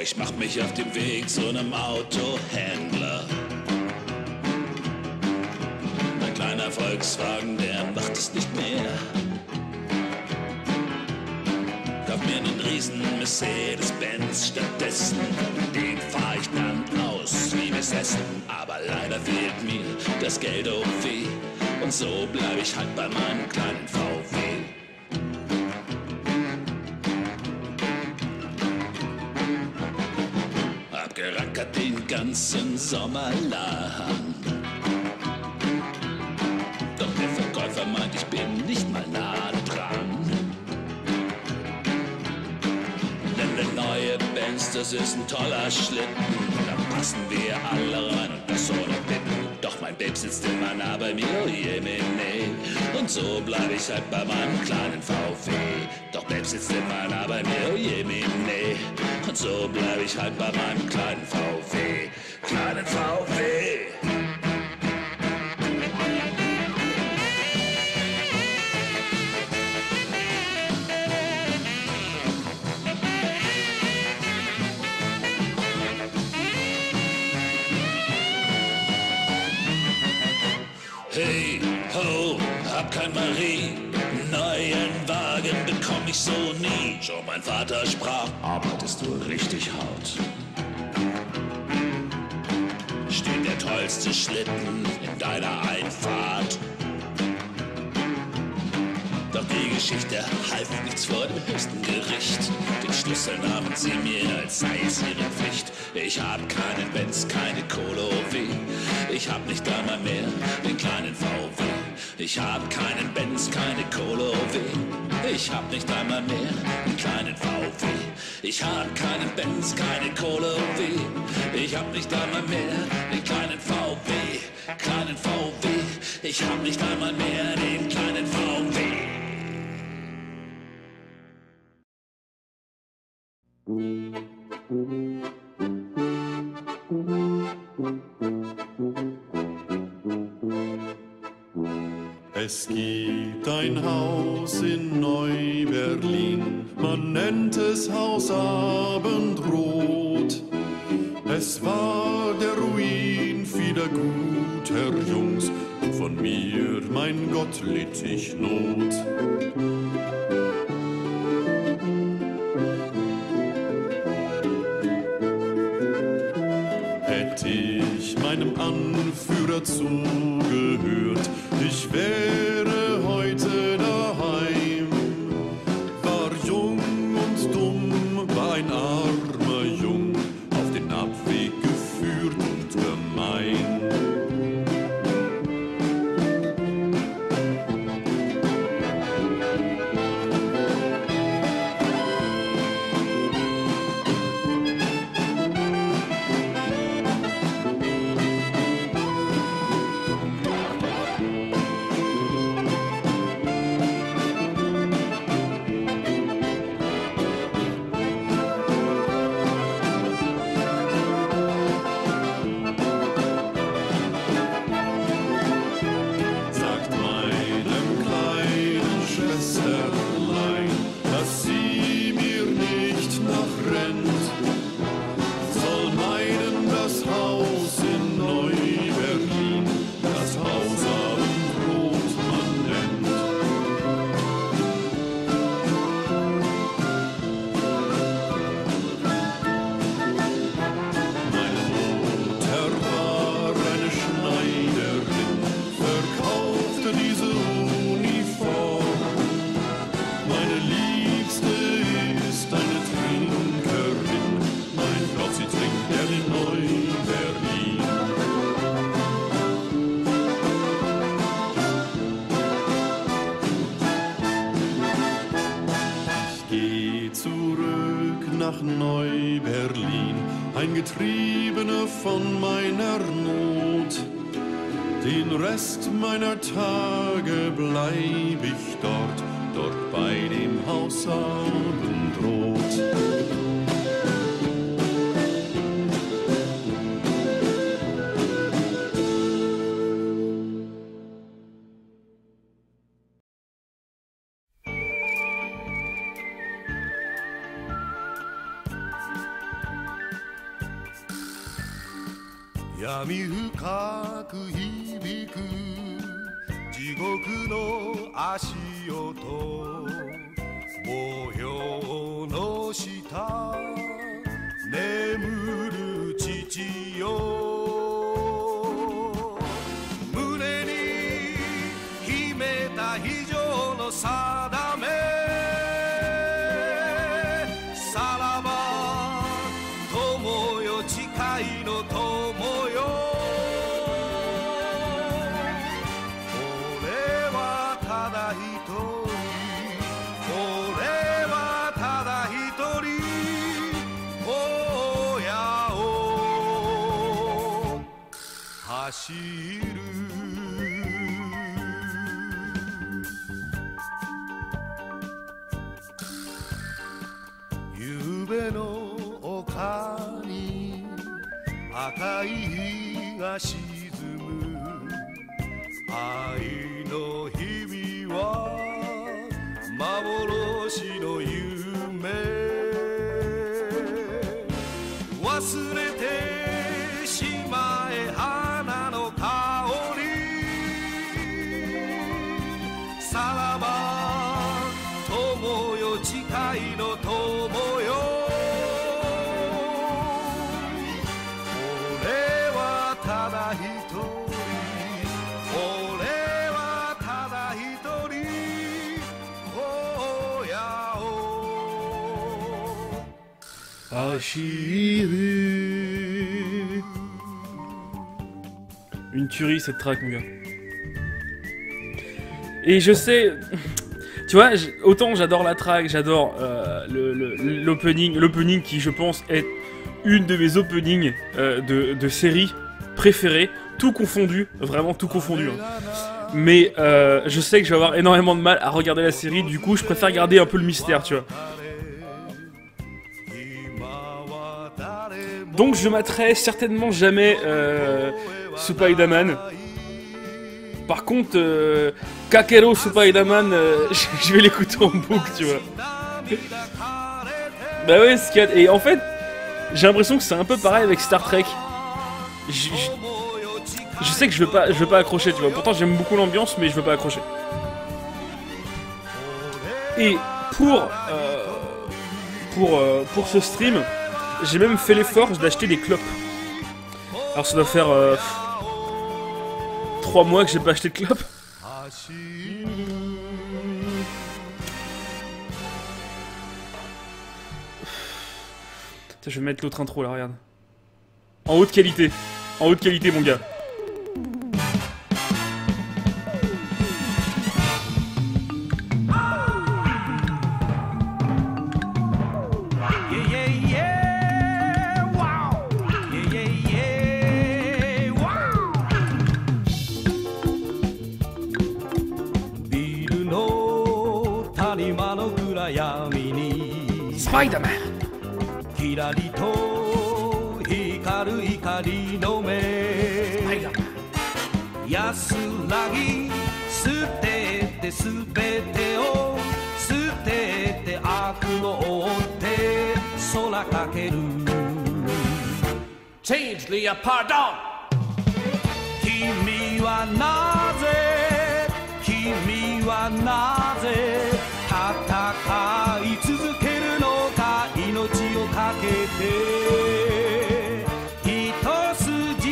Ich mach mich auf den Weg zu einem Autohändler. Mein kleiner Volkswagen, der macht es nicht mehr. Kauf mir einen riesen Mercedes-Benz stattdessen. Den fahr ich dann aus wie besessen. Aber leider fehlt mir das Geld, oh weh. Und so bleib ich halt bei meinem kleinen VW. Abgerackert den ganzen Sommer lang. Doch der Verkäufer meint, ich bin nicht mal nah dran. Denn der neue Benz, das ist ein toller Schlitten. Da passen wir alle rein und das ohne Bitten. Doch mein Babe sitzt immer nah bei mir, oh jemine. Und so bleib ich halt bei meinem kleinen VW. Doch Babe sitzt immer nah bei mir, oh jemine. Und so bleib ich halt bei meinem kleinen VW. Kleinen VW. Hey, ho, hab kein Marie, neuen Wagen bekomm ich so nie. Schon mein Vater sprach, arbeitest du richtig hart. Steht der tollste Schlitten in deiner Einfahrt. Doch die Geschichte half nichts vor dem höchsten Gericht. Den Schlüssel nahmen sie mir, als sei es ihre Pflicht. Ich hab keinen Benz, keine Kohle, oh weh. Ich hab nicht einmal mehr den kleinen VW. Ich hab keinen Benz, keine Kohle, oh weh. Ich hab nicht einmal mehr den kleinen VW. Ich hab keinen Benz, keine Kohle, oh weh. Ich hab nicht einmal mehr den kleinen VW. Kleinen VW. Ich hab nicht einmal mehr den kleinen VW. Es gibt ein Haus in Neu-Berlin, man nennt es Haus Abendrot. Es war der Ruin vieler guter Jungs, von mir, mein Gott, litt ich Not. Hätte ich meinem Anführer zugehört, ich wäre heute daheim. War jung und dumm, war ein armer Jung, auf den Abweg geführt und gemein. Nach Neu-Berlin, ein Getriebener von meiner Not. Den Rest meiner Tage bleib ich dort bei dem Haus Abendrot. 闇深く響く地獄の足音模様の下眠る父よ胸に秘めた非常の定めさらば友よ誓いの友よ俺はただ一人俺はただ一人荒野を走る夕べの丘に赤い日が沈む愛の日々は幻の夢忘れてしまえ花の香りさらば友よ誓いの友よ俺はただ一人俺はただ一人荒野を走る Une tuerie cette track, mon gars. Et je sais, tu vois, autant j'adore la track, j'adore l'opening qui, je pense, est une de mes openings de séries préférées, tout confondu, vraiment tout confondu. Hein. Mais je sais que je vais avoir énormément de mal à regarder la série, du coup, je préfère garder un peu le mystère, tu vois. Donc je m'atterai certainement jamais Spider-Man. Par contre, Kakero Spider-Man, je vais l'écouter en boucle, tu vois. Bah ouais, ce qu'il y a... Et en fait, j'ai l'impression que c'est un peu pareil avec Star Trek. Je sais que je veux pas accrocher, tu vois. Pourtant j'aime beaucoup l'ambiance, mais je veux pas accrocher. Et pour ce stream, j'ai même fait l'effort d'acheter des clopes. Alors ça doit faire 3 mois que j'ai pas acheté de clopes. Je vais mettre l'autre intro là, regarde. En haute qualité. En haute qualité, mon gars. Spider-Man! キラリと光る光の目安らぎ捨ててすべてを捨てて悪を追って空かける Change the pardon! 君はなぜ君はなぜ戦い続けるのか命をかけて一筋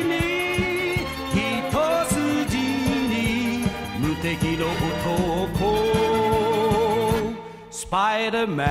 に無敵の男 Spider-Man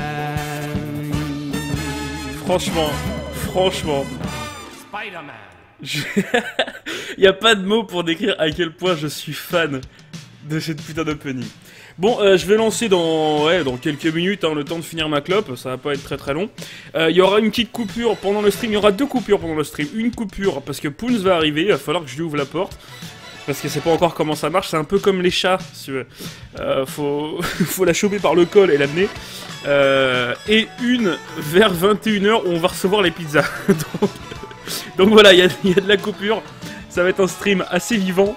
Franchement Spider-Man! Y a pas de mots pour décrire à quel point je suis fan de cette putain d'opening. Bon, je vais lancer dans quelques minutes, hein, le temps de finir ma clope, ça va pas être très très long. Il y aura une petite coupure pendant le stream, il y aura 2 coupures pendant le stream. Une coupure parce que Poons va arriver, il va falloir que je lui ouvre la porte. Parce que c'est pas encore comment ça marche, c'est un peu comme les chats, si tu veux. Faut la choper par le col et l'amener. Et une vers 21h où on va recevoir les pizzas. Donc voilà, il y a de la coupure, ça va être un stream assez vivant.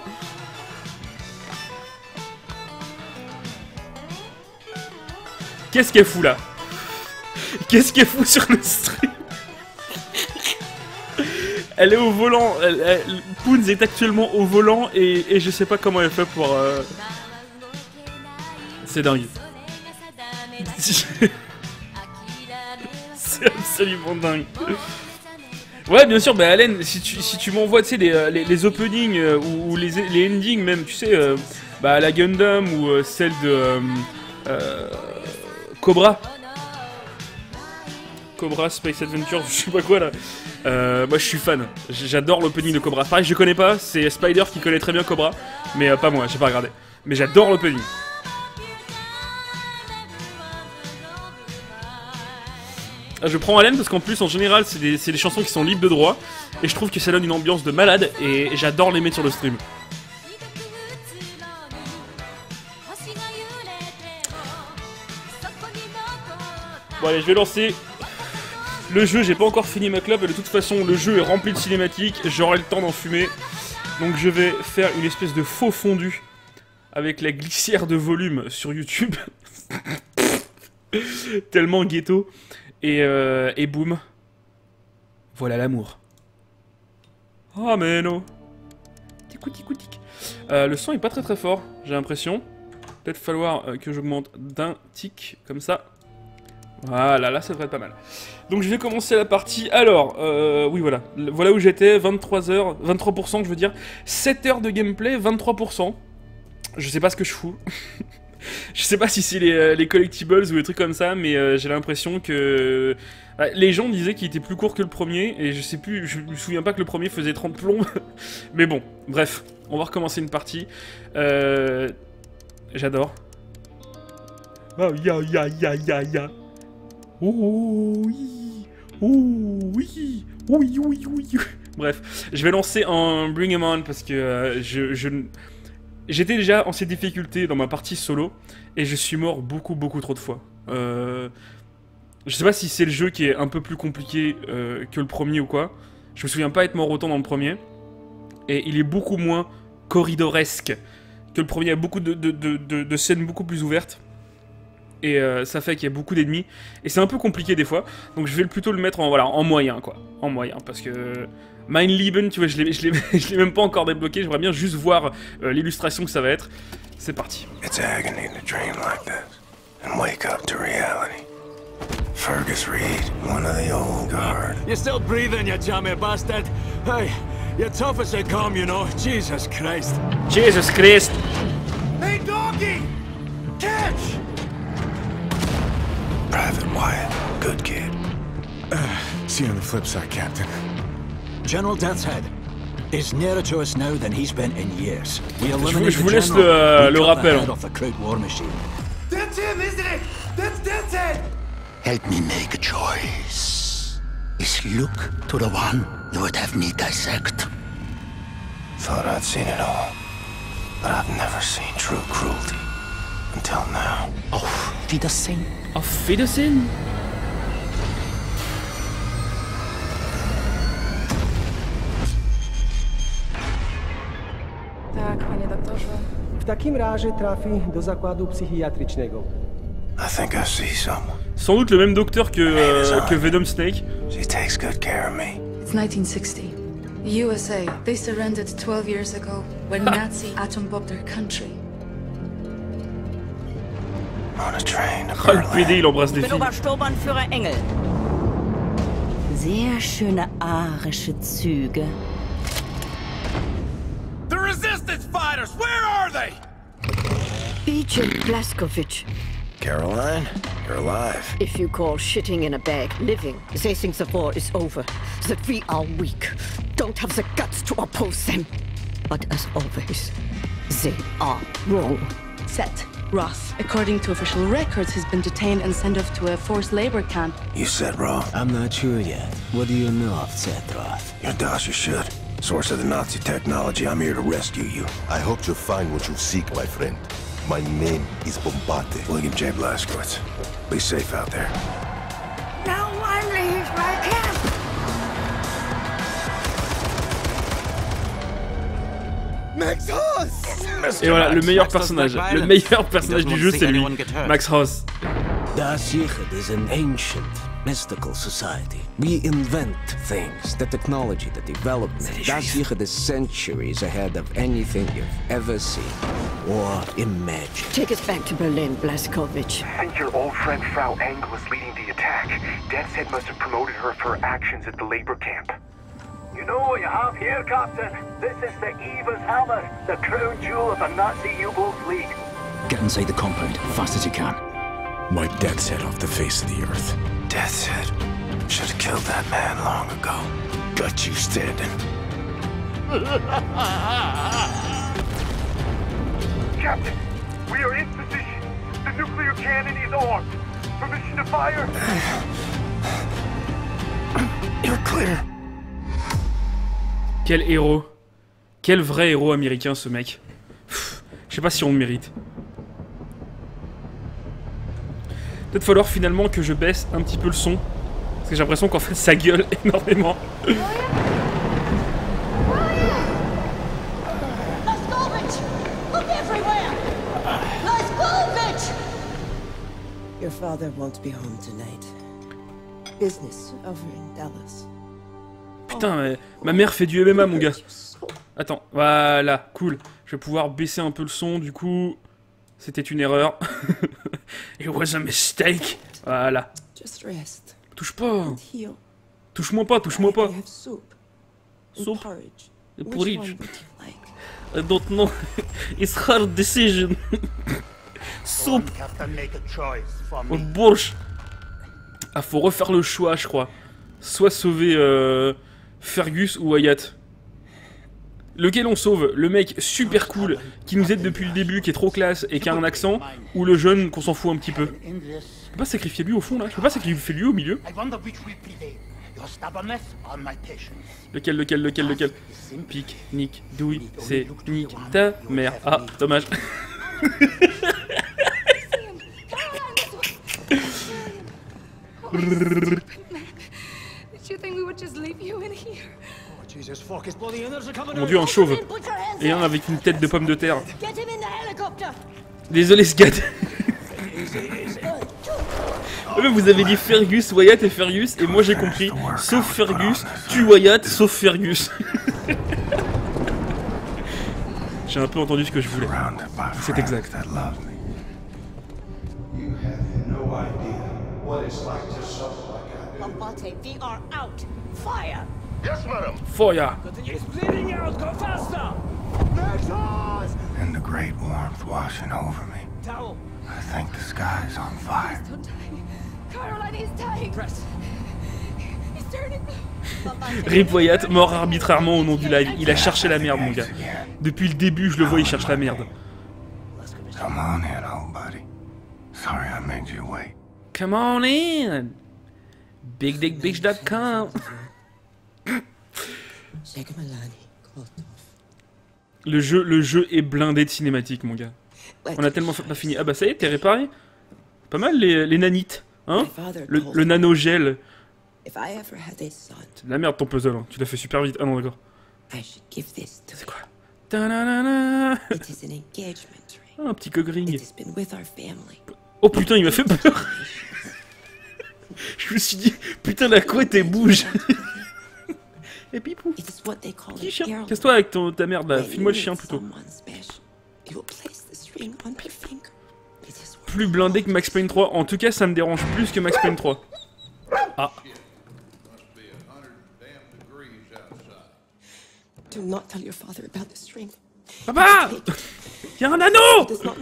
Qu'est-ce qu'elle fout là? Qu'est-ce qu'elle fout sur le stream? Elle est au volant. Poons est actuellement au volant et je sais pas comment elle fait pour. C'est dingue. C'est absolument dingue. Ouais, bien sûr, bah Allen, si tu m'envoies, tu sais, les openings ou les endings même, tu sais, bah la Gundam ou celle de Cobra Space Adventure, je sais pas quoi là. Moi je suis fan, j'adore l'opening de Cobra. Pareil, je connais pas, c'est Spider qui connaît très bien Cobra, mais pas moi, j'ai pas regardé. Mais j'adore l'opening. Je prends Allen parce qu'en plus en général c'est des chansons qui sont libres de droit et je trouve que ça donne une ambiance de malade et j'adore les mettre sur le stream. Bon allez, je vais lancer le jeu. J'ai pas encore fini ma clope et de toute façon le jeu est rempli de cinématiques, j'aurai le temps d'en fumer. Donc je vais faire une espèce de faux fondu avec la glissière de volume sur YouTube. Tellement ghetto. Et boum. Voilà l'amour. Oh mais non. Tic. Le son est pas très fort, j'ai l'impression. Peut-être falloir que j'augmente d'un tic, comme ça. Voilà, là ça devrait être pas mal. Donc je vais commencer la partie. Alors, oui voilà. Voilà où j'étais, 23h, 23% je veux dire. 7 heures de gameplay, 23%. Je sais pas ce que je fous. Je sais pas si c'est les collectibles ou des trucs comme ça, mais j'ai l'impression que... les gens disaient qu'il était plus court que le premier, et je sais plus, je me souviens pas que le premier faisait 30 plombs. Mais bon, bref, on va recommencer une partie. J'adore. Oh, ya. Oh, oui. Oh, oui. Oui. Bref, je vais lancer un Bring 'em On, parce que j'étais déjà en cette difficulté dans ma partie solo, et je suis mort beaucoup trop de fois. Je sais pas si c'est le jeu qui est un peu plus compliqué que le premier ou quoi. Je me souviens pas être mort autant dans le premier. Et il est beaucoup moins corridoresque que le premier. Il y a beaucoup de scènes beaucoup plus ouvertes. Et ça fait qu'il y a beaucoup d'ennemis. Et c'est un peu compliqué des fois. Donc je vais plutôt le mettre en moyen, quoi. En moyen, parce que... Mein Leben, tu vois, je l'ai même pas encore débloqué. J'aimerais bien juste voir l'illustration que ça va être. C'est parti. It's agony to dream like this and wake up to reality. Fergus Reed, one of the old guard. You're still breathing, you jammy bastard. Hey, you're tough as they come, you know. Jesus Christ. Jesus Christ. Hey, doggy! Catch! Private Wyatt, good kid. See you on the flip side, Captain. General Death's Head is nearer to us now than he's been in years. We eliminated Je vous laisse the le rappel. of the Krug war machine. That's him, isn't it? That's Death's Head! Help me make a choice. Is Luke to the one you would have me dissect? Thought I'd seen it all, but I've never seen true cruelty until now. Auf Wiedersehen. Auf Wiedersehen. Tak, panie doktorze. W takim razie trafi do zakładu psychiatrycznego. I think I see someone. Sans doute le même docteur que Venom Snake. She takes good care of me. It's 1960. The USA, they surrendered 12 years ago when Nazi atom bombed their country. On a train to Oh, le PD, Berlin. il embrasse des Ich bin filles. Obersturmbannführer Engel. Sehr schöne arische Züge. The resistance fighters, where are they? BJ Blazkowicz. Caroline, you're alive. If you call shitting in a bag living, they think the war is over, that we are weak, don't have the guts to oppose them. But as always, they are wrong. Seth Roth, according to official records, has been detained and sent off to a forced labor camp. You said Roth. I'm not sure yet. What do you know of Seth Roth? Your Dasha should. Source of the Nazi technology, I'm here to rescue you. I hope you find what you seek, my friend. My name is Bombate. William J. Blazkowicz. Be safe out there. No one leaves my camp! Max Hoss! Et voilà, le meilleur personnage. Le meilleur personnage du jeu, c'est lui. Max Hoss. Das Sichert is an ancient, mystical society. We invent things, the technology, the development. That's the centuries ahead of anything you've ever seen or imagined. Take us back to Berlin, Blazkowicz. I think your old friend Frau Engel is leading the attack. Death's Head must have promoted her for her actions at the labor camp. You know what you have here, Captain? This is the Eva's Hammer, the crown jewel of the Nazi U-boat fleet. Get inside the compound, fast as you can. Wipe Death's Head off the face of the earth. Death's Head. Should have killed that man long ago. Got you standing. Captain, we are in position. The nuclear cannon is armed. Permission to fire? You're clear. Quel héros. Quel vrai héros américain, ce mec. Je sais pas si on le mérite. Peut-être falloir finalement que je baisse un petit peu le son. Parce que j'ai l'impression qu'en fait ça gueule énormément. Your father won't be home tonight. Business over in Dallas. Putain, ma mère fait du MMA, mon gars. Attends, voilà, cool. Je vais pouvoir baisser un peu le son, du coup... C'était une erreur. It was a mistake. Voilà. Touche pas. Touche-moi pas, touche-moi pas. Soup. Et porridge. I don't know. It's hard decision. Soup. Ou bourge. Ah, faut refaire le choix, je crois. Soit sauver Fergus ou Wyatt. Lequel on sauve? Le mec super cool, qui nous aide depuis le début, qui est trop classe et qui a un accent, ou le jeune qu'on s'en fout un petit peu? Je peux pas sacrifier lui au fond là? Je peux pas sacrifier lui au milieu? Lequel? Pique, nique, douille, c'est nique ta mère. Ah, dommage. Mon dieu, un chauve. Et un avec une tête de pomme de terre. Désolé, Scat. Vous avez dit Fergus, Wyatt et Fergus, et moi j'ai compris. Sauf Fergus, tue Wyatt, sauf Fergus. J'ai un peu entendu ce que je voulais. C'est exact. VR out. Fire. Yes, madam. Fire. He's bleeding out. Go faster. And the great warmth washing over me. Towel. I think the sky's on fire. Don't die. Caroline is dying. Press. He's turning blue. Rip Wyatt, mort arbitrairement au nom du live. Il a cherché la merde, mon gars. Depuis le début, je le vois, il cherche la merde. Come on in, old buddy. Sorry I made you wait. Come on in. BigDickBitch.com. Le jeu est blindé de cinématiques, mon gars. On a tellement pas fini. Ah bah ça y est, t'es réparé. Pas mal les nanites, hein. Le nanogel. C'est de la merde ton puzzle, hein. Tu l'as fait super vite. Ah non, d'accord. C'est quoi? Ah, un petit coq ring. Oh putain, il m'a fait peur. Je me suis dit, putain, la couette elle bouge. Et pipou. Petit chien. Casse-toi avec ta merde là. File-moi le chien plutôt. Plus blindé que Max Payne 3. En tout cas, ça me dérange plus que Max Payne 3. Ah. Papa! Y'a un anneau!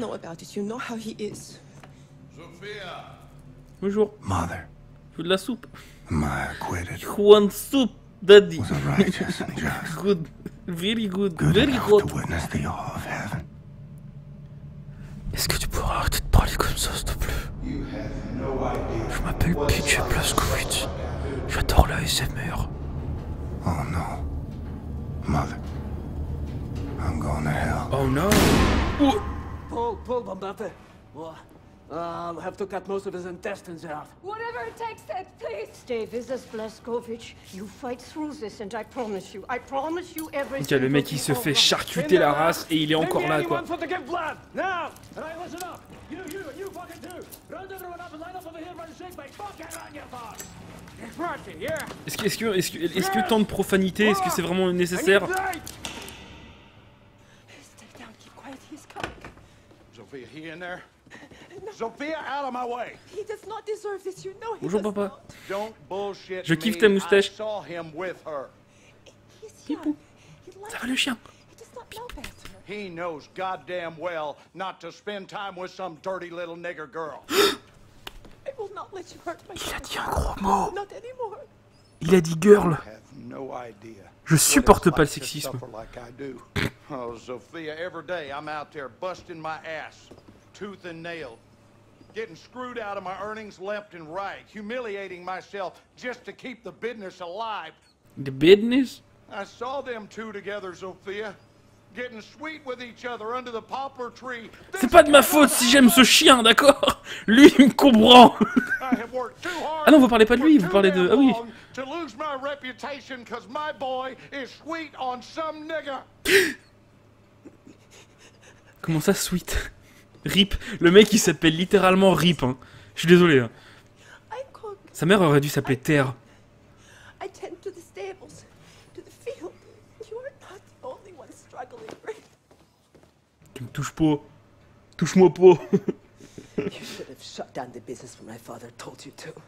Bonjour. Mother. Je veux de la soupe. Am I acquitted? You want soup, daddy? Was I righteous and just? Good. Very good. Good Very enough hot. to witness the awe of heaven. Est-ce que tu pourras arrêter de parler comme ça, s'il te plaît? Je m'appelle PJ Blazkowicz. J'adore la SMR. Oh no. Mother. I'm going to hell. Oh no. Pull, Bombate. I'll have to cut most of his intestines out. Whatever it takes, Dad, please. Stay with us, Blazkowicz. You fight through this, and I promise you everything. Ok, le mec il se fait charcuter la race et il est encore là quoi. Now, and I listen up. You fucking too. Est-ce que tant de profanité, est-ce que c'est vraiment nécessaire? Sophia, he in there? Sophia, out of my way. He does not deserve this, you know. Bonjour papa. Don't bullshit Je kiffe ta me. moustache. I saw him with her. Pipou. Ça va le chien? He knows goddamn well not to spend time with some dirty little nigger girl. I will not let you hurt my Il a dit un gros mot. Not anymore. Il a dit girl. I have no idea. Je supporte pas le sexisme. Oh, Sophia, every day I'm out there busting my ass, tooth and nail, getting screwed out of my earnings left and right, humiliating myself just to keep the business alive. The business? I saw them two together, Sophia, getting sweet with each other under the poplar tree. C'est pas de ma faute si j'aime ce chien, d'accord? Lui, il me comprend. Ah non, vous parlez pas de lui, vous parlez de... Ah oui. To lose my reputation because my boy is sweet on some nigger. Comment ça, sweet? Rip. Le mec, il s'appelle littéralement Rip, hein. Je suis désolé. Hein. Sa mère aurait dû s'appeler Terre. I tend to the stables, to the field. You are not the only one struggling. Tu me touches pas. Touche-moi pas. You should have shut down the business when my father told you to.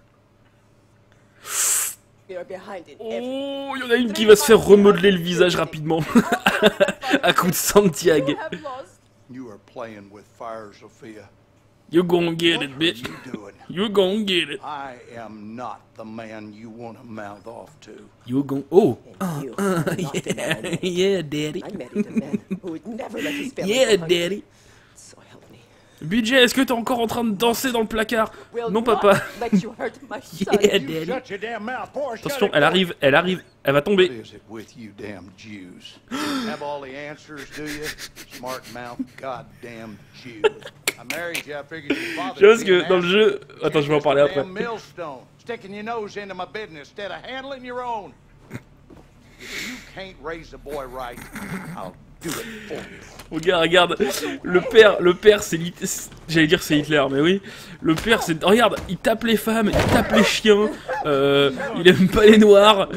You're behind in Oh, il y en a une qui va se faire remodeler le visage rapidement. À coup de Santiago. You are playing with fire, Sophia. You gonna get it, bitch. You gonna get it. I am not the man you want to mouth off to. You gonna... Oh. Yeah, yeah, daddy. I married a man who would never let his family Yeah, go hungry. daddy. So help me. Budget, est-ce que t'es encore en train de danser dans le placard? Non, papa. Let you hurt my son. Yeah, daddy. Attention, elle arrive, elle va tomber. What is it with you damn Jews? Have all the answers, do you? Smart mouth, goddamn Jews. I married you, I figured your father. Je pense que dans le jeu... Attends, je vais en parler après. Millstone, sticking your nose into my business instead of handling your own. If you can't raise the boy right, I'll do it for you. Regarde, le père c'est j'allais dire c'est Hitler, mais oui. Le père c'est, regarde, il tape les femmes, il tape les chiens, il aime pas les noirs.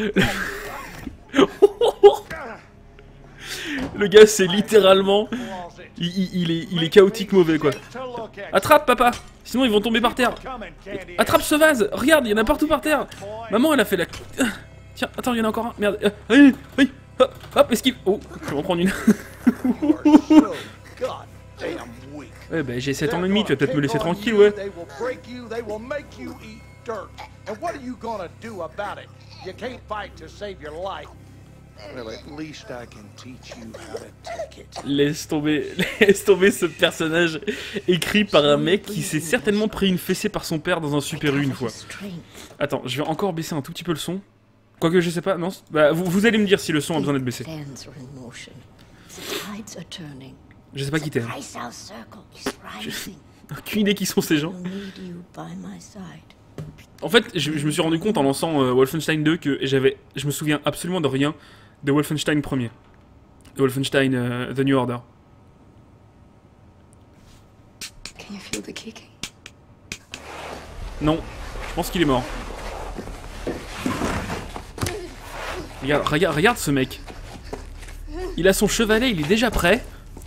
Le gars c'est littéralement, il est chaotique mauvais quoi. Attrape papa, sinon ils vont tomber par terre. Attrape ce vase, regarde, il y en a partout par terre. Maman elle a fait la... Tiens, attends, il y en a encore un, merde. Oui, hop, esquive. Oh, je vais en prendre une. Ouais, bah j'ai 7 ans et demi, tu vas peut-être me laisser tranquille, ouais. Laisse tomber ce personnage écrit par un mec qui s'est certainement pris une fessée par son père dans un Super U une fois. Attends, je vais encore baisser un tout petit peu le son. Quoique je sais pas, non. Bah, vous allez me dire si le son a besoin d'être baissé. Je sais pas qui t'es. Aucune idée qui sont ces gens. En fait, je me suis rendu compte en lançant Wolfenstein 2 que je me souviens absolument de rien de Wolfenstein 1er. De Wolfenstein The New Order. Non, je pense qu'il est mort. Regarde ce mec. Il a son chevalet, il est déjà prêt.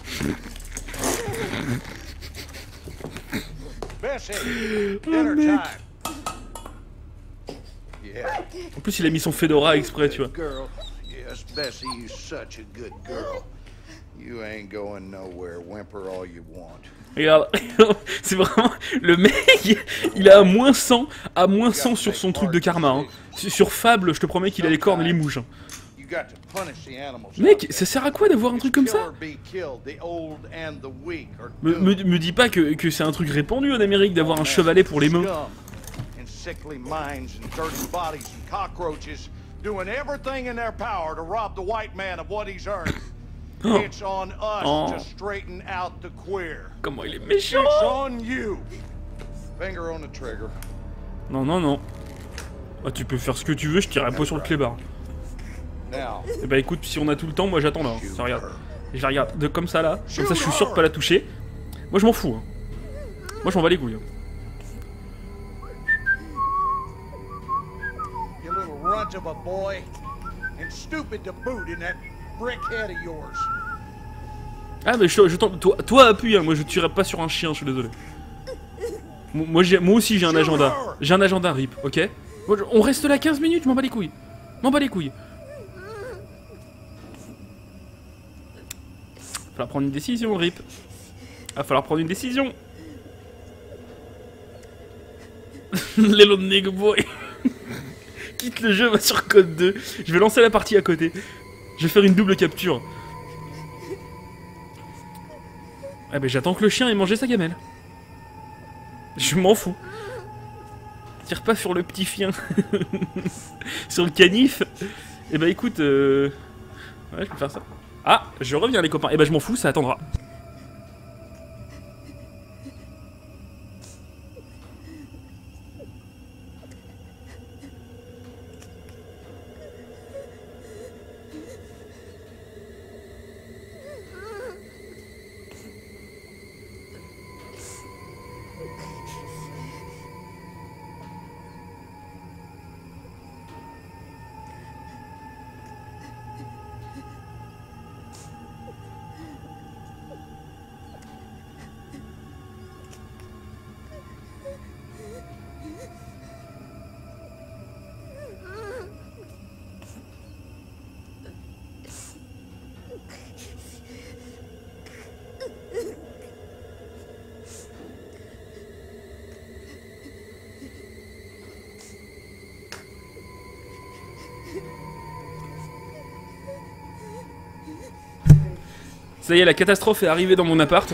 Oh, mec. En plus il a mis son fedora exprès, tu vois. Regarde, c'est vraiment... Le mec, il a à moins 100 sur son truc de karma. Hein. Sur Fable, je te promets qu'il a les cornes et les mouches. Hein. Mec, ça sert à quoi d'avoir un truc comme ça? Me dis pas que c'est un truc répandu en Amérique d'avoir un chevalet pour les mains. Oh. Comment il est méchant! Non, non, non. Ah, tu peux faire ce que tu veux, je tirerai pas sur le clébard. Et bah écoute, si on a tout le temps, moi j'attends là. Hein. Ça, regarde. Je la regarde comme ça là. Comme ça je suis sûr de pas la toucher. Moi je m'en fous. Hein. Moi je m'en bats les couilles. Hein. much of a boy, and stupid to boot in that brick head of yours. Ah mais toi appuie, hein. Moi je tuerai pas sur un chien, je suis désolé. Moi aussi j'ai un agenda. J'ai un agenda RIP, ok? On reste là 15 minutes, je m'en bats les couilles. M'en bats les couilles. Va falloir prendre une décision, RIP. Va falloir prendre une décision. Little nigga boy. Quitte le jeu, va sur code 2. Je vais lancer la partie à côté. Je vais faire une double capture. Ah ben j'attends que le chien ait mangé sa gamelle. Je m'en fous. Tire pas sur le petit chien. Sur le canif. Eh ben écoute, ouais je peux faire ça. Ah, je reviens les copains. Eh ben je m'en fous, ça attendra. Ça y est, la catastrophe est arrivée dans mon appart.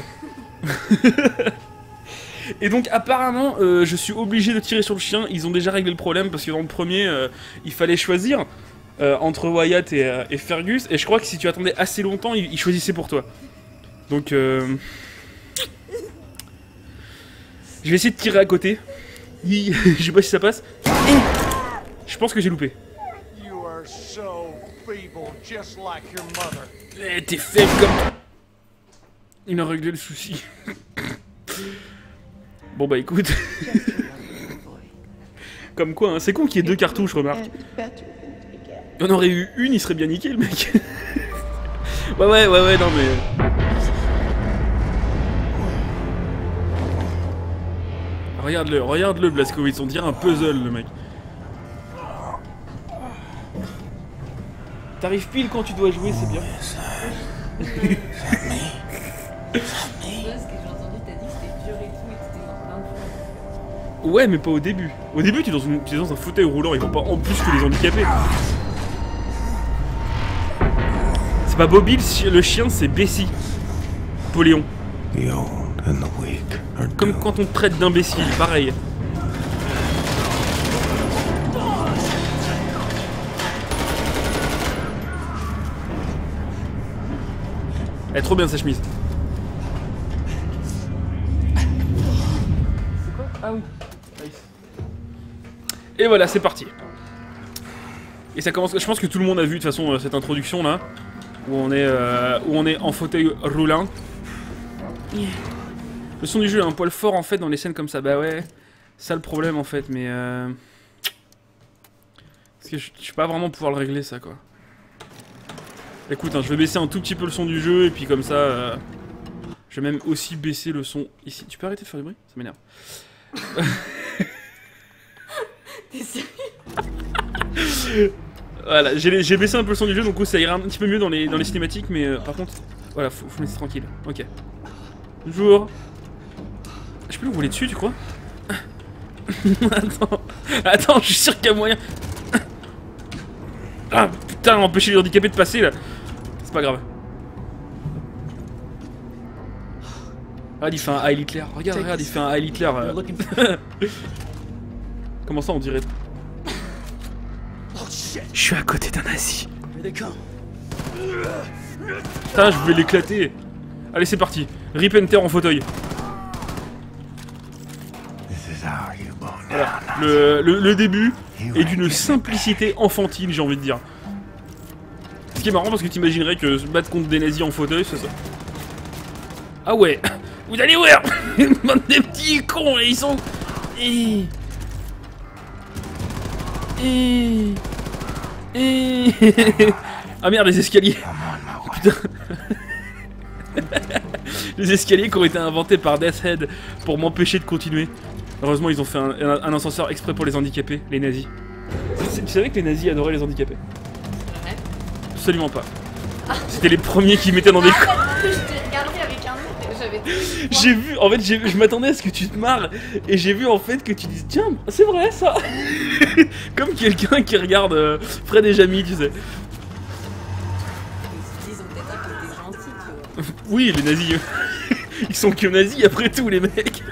Et donc apparemment, je suis obligé de tirer sur le chien. Ils ont déjà réglé le problème parce que dans le premier, il fallait choisir entre Wyatt et Fergus. Et je crois que si tu attendais assez longtemps, ils choisissaient pour toi. Donc je vais essayer de tirer à côté. Je sais pas si ça passe. Je pense que j'ai loupé. T'es faible comme... Il a réglé le souci. Bon bah écoute. Comme quoi, hein. C'est con qu'il y ait deux cartouches, remarque. Il y en aurait eu une, il serait bien niqué le mec. ouais, non mais... Regarde-le, Blazkowicz, on dirait un puzzle le mec. T'arrives pile quand tu dois jouer, c'est bien. Ouais, mais pas au début. Au début, tu es dans un fauteuil roulant, ils vont pas en plus que les handicapés. C'est pas Bobby le chien, c'est Bessie. Poléon. Comme quand on te traite d'imbécile, pareil. Elle est trop bien sa chemise. C'est quoi? Ah oui. Et voilà, c'est parti. Et ça commence. Je pense que tout le monde a vu de toute façon cette introduction là, où on est en fauteuil roulant. Le son du jeu est un poil fort en fait dans les scènes comme ça. Bah ouais, ça le problème en fait, mais parce que je vais pas vraiment pouvoir le régler ça quoi. Écoute, hein, je vais baisser un tout petit peu le son du jeu et puis comme ça, je vais même aussi baisser le son ici. Tu peux arrêter de faire du bruit? Ça m'énerve. T'es sérieux? Voilà, j'ai baissé un peu le son du jeu, donc ça ira un petit peu mieux dans les cinématiques, mais par contre, voilà, faut me laisser tranquille. Ok. Bonjour. Je peux le rouler dessus, tu crois? Attends, je suis sûr qu'il y a moyen. Ah putain, empêcher les handicapés de passer là. C'est pas grave. Regarde, il fait un Heil Hitler. Regarde, il fait un Heil Hitler. Comment ça, on dirait? Je suis à côté d'un nazi. Putain, je voulais l'éclater. Allez, c'est parti. Rip Enter en fauteuil. Voilà. Le début est d'une simplicité enfantine, j'ai envie de dire. Ce qui est marrant parce que t'imaginerais que se battre contre des nazis en fauteuil, c'est ça. Ah ouais. Vous allez voir. Une bande de petits cons, et ils sont... Ah merde, les escaliers. Putain. Les escaliers qui ont été inventés par Death Head pour m'empêcher de continuer. Heureusement, ils ont fait un ascenseur exprès pour les handicapés, les nazis. Tu savais que les nazis adoraient les handicapés? Ouais. Absolument pas. C'était les premiers qui mettaient dans des coins. Je t'ai regardé avec un autre et j'avais... J'ai vu, en fait, je m'attendais à ce que tu te marres et j'ai vu en fait que tu dises tiens, c'est vrai ça. Comme quelqu'un qui regarde Fred et Jamie, tu sais. Ils ont peut-être qu'ils étaient gentils, tu vois. Oui, les nazis, ils sont que nazis après tout, les mecs.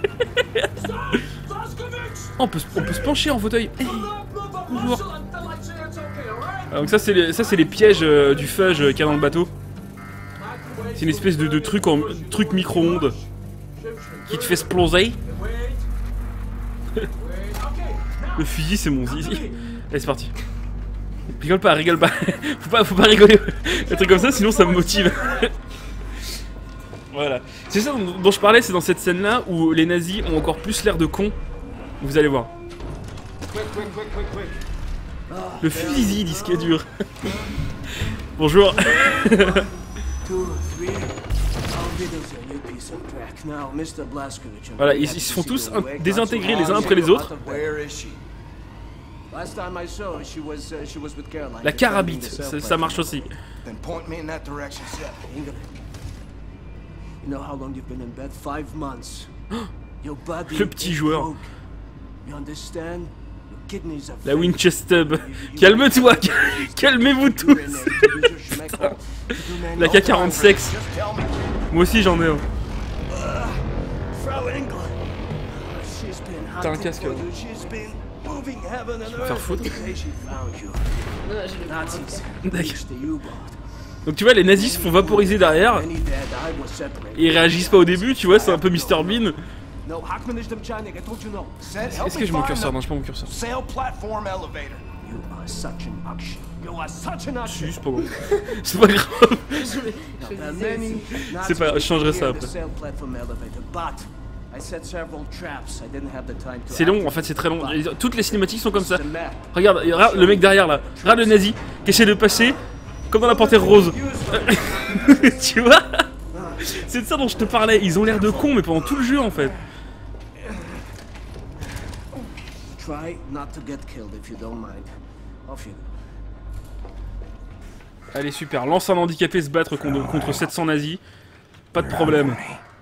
Oh, on peut se pencher en fauteuil. Hey, bonjour. Ah, donc ça c'est les pièges du fudge qu'il y a dans le bateau. C'est une espèce de truc micro-ondes qui te fait exploser. Le fusil c'est mon zizi. Allez c'est parti. Rigole pas. Faut pas rigoler. Un truc comme ça sinon ça me motive. Voilà. C'est ça dont je parlais, c'est dans cette scène là où les nazis ont encore plus l'air de cons. Vous allez voir. Le fusil disque est dur. Bonjour. Voilà, ils se font tous désintégrer les uns après les autres. La carabite, ça marche aussi. Le petit joueur. La Winchester. Calme-toi. Calmez-vous tous. La K-47. Moi aussi j'en ai un. T'as un casque là. Je vais me faire foutre. D'accord. Donc tu vois les nazis se font vaporiser derrière. Et ils réagissent pas au début, tu vois, c'est un peu Mr Bean. Est-ce que j'ai mon curseur? Non, j'ai pas mon curseur. Si, c'est pas grave. C'est pas grave. C'est pas grave, je changerai ça après. C'est long, en fait, c'est très long. Toutes les cinématiques sont comme ça. Regarde le mec derrière là. Regarde le nazi qui essaie de passer comme dans la Panthère Rose. Tu vois? C'est de ça dont je te parlais. Ils ont l'air de cons, mais pendant tout le jeu en fait. Allez, super. Lance un handicapé se battre contre 700 nazis. Pas de problème.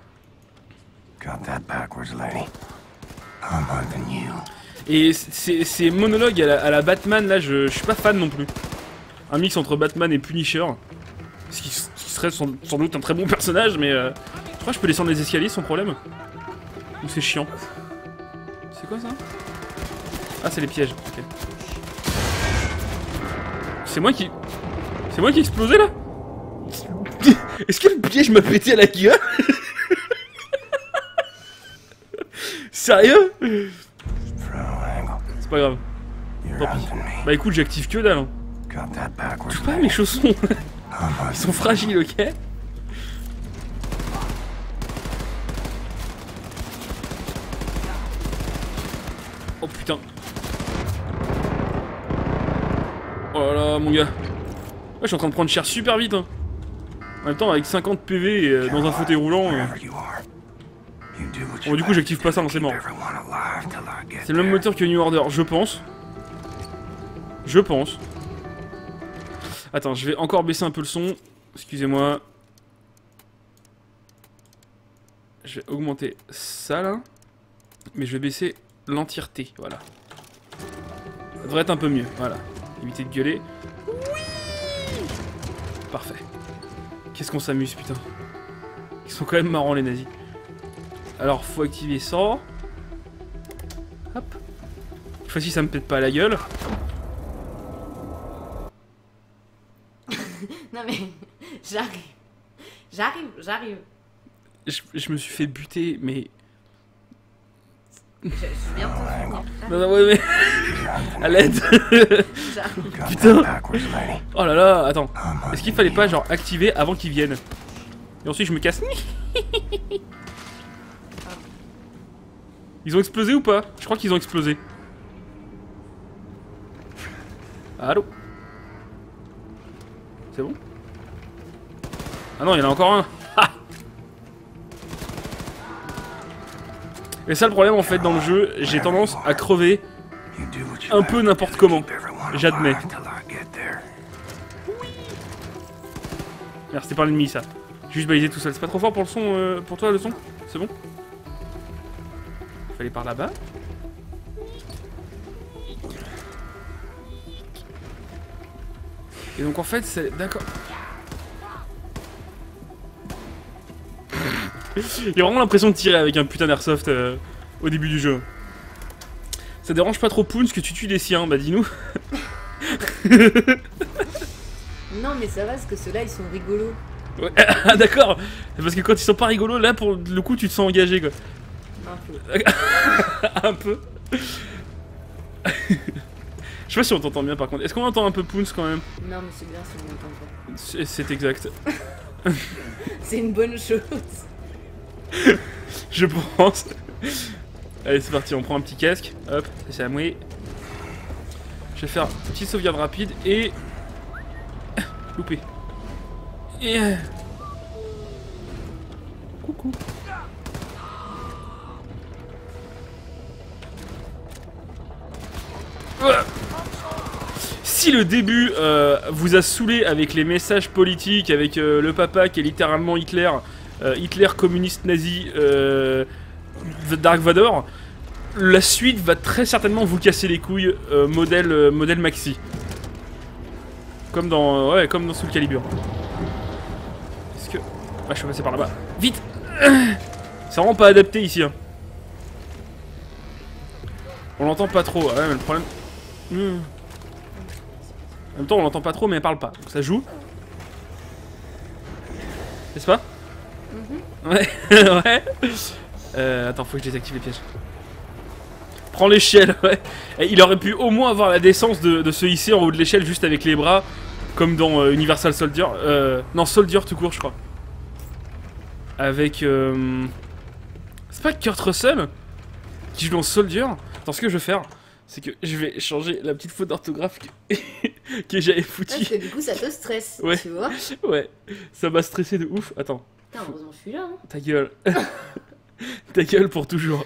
Et ces monologues à la Batman, là, je suis pas fan non plus. Un mix entre Batman et Punisher. Ce qui serait sans doute un très bon personnage, mais je crois que je peux descendre les escaliers sans problème. Ou c'est chiant. C'est quoi ça? Ah, c'est les pièges. Okay. C'est moi qui ai explosé là? Est-ce que le piège m'a pété à la gueule? Sérieux? C'est pas grave. Tant pis. Bah écoute, j'active que dalle. Hein. Touche pas à mes chaussons. Ils sont fragiles, ok? Oh putain. Oh là là, mon gars. Ouais, je suis en train de prendre cher super vite. Hein. En même temps, avec 50 PV et dans un fauteuil roulant. Bon, du coup, j'active pas ça, c'est mort. C'est le même moteur que New Order, je pense. Je pense. Attends, je vais encore baisser un peu le son. Excusez-moi. Je vais augmenter ça là. Mais je vais baisser l'entièreté, voilà. Ça devrait être un peu mieux, voilà. Éviter de gueuler. Oui. Parfait. Qu'est-ce qu'on s'amuse, putain. Ils sont quand même marrants, les nazis. Alors, faut activer ça. Hop. Cette fois-ci, ça me pète pas à la gueule. Non mais, j'arrive. Je me suis fait buter, mais... Je suis bientôt finir. Non, ouais, mais... À l'aide. Putain. Oh là là, attends. Est-ce qu'il fallait pas, genre, activer avant qu'ils viennent? Et ensuite, je me casse. Ils ont explosé ou pas? Je crois qu'ils ont explosé. Allô? C'est bon? Ah non, il y en a encore un. Ah. Et ça le problème en fait dans le jeu, j'ai tendance à crever un peu n'importe comment. J'admets. Merde, c'était pas l'ennemi ça. Juste balisé tout seul. C'est pas trop fort pour le son, pour toi le son? C'est bon? Fallait par là-bas. Et donc en fait c'est... D'accord. Il y a vraiment l'impression de tirer avec un putain d'airsoft au début du jeu. Ça dérange pas trop Poons que tu tues les siens? Bah dis-nous. Non mais ça va parce que ceux-là ils sont rigolos. Ouais. Ah d'accord. Parce que quand ils sont pas rigolos, là pour le coup tu te sens engagé quoi. Un peu. Un peu. Je sais pas si on t'entend bien par contre. Est-ce qu'on entend un peu Poons quand même? Non mais c'est bien si on n'entend pas. C'est exact. C'est une bonne chose. Je pense. Allez c'est parti, on prend un petit casque. Hop, c'est à moi. Je vais faire une petite sauvegarde rapide et... Loupé. Et... Coucou. Si le début vous a saoulé avec les messages politiques, avec le papa qui est littéralement Hitler, Hitler communiste nazi, Dark Vador, la suite va très certainement vous casser les couilles, modèle maxi. Comme dans, ouais, comme dans Soul Calibur. Est-ce que... Ah, je suis passé par là-bas. Vite. C'est vraiment pas adapté ici. Hein. On l'entend pas trop. Ouais, mais le problème... En même temps, on l'entend pas trop, mais elle parle pas. Donc ça joue. N'est-ce pas? Ouais. Ouais. Attends, faut que je désactive les pièges. Prends l'échelle, ouais. Et il aurait pu au moins avoir la décence de se hisser en haut de l'échelle juste avec les bras, comme dans Universal Soldier. Non, Soldier tout court, je crois. Avec... C'est pas Kurt Russell qui joue dans Soldier? Attends, ce que je vais faire, c'est que je vais changer la petite faute d'orthographe que j'avais foutue. Parce que du coup, ça te stresse, ouais. tu vois. Ouais, ça m'a stressé de ouf. Attends. Putain, heureusement je suis là. Hein. Ta gueule. Ta gueule pour toujours.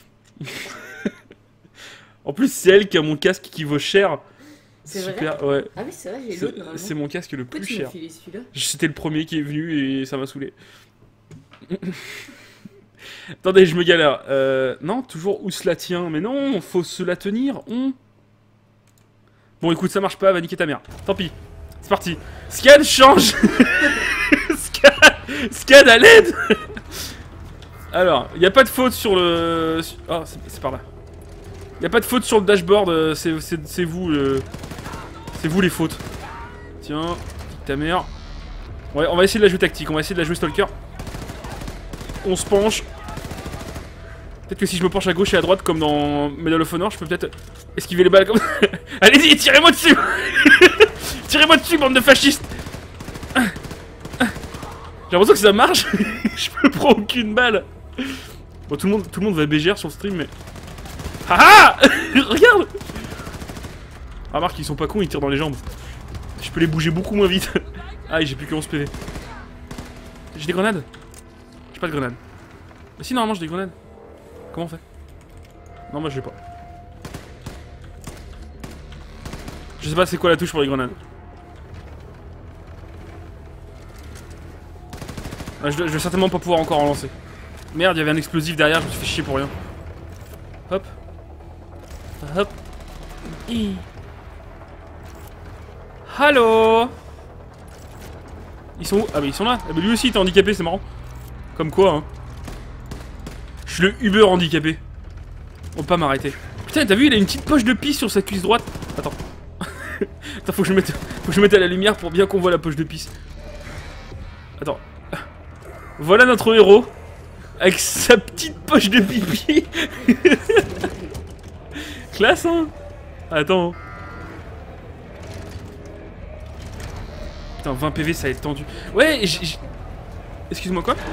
En plus, c'est elle qui a mon casque qui vaut cher. C'est super, vrai ouais. Ah oui, c'est vrai, j'ai l'autre normalement. C'est mon casque le plus cher. Celui-là. C'était le premier qui est venu et ça m'a saoulé. Attendez, je me galère. Non, toujours où se la tient. Mais non, faut se la tenir. Bon, écoute, ça marche pas, va niquer ta mère. Tant pis. C'est parti. Scan change. Scan à l'aide. Alors, il n'y a pas de faute sur le... Ah, c'est par là. Il n'y a pas de faute sur le dashboard, c'est vous, c'est vous les fautes. Tiens, ta mère. Ouais, on va essayer de la jouer tactique, on va essayer de la jouer stalker. On se penche. Peut-être que si je me penche à gauche et à droite, comme dans Medal of Honor, je peux peut-être esquiver les balles comme... Allez-y, tirez-moi dessus. Tirez-moi dessus, bande de fascistes. J'ai l'impression que ça marche. Je me prends aucune balle. Bon, tout le monde va BGR sur le stream, mais... Ah ah. Regarde. Remarque, ils sont pas cons, ils tirent dans les jambes. Je peux les bouger beaucoup moins vite. Ah, j'ai plus que 11 PV. J'ai des grenades? J'ai pas de grenades. Mais si, normalement j'ai des grenades. Comment on fait? Non, moi je l'ai pas. Je sais pas c'est quoi la touche pour les grenades. Ah, je vais certainement pas pouvoir encore en lancer. Merde, il y avait un explosif derrière, je me suis fait chier pour rien. Hop. Hop. Hallo. Ils sont où? Ah bah ils sont là. Ah bah lui aussi il était handicapé, c'est marrant. Comme quoi hein. Je suis le Uber handicapé. On peut pas m'arrêter. Putain, t'as vu, il a une petite poche de pisse sur sa cuisse droite. Attends. Attends, faut que je mette à la lumière pour bien qu'on voit la poche de pisse. Attends. Voilà notre héros. Avec sa petite poche de pipi. Classe hein. Attends. Putain, 20 PV ça va être tendu. Ouais, excuse-moi quoi?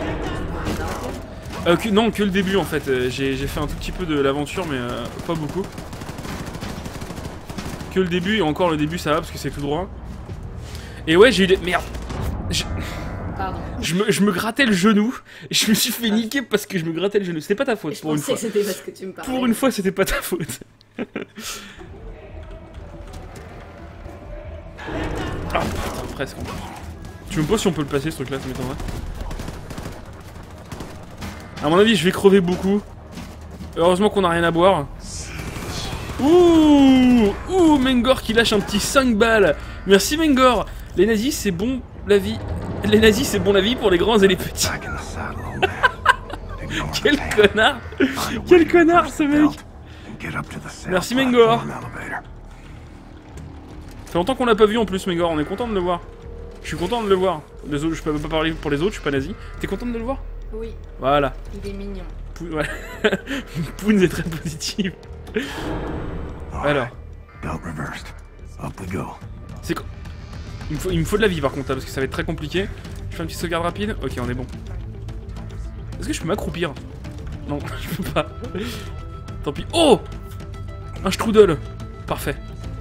Non, que le début en fait. J'ai fait un tout petit peu de l'aventure, mais pas beaucoup. Que le début, et encore le début ça va parce que c'est tout droit. Et ouais, j'ai eu des... Merde. Pardon. Je me grattais le genou, et je me suis fait niquer parce que je me grattais le genou. C'était pas ta faute, pour une fois. Je pensais que c'était parce que tu me parlais. Pour une fois, c'était pas ta faute. Ah putain, presque. Tu me poses si on peut le passer ce truc là, ça m'étonnerait. À mon avis, je vais crever beaucoup. Heureusement qu'on a rien à boire. Ouh, Mengor qui lâche un petit 5 balles. Merci Mengor. Les nazis, c'est bon la vie. Les nazis, c'est bon la vie pour les grands et les petits. Quel connard. Quel connard ce mec. Merci Mengor. Ça fait longtemps qu'on l'a pas vu en plus Mengor, on est content de le voir. Je suis content de le voir. Les autres, je peux même pas parler pour les autres, je suis pas nazi. T'es content de le voir? Oui. Voilà. Il est mignon. Voilà. Poon est très positive. Alors. C'est quoi? Il me faut de la vie par contre là, parce que ça va être très compliqué. Je fais un petit sauvegarde rapide. Ok, on est bon. Est-ce que je peux m'accroupir? Non, je peux pas. Tant pis. Oh! Un strudel. Parfait.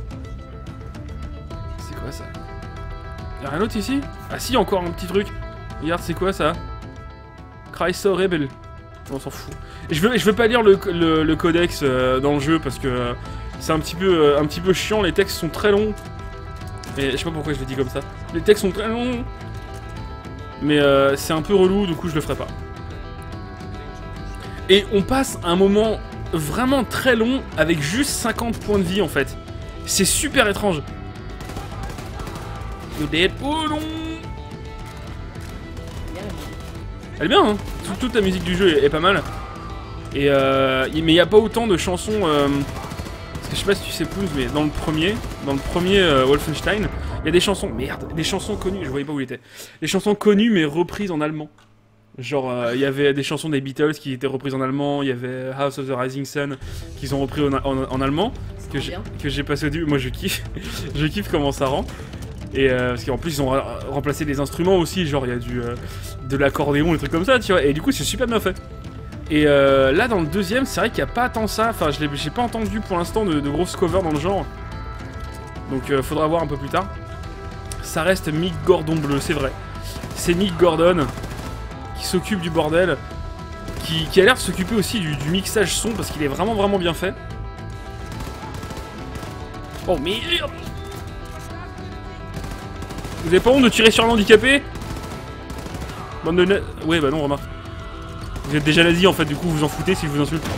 C'est quoi ça? Y'a rien d'autre ici? Ah si, encore un petit truc. Regarde, c'est quoi ça? Chrysler Rebel. On s'en fout. Et je veux pas lire le codex dans le jeu parce que c'est un petit peu chiant. Les textes sont très longs. Et je sais pas pourquoi je l'ai dit comme ça. Les textes sont très longs. Mais c'est un peu relou, du coup je le ferai pas. Et on passe un moment vraiment très long avec juste 50 points de vie en fait. C'est super étrange. Oh non. Elle est bien, hein. Toute la musique du jeu est pas mal. Et mais il n'y a pas autant de chansons. Parce que je sais pas si tu sais plus, mais dans le premier Wolfenstein, il y a des chansons. Merde, des chansons connues. Je voyais pas où il était. Des chansons connues mais reprises en allemand. Genre, il y avait des chansons des Beatles qui étaient reprises en allemand. Il y avait House of the Rising Sun qu'ils ont repris en allemand. Que j'ai passé au début. Moi, je kiffe. Je kiffe comment ça rend. Et parce qu'en plus ils ont remplacé les instruments aussi, genre il y a de l'accordéon, des trucs comme ça, tu vois, et du coup c'est super bien fait. Et là dans le deuxième, c'est vrai qu'il n'y a pas tant ça, enfin j'ai pas entendu pour l'instant de grosses covers dans le genre. Donc faudra voir un peu plus tard. Ça reste Mick Gordon bleu, c'est vrai. C'est Mick Gordon qui s'occupe du bordel, qui a l'air de s'occuper aussi du mixage son parce qu'il est vraiment bien fait. Oh merde! Vous avez pas honte de tirer sur un handicapé? Bande de... Ouais bah non, remarque. Vous êtes déjà nazi en fait, du coup vous en foutez si je vous insulte.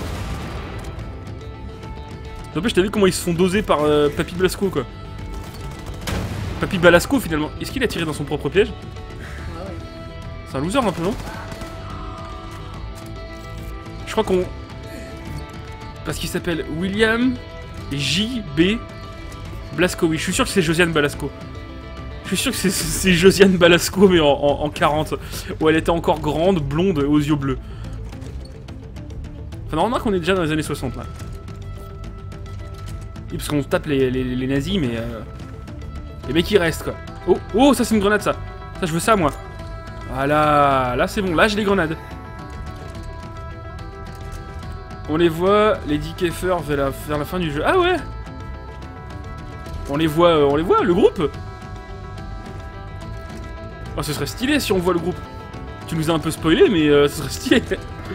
N'empêche, t'as vu comment ils se font doser par Papy Blasco quoi. Papy Balasco finalement. Est-ce qu'il a tiré dans son propre piège? C'est un loser un peu, non? Je crois qu'on... Parce qu'il s'appelle William J.B. Blasco, oui, je suis sûr que c'est Josiane Balasco. Je suis sûr que c'est Josiane Balasco, mais en 40, où elle était encore grande, blonde, aux yeux bleus. Enfin, non, remarque qu'on est déjà dans les années 60, là. Oui, parce qu'on tape les nazis, mais... Les mecs, ils restent, quoi. Oh, oh, ça, c'est une grenade, ça. Ça, je veux ça, moi. Voilà, là, c'est bon. Là, j'ai les grenades. On les voit, les Lady Kiefer vers la fin du jeu. Ah, ouais. On les voit, le groupe. Oh, ce serait stylé si on voit le groupe. Tu nous as un peu spoilé, mais ce serait stylé.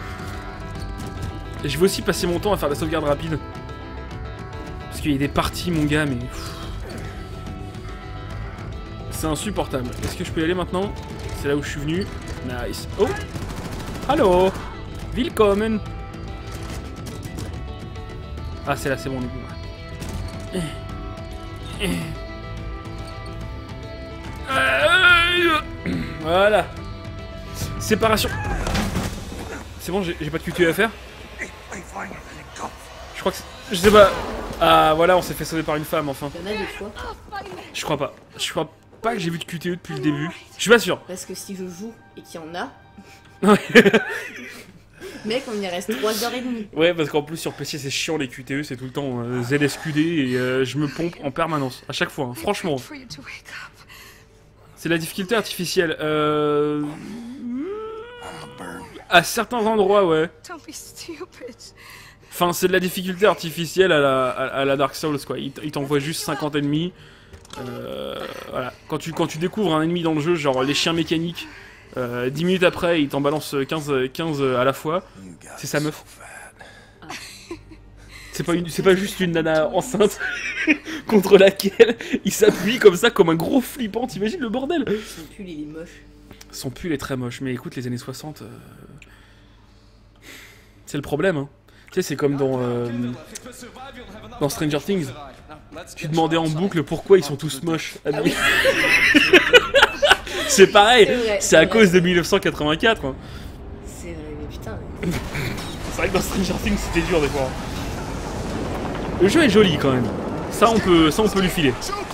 Et je vais aussi passer mon temps à faire la sauvegarde rapide. Parce qu'il y a des parties, mon gars, mais... C'est insupportable. Est-ce que je peux y aller maintenant? C'est là où je suis venu. Nice. Oh! Hallo! Willkommen! Ah, c'est là, c'est bon, du coup. Voilà. Séparation. C'est bon, j'ai pas de QTE à faire. Je crois que je sais pas. Ah voilà, on s'est fait sauver par une femme enfin. Il y en a des fois. Je crois pas. Je crois pas que j'ai vu de QTE depuis le début. Je suis pas sûr. Parce que si je joue et qu'il y en a... Ouais. Mec, on y reste 3h30. Ouais, parce qu'en plus sur PC c'est chiant les QTE, c'est tout le temps ZSQD et je me pompe en permanence, à chaque fois, hein, franchement. C'est la difficulté artificielle. À certains endroits, ouais. Enfin, c'est de la difficulté artificielle à la Dark Souls, quoi. Il t'envoie juste 50 ennemis Voilà. Quand tu découvres un ennemi dans le jeu, genre les chiens mécaniques, 10 minutes après, il t'en balance 15 à la fois. C'est sa meuf. C'est pas juste une nana enceinte contre laquelle il s'appuie comme ça, comme un gros flippant. T'imagines le bordel? Son pull, il est moche. Son pull est très moche, mais écoute, les années 60... C'est le problème, hein. Tu sais, c'est comme dans Stranger Things. Tu demandais en boucle pourquoi ils sont tous moches. Ah oui. C'est pareil, c'est à cause de 1984. Hein. C'est vrai, mais putain. C'est vrai que dans Stranger Things, c'était dur des fois. Le jeu est joli quand même. Ça, on peut lui filer.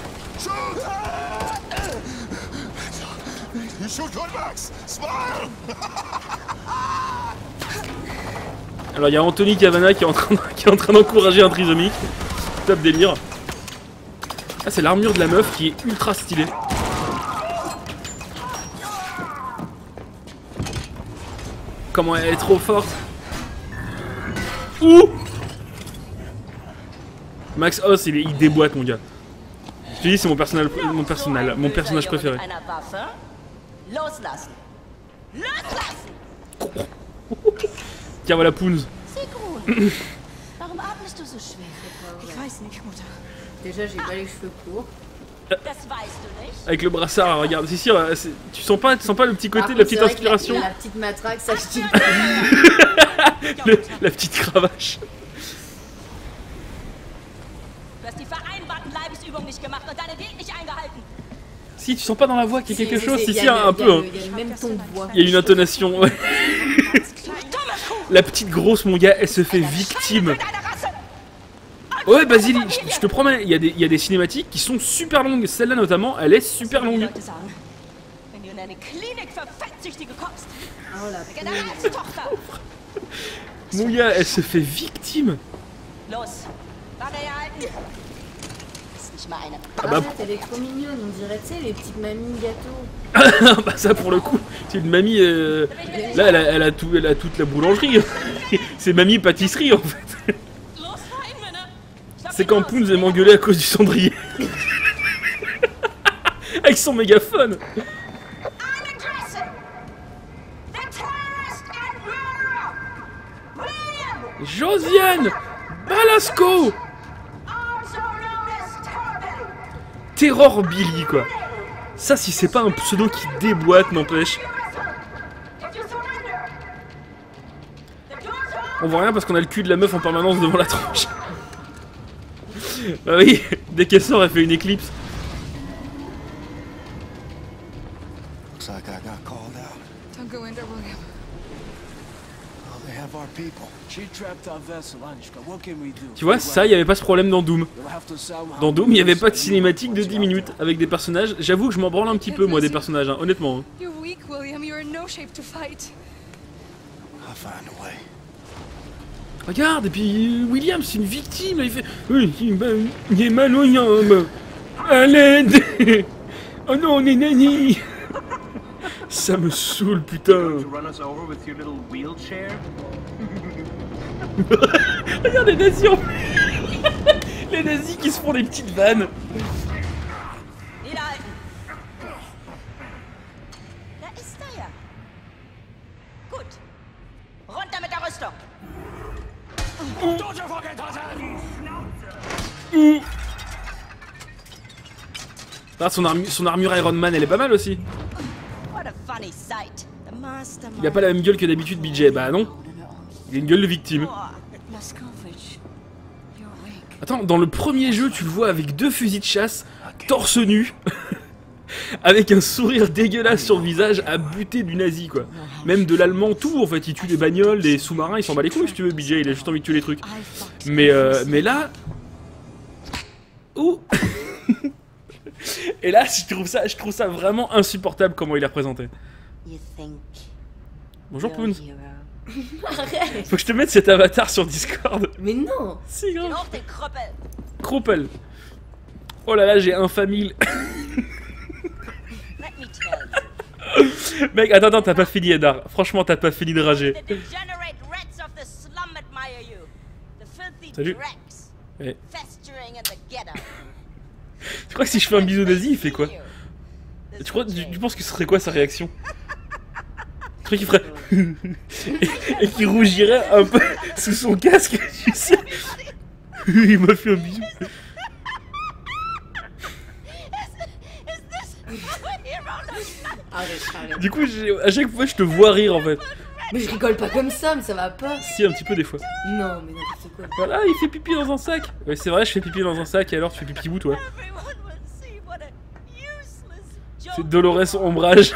Alors il y a Anthony Cavana qui est en train d'encourager un trisomique. Top délire. Ah, c'est l'armure de la meuf qui est ultra stylée. Comment elle est trop forte. Ouh. Max Hoss, il déboîte, mon gars. Je te dis, c'est mon personnage préféré. Tiens, voilà Poons. Déjà, j'ai pas les cheveux courts. Avec le brassard, regarde. Si, tu sens pas le petit côté de la petite inspiration. La petite matraque, ça je dis. La petite cravache. Si, tu sens pas dans la voix qu'il y a quelque chose. Si, un peu. Il y a le même ton de voix. Il y a une intonation. Ouais. La petite grosse, mon gars, elle se fait victime. Ouais, Basile, je te promets, il y a des cinématiques qui sont super longues. Celle-là, notamment, elle est super longue. Mon gars, elle se fait victime. Ah bah, elle est trop mignonne, on dirait, tu sais, les petites mamies gâteaux. Bah ça, pour le coup, c'est une mamie... Là, elle a toute la boulangerie. C'est mamie pâtisserie, en fait. C'est quand Poons est m'engueulé à cause du cendrier. Avec son mégaphone. Josiane Balasco. Terror Billy, quoi. Ça, si c'est pas un pseudo qui déboîte, n'empêche. On voit rien parce qu'on a le cul de la meuf en permanence devant la tronche. Bah oui, dès qu'elle sort, elle fait une éclipse. Looks like I got called out. Don't go in there, William. Oh, they have our people. She trapped our vessel, Anishka. What can we do? Tu vois, ça, il n'y avait pas ce problème dans Doom. Dans Doom, il n'y avait pas de cinématique de 10 minutes avec des personnages. J'avoue que je m'en branle un petit peu, moi, des personnages, hein, honnêtement. Hein. You're weak, William. You're in no shape to fight. I'll find a way. Regarde, et puis William, c'est une victime, là, il fait... Il est malhonnête. À l'aide. Oh non, on est nani. Ça me saoule, putain. Regarde les nazis. Les nazis qui se font des petites vannes. Ah, son armure Iron Man, elle est pas mal aussi. Il a pas la même gueule que d'habitude, BJ. Bah non. Il a une gueule de victime. Attends, dans le premier jeu, tu le vois avec 2 fusils de chasse, torse nu, avec un sourire dégueulasse sur le visage, à buter du nazi, quoi. Même de l'allemand, tout, en fait. Il tue des bagnoles, des sous-marins, il s'en bat les couilles, si tu veux, BJ. Il a juste envie de tuer les trucs. Mais là... Oh. Et là, je trouve ça vraiment insupportable comment il est représenté. Bonjour Poons. Arrête. Faut que je te mette cet avatar sur Discord. Mais non. Si, grave. Kroppel. Oh là là, j'ai un famille. Mec, attends, t'as pas fini, Edar. Franchement, t'as pas fini de rager. Salut. Ouais. Tu crois que si je fais un bisou nazi, il fait quoi? Tu penses que ce serait quoi sa réaction? Tu crois qu'il ferait... et qu'il rougirait un peu sous son casque, tu sais? Il m'a fait un bisou. Arrête. Du coup, à chaque fois, je te vois rire en fait. Mais je rigole pas comme ça, mais ça va pas. Si, un petit peu des fois. Non, mais n'importe quoi. Voilà, il fait pipi dans un sac. Ouais, c'est vrai, je fais pipi dans un sac et alors tu fais pipi où toi? C'est Dolores Ombrage.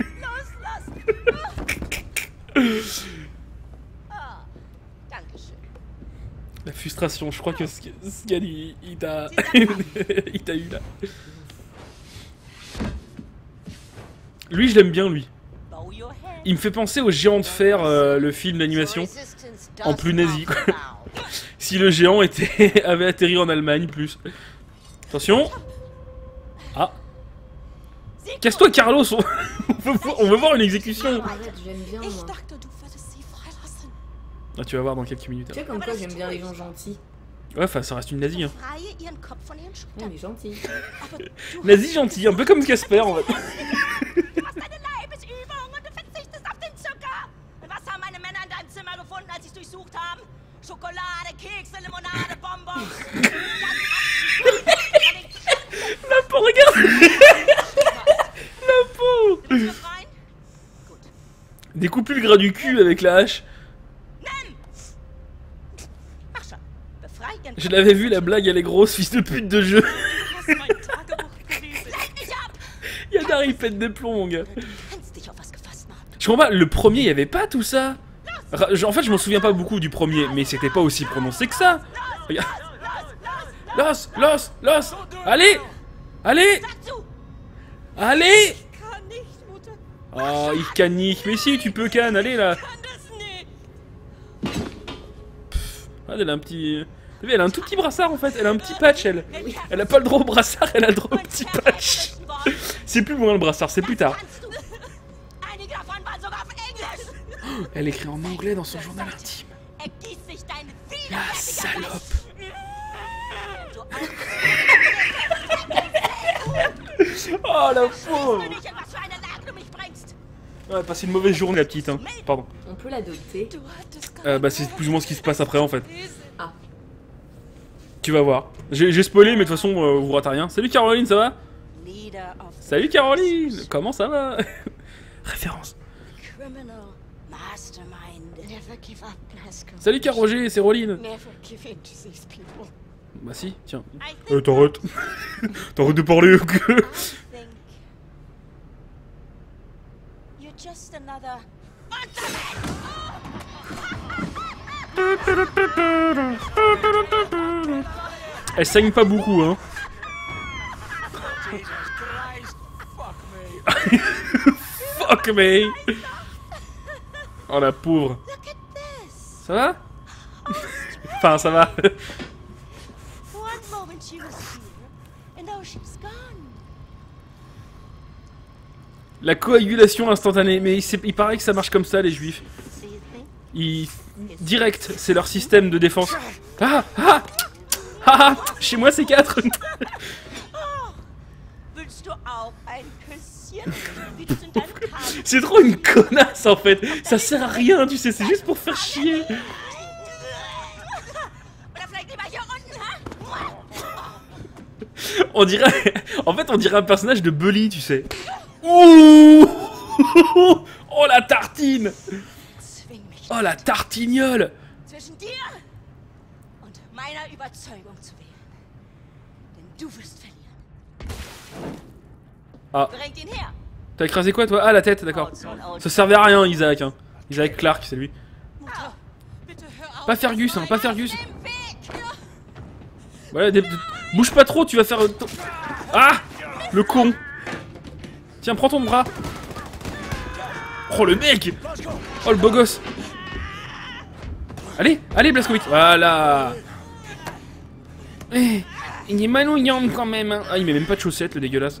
La frustration, je crois que ce gars, il t'a... il t'a eu là. Lui, je l'aime bien, lui. Il me fait penser au Géant de Fer, le film d'animation. En plus nazi, quoi. Si le géant avait atterri en Allemagne, plus. Attention. Ah. Casse-toi, Carlos. On veut voir une exécution. Arrête, j'aime bien, moi. Ah, tu vas voir dans quelques minutes. Tu sais comme quoi j'aime bien les gens gentils. Ouais, enfin, ça reste une nazie, hein. Ouais, mais gentil. Nazi gentil, un peu comme Casper, en fait. La peau, regarde. La peau. Découpe-lui le gras du cul avec la hache. Je l'avais vu, la blague, elle est grosse, fils de pute de jeu. Yadar, il pète des plombs, mon gars. Je comprends pas, le premier, il y avait pas tout ça. En fait, je m'en souviens pas beaucoup du premier, mais c'était pas aussi prononcé que ça. Regarde. Los. Allez. Oh, il canique. Mais si, tu peux canne, allez là. Ah, elle a un petit... Elle a un tout petit brassard en fait, elle a un petit patch elle. Elle a pas le droit au brassard, elle a le droit au petit patch. C'est plus loin le brassard, c'est plus tard. Oh, elle écrit en anglais dans son journal intime. La salope. Oh la pauvre. Ouais, elle passe une mauvaise journée la petite, hein. Pardon. On peut l'adopter. Bah c'est plus ou moins ce qui se passe après en fait. Ah. Tu vas voir. J'ai spoilé mais de toute façon vous ratez rien. Salut Caroline, ça va? Salut Caroline. Comment ça va? Référence. Salut Caroger, c'est Roline. Bah si, tiens. T'arrêtes. T'arrêtes de parler. Elle saigne pas beaucoup, hein. Fuck me. Oh la pauvre. Ça va? Enfin, ça va. La coagulation instantanée, mais il paraît que ça marche comme ça les juifs. Direct, c'est leur système de défense. Chez moi c'est 4. C'est trop une connasse en fait. Ça sert à rien, tu sais, c'est juste pour faire chier. On dirait... En fait on dirait un personnage de Bully, tu sais. Ouh. Oh la tartine. Oh la tartignole. Ah. T'as écrasé quoi toi? Ah la tête, d'accord. Ça servait à rien Isaac, hein. Isaac Clarke, c'est lui. Pas Fergus, hein, pas Fergus. Ouais, bouge pas trop, tu vas faire... Ah. Le con. Tiens, prends ton bras. Oh le mec. Oh le beau gosse. Allez, allez Blazkowicz. Voilà. Il est manouillant quand même, hein. Ah, il met même pas de chaussettes, le dégueulasse.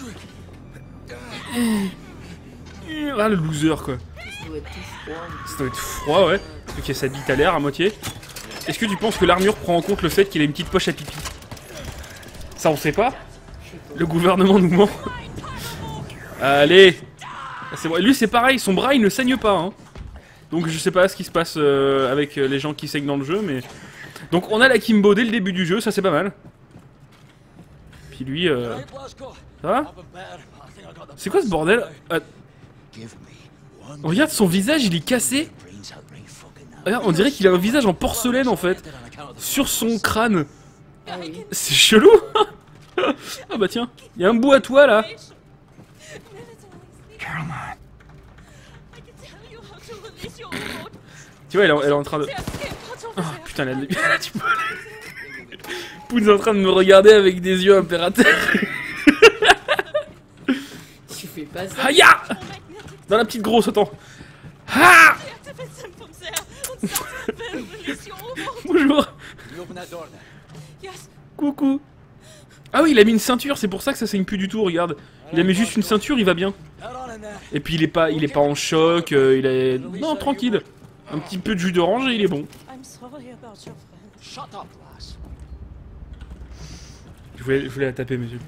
Ah, le loser, quoi. Ça doit être froid, ouais. Parce qu'il y a sa bite à l'air à moitié. Est-ce que tu penses que l'armure prend en compte le fait qu'il a une petite poche à pipi? Ça, on sait pas. Le gouvernement nous ment. Allez. C'est bon. Lui c'est pareil, son bras il ne saigne pas. Hein. Donc je sais pas ce qui se passe avec les gens qui saignent dans le jeu, mais... Donc on a l'Akimbo dès le début du jeu, ça c'est pas mal. Puis lui... Ça va? C'est quoi ce bordel? Regarde son visage, il est cassé. Regarde, on dirait qu'il a un visage en porcelaine en fait. Sur son crâne. C'est chelou. Ah bah tiens, il y a un bout à toi là. Tu vois, elle est en train de... Oh putain, elle a du mal. Poun est en train de me regarder avec des yeux impérateurs. Tu fais pas ça. Aïe! Dans la petite grosse, attends. Ah! Bonjour. Coucou. Ah oui, il a mis une ceinture, c'est pour ça que ça saigne plus du tout, regarde. Il a mis juste une ceinture, il va bien. Et puis il est pas en choc, il est... Non, tranquille. Un petit peu de jus d'orange et il est bon. Je voulais la taper, monsieur.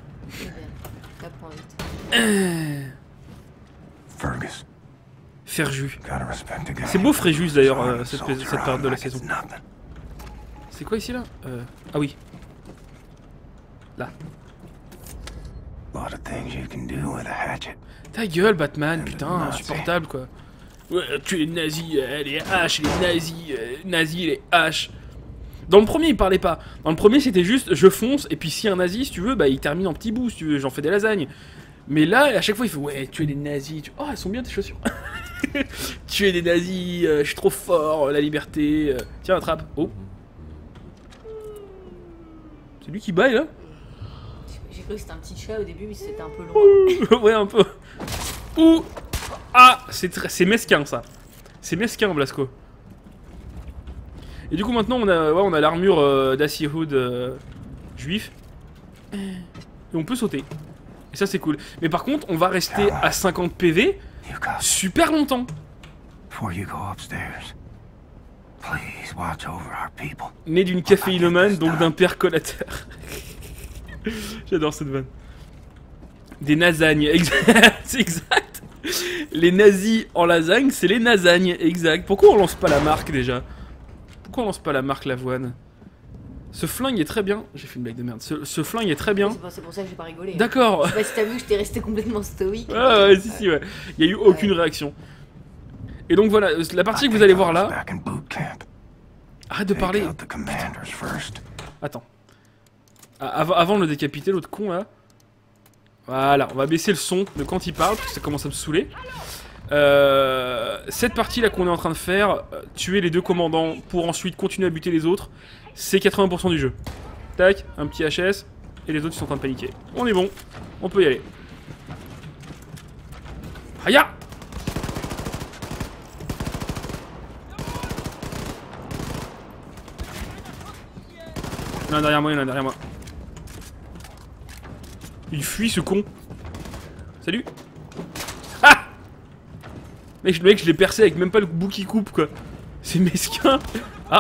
Fergus. Ferjus. C'est beau Fréjus d'ailleurs, cette période de la saison. C'est quoi ici là? Ah oui. Là. Ta gueule Batman, putain, insupportable quoi. Ouais, tu es nazi, les haches, les nazis, les haches. Dans le premier, il parlait pas. Dans le premier, c'était juste je fonce, et puis si un nazi, si tu veux, bah il termine en petits bouts, si tu veux, j'en fais des lasagnes. Mais là, à chaque fois, il fait ouais, tu es des nazis. Oh, elles sont bien tes chaussures. Tu es des nazis, je suis trop fort, la liberté. Tiens, attrape. Oh. C'est lui qui baille là? J'ai cru que c'était un petit chat au début, mais c'était un peu long. Ouais, un peu. Ouh. Ah, c'est mesquin ça. C'est mesquin Blasco. Et du coup maintenant on a l'armure d'Acier Hood juif. Et on peut sauter. Et ça c'est cool. Mais par contre on va rester à 50 PV super longtemps. Né d'une caféinomane, donc d'un percolateur. J'adore cette vanne. Des lasagnes, exact, c'est exact. Les nazis en lasagne, c'est les lasagnes, exact. Pourquoi on lance pas la marque déjà? Pourquoi on lance pas la marque Lavoine? Ce flingue est très bien. J'ai fait une blague de merde. Ce flingue est très bien. C'est pour ça que j'ai pas rigolé. D'accord. Je sais pas si t'as vu que j'étais resté complètement stoïque. Ouais, si, ouais. Il y a eu aucune réaction. Et donc voilà, la partie que vous allez voir là... Arrête de parler. Attends. Avant de le décapiter, l'autre con là. Voilà, on va baisser le son de quand il parle, parce que ça commence à me saouler. Cette partie là qu'on est en train de faire, tuer les deux commandants pour ensuite continuer à buter les autres, c'est 80% du jeu. Tac, un petit HS, et les autres ils sont en train de paniquer. On est bon, on peut y aller. Aïe! Il y en a derrière moi, il y en a derrière moi. Il fuit ce con. Salut. Ah! Mec, je l'ai percé avec même pas le bout qui coupe quoi. C'est mesquin. Ah!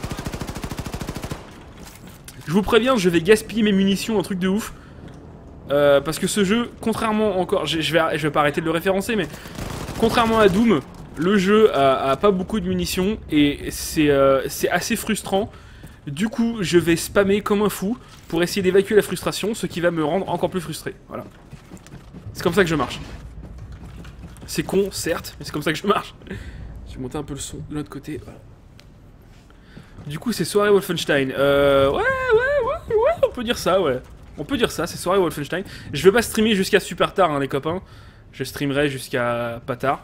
Je vous préviens, je vais gaspiller mes munitions, un truc de ouf. Parce que ce jeu, contrairement encore... Je vais pas arrêter de le référencer, mais... Contrairement à Doom, le jeu a pas beaucoup de munitions. Et c'est assez frustrant. Du coup, je vais spammer comme un fou pour essayer d'évacuer la frustration, ce qui va me rendre encore plus frustré. Voilà. C'est comme ça que je marche. C'est con, certes, mais c'est comme ça que je marche. Je vais monter un peu le son de l'autre côté. Voilà. Du coup, c'est soirée Wolfenstein. Ouais, on peut dire ça, ouais. On peut dire ça, c'est soirée Wolfenstein. Je vais pas streamer jusqu'à super tard, hein, les copains. Je streamerai jusqu'à pas tard.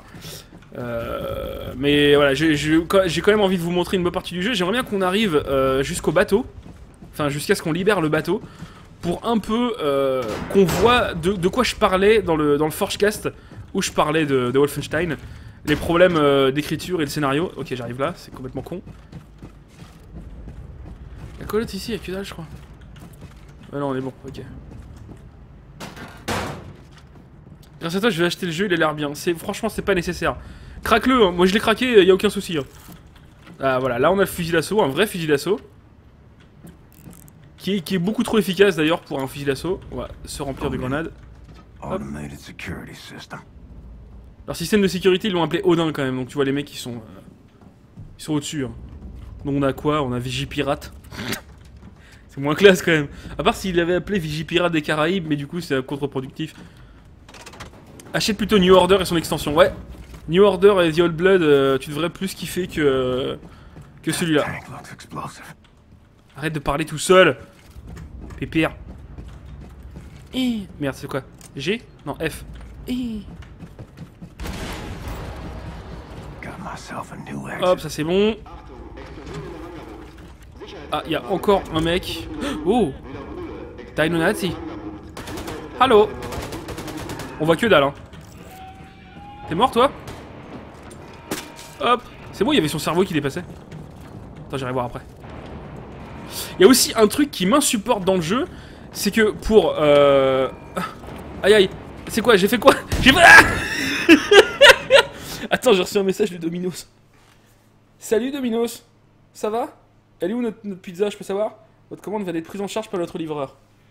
Mais voilà, j'ai quand même envie de vous montrer une bonne partie du jeu. J'aimerais bien qu'on arrive jusqu'au bateau. Enfin, jusqu'à ce qu'on libère le bateau. Pour un peu qu'on voit de quoi je parlais dans le Forgecast. Où je parlais de Wolfenstein. Les problèmes d'écriture et de scénario. Ok, j'arrive là, c'est complètement con. La colotte ici, il y a que dalle, je crois. Ouais, non, on est bon, ok. Grâce à toi, je vais acheter le jeu, il a l'air bien. Franchement, c'est pas nécessaire. Craque-le, hein. Moi je l'ai craqué, y a aucun souci. Hein. Ah voilà, là on a le fusil d'assaut, un vrai fusil d'assaut. qui est beaucoup trop efficace d'ailleurs pour un fusil d'assaut. On va se remplir de grenades. Hop. Leur système de sécurité, ils l'ont appelé Odin quand même, donc tu vois les mecs ils sont au-dessus. Hein. Donc on a quoi? On a Vigipirate. C'est moins classe quand même. À part s'il l'avait appelé Vigipirate des Caraïbes, mais du coup c'est contre-productif. Achète plutôt New Order et son extension. Ouais, New Order et The Old Blood, tu devrais plus kiffer que celui-là. Arrête de parler tout seul. Pépère. Merde, c'est quoi? G? Non, F. Hop, ça c'est bon. Ah, il y a encore un mec. Oh, Dino Nazi. Hallo. On voit que dalle, hein. T'es mort, toi? Hop. C'est bon, il y avait son cerveau qui dépassait. Attends, j'irai voir après. Il y a aussi un truc qui m'insupporte dans le jeu. C'est que pour... Aïe aïe. C'est quoi? J'ai fait quoi? J'ai fait... Attends, j'ai reçu un message de Domino's. Salut Domino's. Ça va? Elle est où notre pizza, je peux savoir? Votre commande va être prise en charge par notre livreur.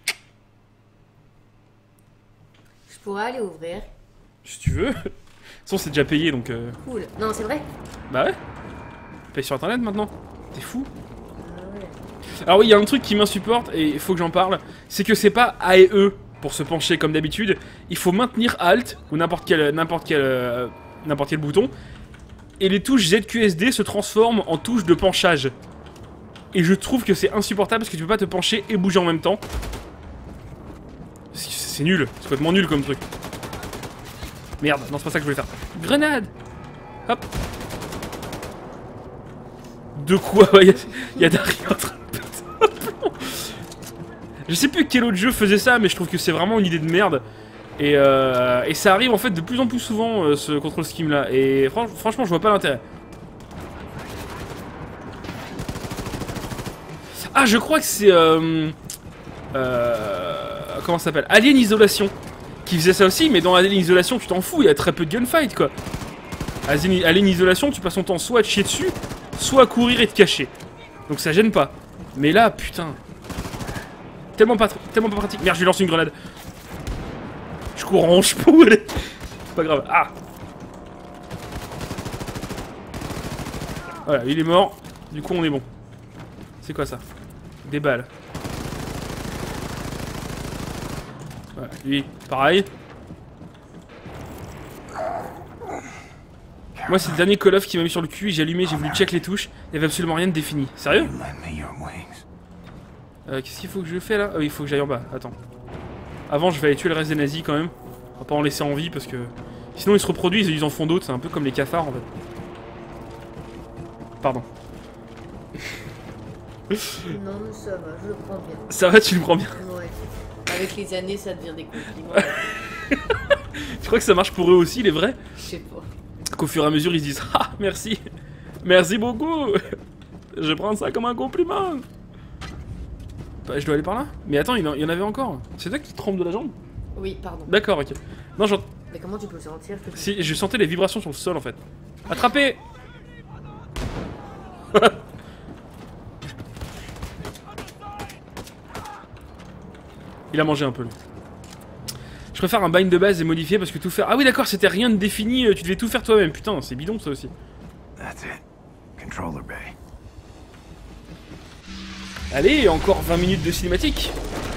Je pourrais aller ouvrir. Si tu veux. De toute façon, c'est déjà payé donc. Cool. Non, c'est vrai? Bah ouais. Paye sur internet maintenant. T'es fou? Alors oui, il y a un truc qui m'insupporte et il faut que j'en parle. C'est que c'est pas A et E pour se pencher comme d'habitude. Il faut maintenir Alt ou n'importe quel bouton. Et les touches ZQSD se transforment en touches de penchage. Et je trouve que c'est insupportable parce que tu peux pas te pencher et bouger en même temps. C'est nul, c'est complètement nul comme truc. Merde, non c'est pas ça que je voulais faire. Grenade. Hop. De quoi? Il y a Dario en train de péter un plomb. Je sais plus quel autre jeu faisait ça, mais je trouve que c'est vraiment une idée de merde. Et ça arrive en fait de plus en plus souvent ce control scheme là. Et franchement je vois pas l'intérêt. Ah, je crois que c'est... comment ça s'appelle? Alien Isolation. Qui faisait ça aussi, mais dans Alien Isolation, tu t'en fous, il y a très peu de gunfight, quoi. Alien Isolation, tu passes ton temps soit à te chier dessus, soit à courir et te cacher. Donc ça gêne pas. Mais là, putain. Tellement pas pratique. Merde, je lui lance une grenade. Je cours en hanche-poule. C'est pas grave. Ah. Voilà, il est mort. Du coup, on est bon. C'est quoi ça? Des balles. Voilà, lui, pareil. Moi, c'est le dernier Call of qui m'a mis sur le cul. J'ai allumé, j'ai voulu check les touches. Il n'y avait absolument rien de défini. Sérieux? Qu'est-ce qu'il faut que je fais là? Ah oui, il faut que j'aille en bas. Attends. Avant, je vais aller tuer le reste des nazis quand même. On va pas en laisser en vie parce que... Sinon, ils se reproduisent et ils en font d'autres. C'est un peu comme les cafards en fait. Pardon. Non, mais ça va, je le prends bien. Ça va, tu le prends bien? Ouais. Avec les années, ça devient des compliments. Tu crois que ça marche pour eux aussi, les vrais? Je sais pas. Qu'au fur et à mesure, ils se disent ah, merci. Merci beaucoup. Je prends ça comme un compliment. Bah, je dois aller par là? Mais attends, il y en avait encore. C'est toi qui te trempe de la jambe? Oui, pardon. D'accord, ok. Non, j'en... Mais comment tu peux le sentir? Si, je sentais les vibrations sur le sol en fait. Attrapez! Il a mangé un peu lui. Je préfère un bind de base et modifié parce que tout faire... Ah oui d'accord, c'était rien de défini, tu devais tout faire toi-même. Putain, c'est bidon ça aussi. Allez, encore 20 minutes de cinématique.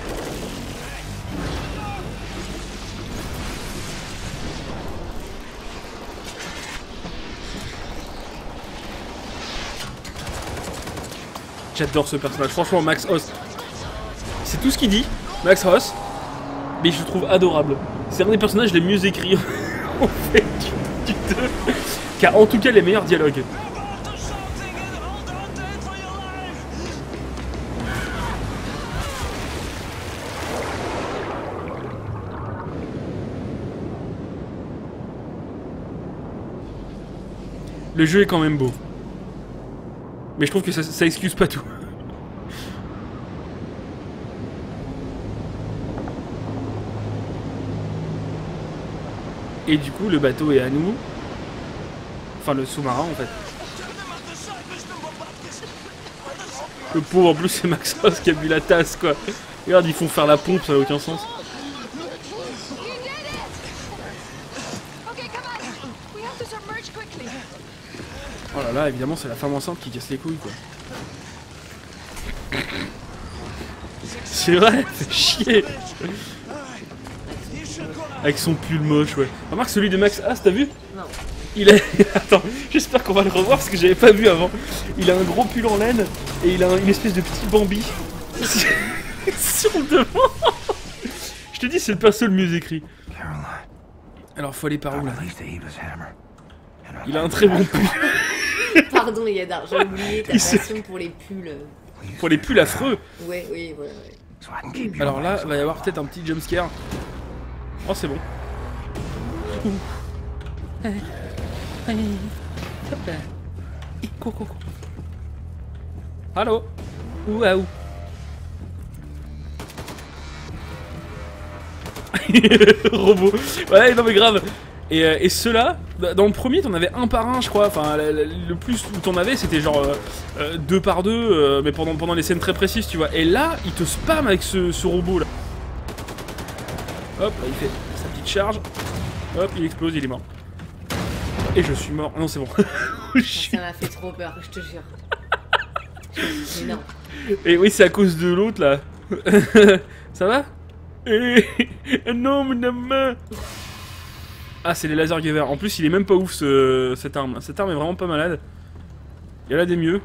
J'adore ce personnage, franchement Max Hoss. C'est tout ce qu'il dit, Max Hoss. Mais je le trouve adorable. C'est un des personnages les mieux écrits en fait du 2. Qui a en tout cas les meilleurs dialogues. Le jeu est quand même beau. Mais je trouve que ça excuse pas tout. Et du coup, le bateau est à nous. Enfin, le sous-marin, en fait. Le pauvre, en plus c'est Maxos qui a bu la tasse quoi. Regarde, ils font faire la pompe, ça n'a aucun sens. Oh là là, évidemment c'est la femme enceinte qui casse les couilles quoi. C'est vrai, fait chier. Avec son pull moche, ouais. Remarque celui de Max As, t'as vu? Non. Il a... Attends, j'espère qu'on va le revoir parce que j'avais pas vu avant. Il a un gros pull en laine et il a une espèce de petit Bambi sur le devant. Je te dis, c'est le perso le mieux écrit. Alors, faut aller par où là? Il a un très bon pull. Pardon, Yadar, j'ai oublié ta passion pour les pulls. Pour les pulls affreux. Ouais, oui, voilà. Ouais. Alors là, il va y avoir peut-être un petit jumpscare. Oh, c'est bon. Coucou. Allô? Waouh. Robot. Ouais, non mais grave. Et ceux-là, dans le premier, t'en avais un par un, je crois. Enfin, le plus où t'en avais, c'était genre 2 par 2, mais pendant les scènes très précises, tu vois. Et là, il te spam avec ce robot là. Hop, là, il fait sa petite charge. Hop, il explose, il est mort. Et je suis mort. Ah non, c'est bon. Ça m'a fait trop peur, je te jure. Mais non. Et oui, c'est à cause de l'autre là. Ça va? Non, mais main. Ah, c'est les laser giver. En plus, il est même pas ouf cette arme. Cette arme est vraiment pas malade. Il y en a des mieux.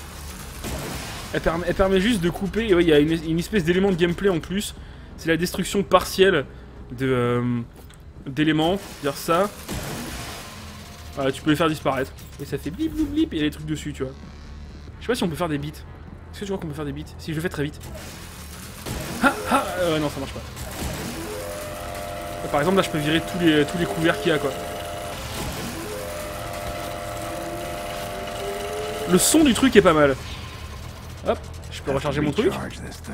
Elle permet juste de couper. Et ouais, il y a une espèce d'élément de gameplay en plus. C'est la destruction partielle d'éléments. Dire ça. Voilà, tu peux les faire disparaître. Et ça fait blip blip blip et il y a des trucs dessus, tu vois. Je sais pas si on peut faire des bits. Est-ce que tu vois qu'on peut faire des bits? Si je le fais très vite. Ah ah ouais, non, ça marche pas. Par exemple, là, je peux virer tous les couverts qu'il y a, quoi. Le son du truc est pas mal. Hop, je peux recharger mon truc.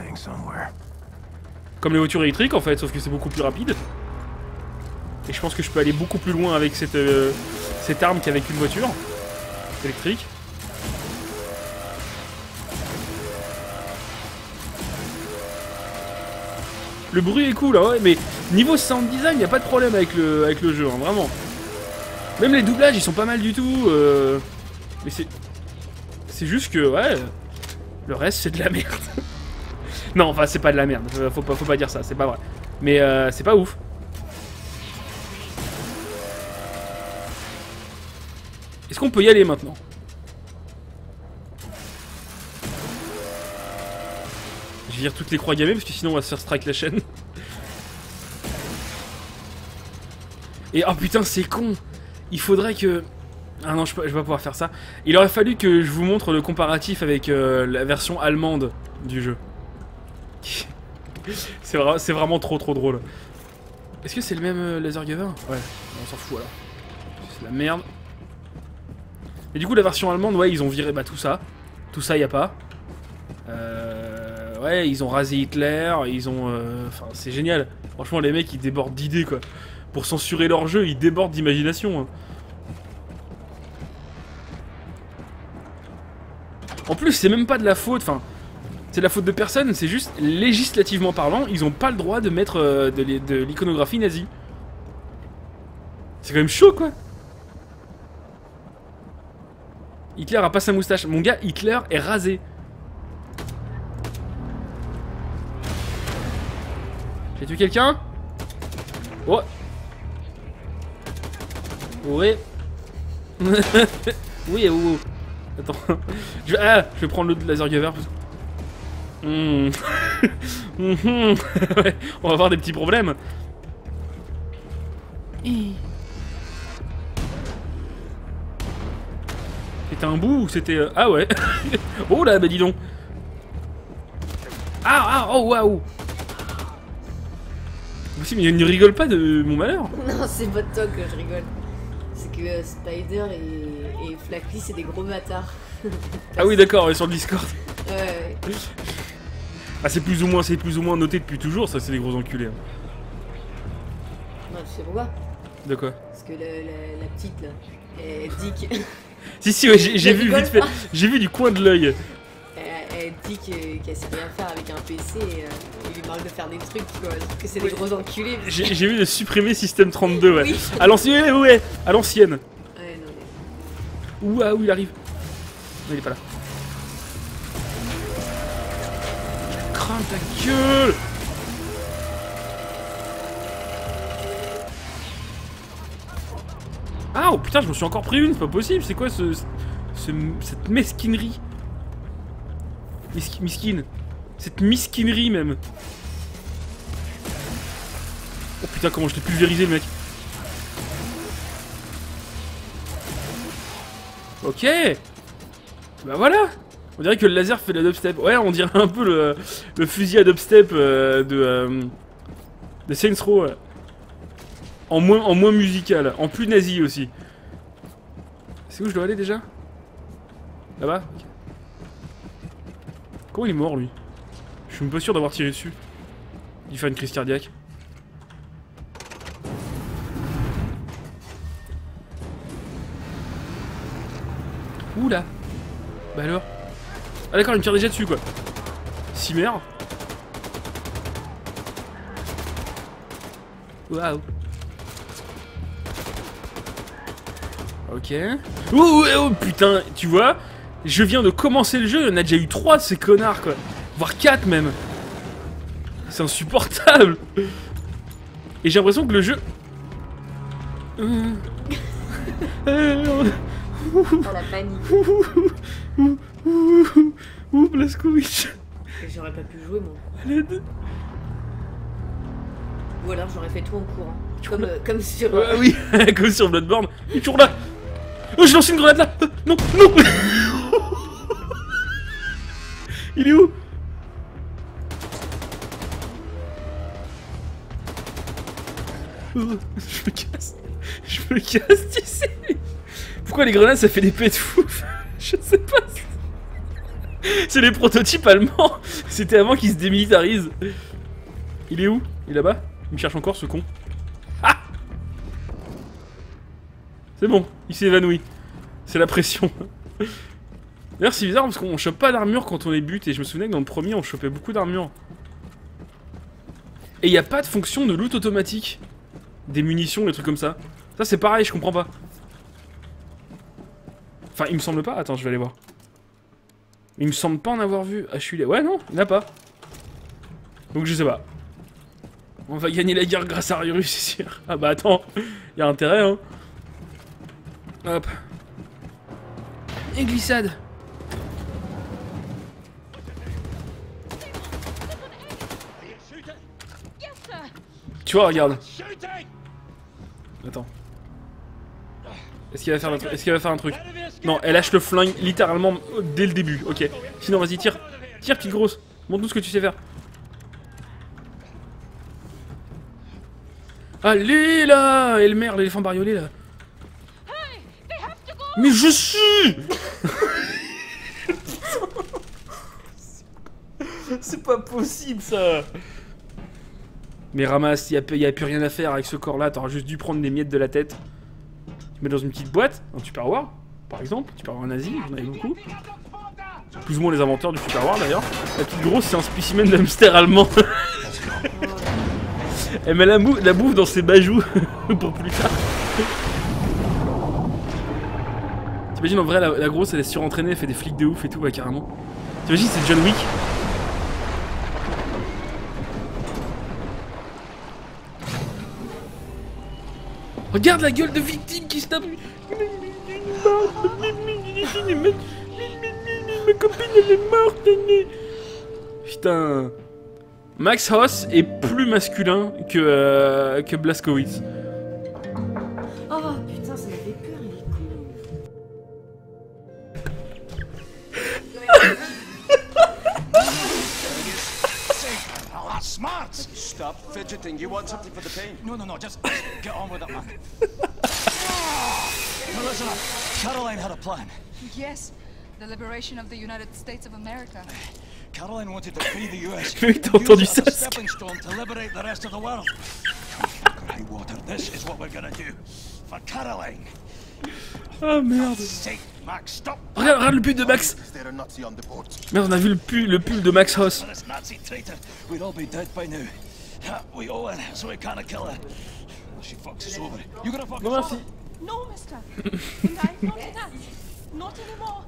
Comme les voitures électriques, en fait, sauf que c'est beaucoup plus rapide. Et je pense que je peux aller beaucoup plus loin avec cette arme qu'avec une voiture électrique. Le bruit est cool, hein, ouais, mais niveau sound design, y a pas de problème avec le jeu, hein, vraiment. Même les doublages, ils sont pas mal du tout. Mais c'est juste que, ouais, le reste, c'est de la merde. Non, enfin, c'est pas de la merde. Faut pas dire ça, c'est pas vrai. Mais c'est pas ouf. Est-ce qu'on peut y aller maintenant? Je vais dire toutes les croix gammées parce que sinon on va se faire strike la chaîne. Et oh putain, c'est con. Il faudrait que... Ah non, je vais pas pouvoir faire ça. Il aurait fallu que je vous montre le comparatif avec la version allemande du jeu. C'est vraiment trop drôle. Est-ce que c'est le même laser giver? Ouais, on s'en fout alors. C'est la merde. Et du coup la version allemande, ouais, ils ont viré tout ça. Tout ça, y a pas. Ouais, ils ont rasé Hitler, ils ont... Enfin, c'est génial. Franchement, les mecs, ils débordent d'idées, quoi. Pour censurer leur jeu, ils débordent d'imagination. Hein. En plus, c'est même pas de la faute, enfin... C'est de la faute de personne, c'est juste, législativement parlant, ils ont pas le droit de mettre de l'iconographie nazie. C'est quand même chaud, quoi. Hitler a pas sa moustache. Mon gars, Hitler est rasé. J'ai tué quelqu'un? Oh. Ouais. Oui, oh. Attends. Je vais prendre le laser giver. Ouais, on va avoir des petits problèmes. C'était un bout ou c'était... Ah ouais. Oh là, bah dis donc. Ah, oh waouh. Mais il ne rigole pas de mon malheur. Non, c'est pas de toi que je rigole. C'est que Spider et Flacky, c'est des gros bâtards. Ah oui, d'accord, sur le Discord. Ouais. Ah, c'est plus ou moins noté depuis toujours, ça, c'est des gros enculés. Non, tu sais pourquoi? De quoi? Parce que la petite, là, elle dit que... Si, ouais, j'ai vu vite fait. J'ai vu du coin de l'œil. Elle dit qu'elle sait rien faire avec un PC, il lui manque de faire des trucs, quoi. Que c'est des gros enculés. J'ai vu de supprimer Système 32, ouais. Oui. À l'ancienne, ouais, à l'ancienne. Ouais, non, mais... Ouh, ah, où il arrive. Non, il est pas là. Crame ta gueule. Ah, oh putain, je me suis encore pris une, c'est pas possible, c'est quoi cette mesquinerie? Misquine. Cette misquinerie même. Oh putain, comment je l'ai pulvérisé le mec. Ok. Bah voilà. On dirait que le laser fait de la dubstep. Ouais, on dirait un peu le fusil à dubstep de Saints Row. En moins musical, en plus nazi aussi. C'est où je dois aller déjà? Là-bas? Okay. Comment il est mort lui? Je suis même pas sûr d'avoir tiré dessus. Il fait une crise cardiaque. Oula. Bah alors. Ah d'accord, il me tire déjà dessus quoi. Cimer. Waouh. Ok. Oh putain, tu vois, je viens de commencer le jeu, il y en a déjà eu 3 de ces connards quoi. Voire 4 même. C'est insupportable. Et j'ai l'impression que le jeu... Oh la panique. Ouh, Blazkowicz. J'aurais pas pu jouer moi. À l'aide. Ou alors j'aurais fait tout en courant. Comme sur... oui, comme sur Bloodborne. Il est toujours là. Oh, j'ai lancé une grenade là. Non, non. Il est où? Oh, je me casse. Je me casse, tu sais. Pourquoi les grenades ça fait des pets de fou? Je sais pas. C'est les prototypes allemands. C'était avant qu'ils se démilitarisent. Il est où? Il est là-bas? Il me cherche encore ce con. Ah! C'est bon, il s'est évanoui. C'est la pression. D'ailleurs c'est bizarre parce qu'on chope pas d'armure quand on est but. Et je me souvenais que dans le premier on chopait beaucoup d'armure. Et il n'y a pas de fonction de loot automatique. Des munitions, des trucs comme ça. Ça c'est pareil, je comprends pas. Enfin il me semble pas, attends je vais aller voir. Il me semble pas en avoir vu. Ah je suis là. Ouais non, il n'y en a pas. Donc je sais pas. On va gagner la guerre grâce à Ryrus, c'est sûr. Ah bah attends, il y a intérêt hein. Hop. Et glissade. Tu vois, regarde. Attends. Est-ce qu'il va faire un truc? Est-ce qu'il va faire un truc? Non, elle lâche le flingue littéralement dès le début. Ok. Sinon, vas-y, tire. Tire, petite grosse. Montre-nous ce que tu sais faire. Allez là! Et le maire, l'éléphant bariolé là. Mais je suis. C'est pas possible ça. Mais ramasse, y a plus rien à faire avec ce corps là, t'auras juste dû prendre des miettes de la tête. Tu mets dans une petite boîte, un Tupperware, par exemple, Tupperware nazi, j'en avais beaucoup. Plus ou moins les inventeurs du Tupperware d'ailleurs. La petite grosse c'est un spécimen d'hamster allemand. Elle met la bouffe dans ses bajoux pour plus tard. T'imagines en vrai la grosse elle est surentraînée, elle fait des flics de ouf et tout, ouais carrément. T'imagines c'est John Wick. Regarde la gueule de victime qui se tape. Ma copine elle est morte. Putain. Max Hoss est plus masculin que Blazkowicz. Oh putain, ça m'a fait peur, il est Oh, that's smart. Stop fidgeting. You want something for the pain? No, just get on with it, man. Now listen up. Caroline had a plan. Yes, the liberation of the United States of America. Caroline wanted to free the US. T'as entendu ça? Stepping stone to liberate the rest of the world. High water. This is what we're gonna do for Caroline. Oh merde. Regarde le pull de Max. Merde, on a vu le pull de Max Hoss. Non merci. No, mister. Not anymore.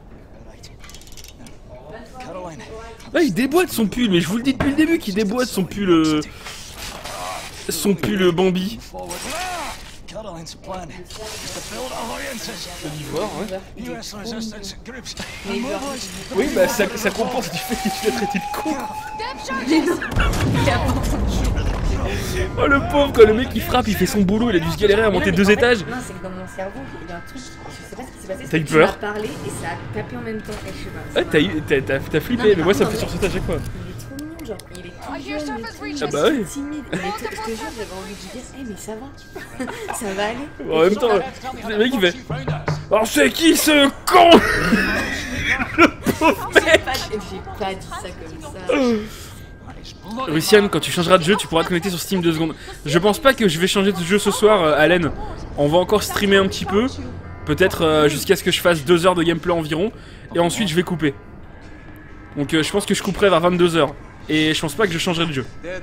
Caroline. Ah, il déboîte son pull, mais je vous le dis depuis le début qu'il déboîte son pull. Son pull Bambi. Caroline's plan is to build alliances. L'ivoire, ouais. US resistance groups. Oui, bah ça compense du fait que tu l'as traité de con. Oh le pauvre, quand le mec il frappe, il fait son boulot, il a dû se galérer à monter 2 étages. Non, c'est que dans mon cerveau, il y a un truc, je sais pas ce qui s'est passé. T'as eu Tu peur? m'as parlé et ça a tapé en même temps. Et je sais pas. Ouais, t'as flippé, mais moi ça me fait sursauter à chaque fois. Il est trop mignon, genre, il est tout jeune et tout. Ah bah oui. Timide. Mais je te jure, j'avais envie de lui dire, hey, mais ça va. Ça va aller. En même temps, le mec il fait. Alors c'est qui ce con? Le pauvre mec. J'ai pas dit ça comme ça. Russian, quand tu changeras de jeu, tu pourras te connecter sur Steam 2 secondes. Je pense pas que je vais changer de jeu ce soir, Allen. On va encore streamer un petit peu. Peut-être jusqu'à ce que je fasse 2 heures de gameplay environ. Et ensuite je vais couper. Donc je pense que je couperai vers 22 h. Et je pense pas que je changerai de jeu.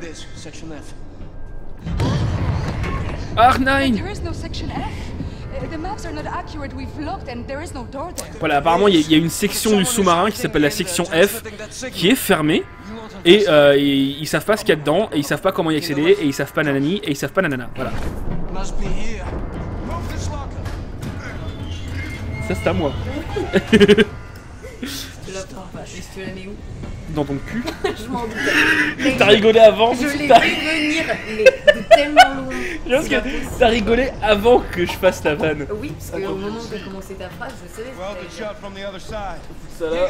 R9. Voilà, apparemment il y a une section du sous-marin qui s'appelle la section F qui est fermée. Et ils savent pas ce qu'il y a dedans, et ils savent pas comment y accéder, et ils savent pas nanani, et ils savent pas nanana, voilà. Ça c'est à moi. Tu l'apprends pas, tu la mets où? Dans ton cul. Je m'en doute. T'as rigolé avant. Je l'ai vu venir, mais de tellement loin. Je pense que t'as rigolé avant que je fasse la vanne. Oui, parce qu'au moment où t'as commencé ta phrase, je savais que ça là.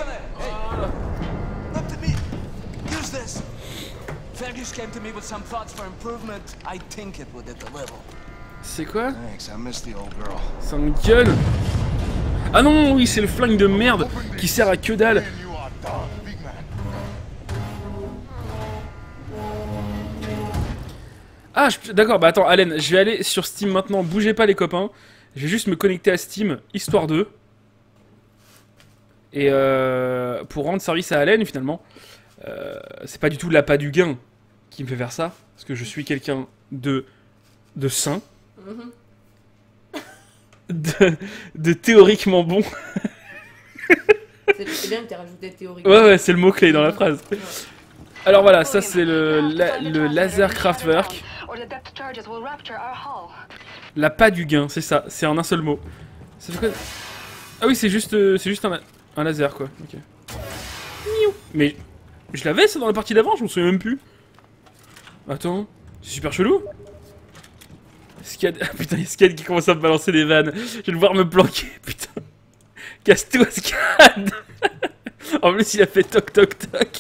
Use this. Fergus came to me with some thoughts for improvement. I think it would deliver. C'est quoi? Thanks, I miss the old girl. Ça me gueule. Ah non, oui, c'est le flingue de merde qui sert à que dalle. Ah, d'accord, bah attends, Allen, je vais aller sur Steam maintenant. Bougez pas les copains. Je vais juste me connecter à Steam, histoire 2. Et pour rendre service à Allen finalement. C'est pas du tout l'appât du gain qui me fait faire ça, parce que je suis quelqu'un de sain, de théoriquement bon. C'est bien que t'aies rajouté théoriquement. Ouais, c'est le mot-clé dans la phrase. Alors voilà, ça c'est le laser Kraftwerk. L'appât du gain, c'est ça, c'est en un seul mot. Ça fait quoi? Ah oui, c'est juste un laser quoi. Ok. Mais je l'avais ça dans la partie d'avant, je m'en souviens même plus. Attends, c'est super chelou. Scad... Ah, putain, il y a Scad qui commence à me balancer des vannes. Je vais le voir me planquer, putain. Casse-toi, Scad. En plus, il a fait toc toc toc.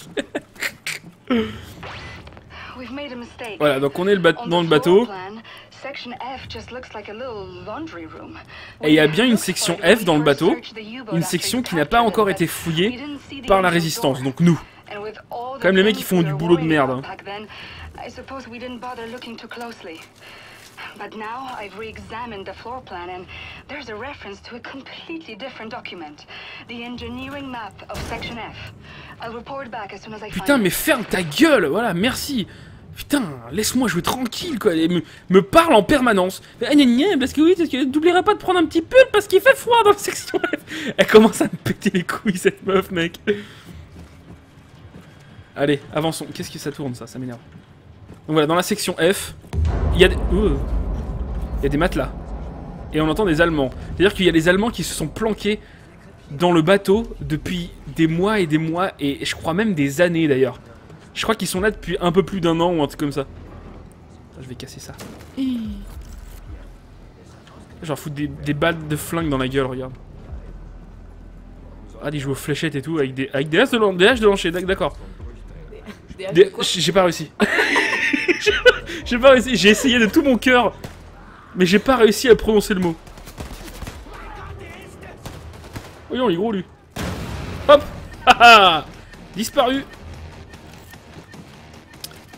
Voilà, donc on est dans le bateau. Et il y a bien une section F dans le bateau. Une section qui n'a pas encore été fouillée par la résistance, donc nous. Quand même les mecs qui font du boulot de merde. Hein. But now I've re-examined the floor plan and there's a reference to a completely different document. The engineering map of Section F. I'll report back as soon as I find it. Putain, mais ferme ta gueule, voilà, merci. Putain, laisse-moi jouer tranquille, quoi. Et me parle en permanence. Parce que oui, t'oublieras pas de prendre un petit pull parce qu'il fait froid dans la section F. Elle commence à me péter les couilles, cette meuf, mec. Allez, avançons. Qu'est-ce que ça tourne, ça m'énerve. Donc voilà, dans la section F, il y a des... il y a des matelas. Et on entend des Allemands. C'est-à-dire qu'il y a des Allemands qui se sont planqués dans le bateau depuis des mois, et je crois même des années d'ailleurs. Je crois qu'ils sont là depuis un peu plus d'1 an ou un truc comme ça. Je vais casser ça. Genre foutre des balles de flingue dans la gueule, regarde. Ah, ils jouent aux fléchettes et tout avec des haches de lancer, d'accord. J'ai pas réussi. J'ai pas réussi, j'ai essayé de tout mon cœur, mais j'ai pas réussi à prononcer le mot. Oh non, il est gros lui. Hop. Disparu.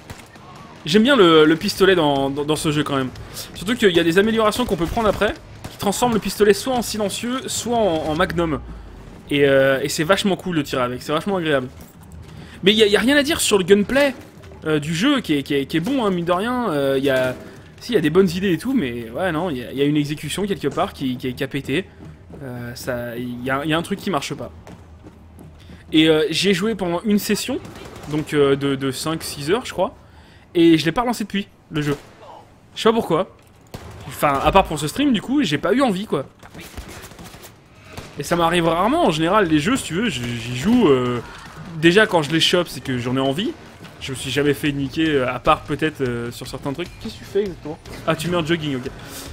J'aime bien le pistolet dans ce jeu quand même. Surtout qu'il y a des améliorations qu'on peut prendre après, qui transforme le pistolet soit en silencieux, soit en magnum. Et c'est vachement cool de tirer avec, c'est vachement agréable. Mais il y a rien à dire sur le gunplay du jeu qui est bon, hein, mine de rien. Il y a des bonnes idées et tout, mais ouais, non, il y a une exécution quelque part qui a pété. Il y a un truc qui marche pas. Et j'ai joué pendant une session, donc de 5-6 heures, je crois, et je l'ai pas relancé depuis, le jeu. Je sais pas pourquoi. Enfin, à part pour ce stream, du coup, j'ai pas eu envie, quoi. Et ça m'arrive rarement, en général, les jeux, si tu veux, j'y joue... déjà, quand je les chope, c'est que j'en ai envie. Je me suis jamais fait niquer, à part peut-être sur certains trucs. Qu'est-ce que tu fais exactement? Ah, tu mets en jogging, ok.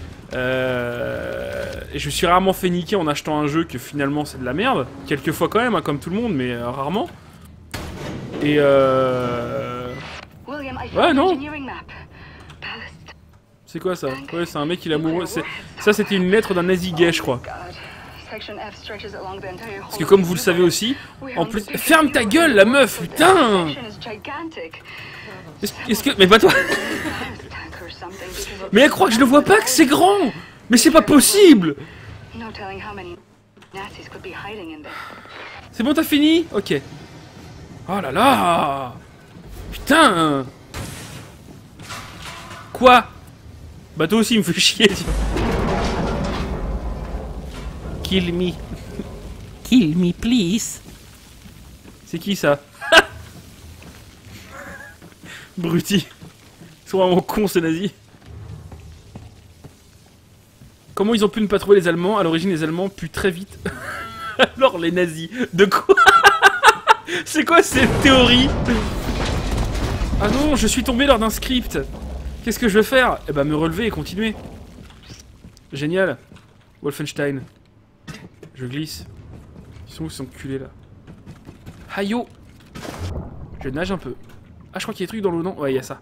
Et je me suis rarement fait niquer en achetant un jeu que finalement c'est de la merde. Quelques fois quand même, hein, comme tout le monde, mais rarement. Et ouais, non. C'est quoi ça? Ouais, c'est un mec, il est amoureux. Ça, c'était une lettre d'un nazi gay, je crois. Parce que comme vous le savez aussi, en plus... Ferme ta gueule, la meuf, putain! Est-ce que... Mais pas toi. Mais elle croit que je le vois pas, que c'est grand. Mais c'est pas possible. C'est bon, t'as fini? Ok. Oh là là. Putain. Quoi? Bah toi aussi, il me fait chier. Kill me. Kill me, please. C'est qui ça? Bruti. Ils sont vraiment cons, ces nazis. Comment ils ont pu ne pas trouver les Allemands? À l'origine, les Allemands puent très vite. Alors, les nazis. De quoi? C'est quoi cette théorie? Ah non, je suis tombé lors d'un script. Qu'est-ce que je vais faire? Eh ben, me relever et continuer. Génial. Wolfenstein. Je glisse. Ils sont où ces enculés là? Hayo. Je nage un peu. Ah, je crois qu'il y a des trucs dans l'eau, non? Ouais, il y a ça.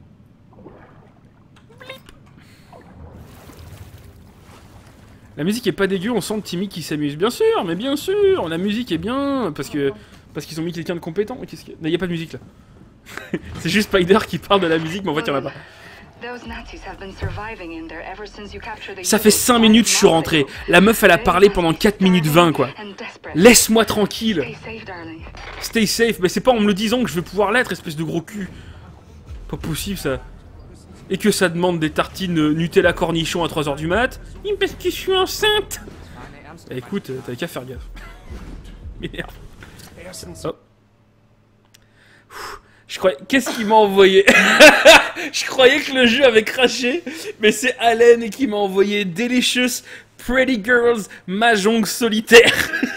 La musique est pas dégueu, on sent Timmy qui s'amuse. Bien sûr, mais bien sûr, la musique est bien, parce qu'ils ont mis quelqu'un de compétent. Qu'est-ce qu'il y a? Il n'y a pas de musique là. C'est juste Spider qui parle de la musique, mais en fait il n'y en a pas. Ça fait 5 minutes que je suis rentré. La meuf elle a parlé pendant 4 minutes 20 quoi. Laisse-moi tranquille. Stay safe, mais c'est pas en me le disant que je vais pouvoir l'être, espèce de gros cul. Pas possible ça. Et que ça demande des tartines Nutella cornichon à 3h du mat. Parce que je suis enceinte. Bah écoute, t'avais qu'à faire gaffe. Merde. Oh. Je croyais... Qu'est-ce qu'il m'a envoyé? Je croyais que le jeu avait craché, mais c'est Allen qui m'a envoyé Delicious Pretty Girls Mahjong solitaire.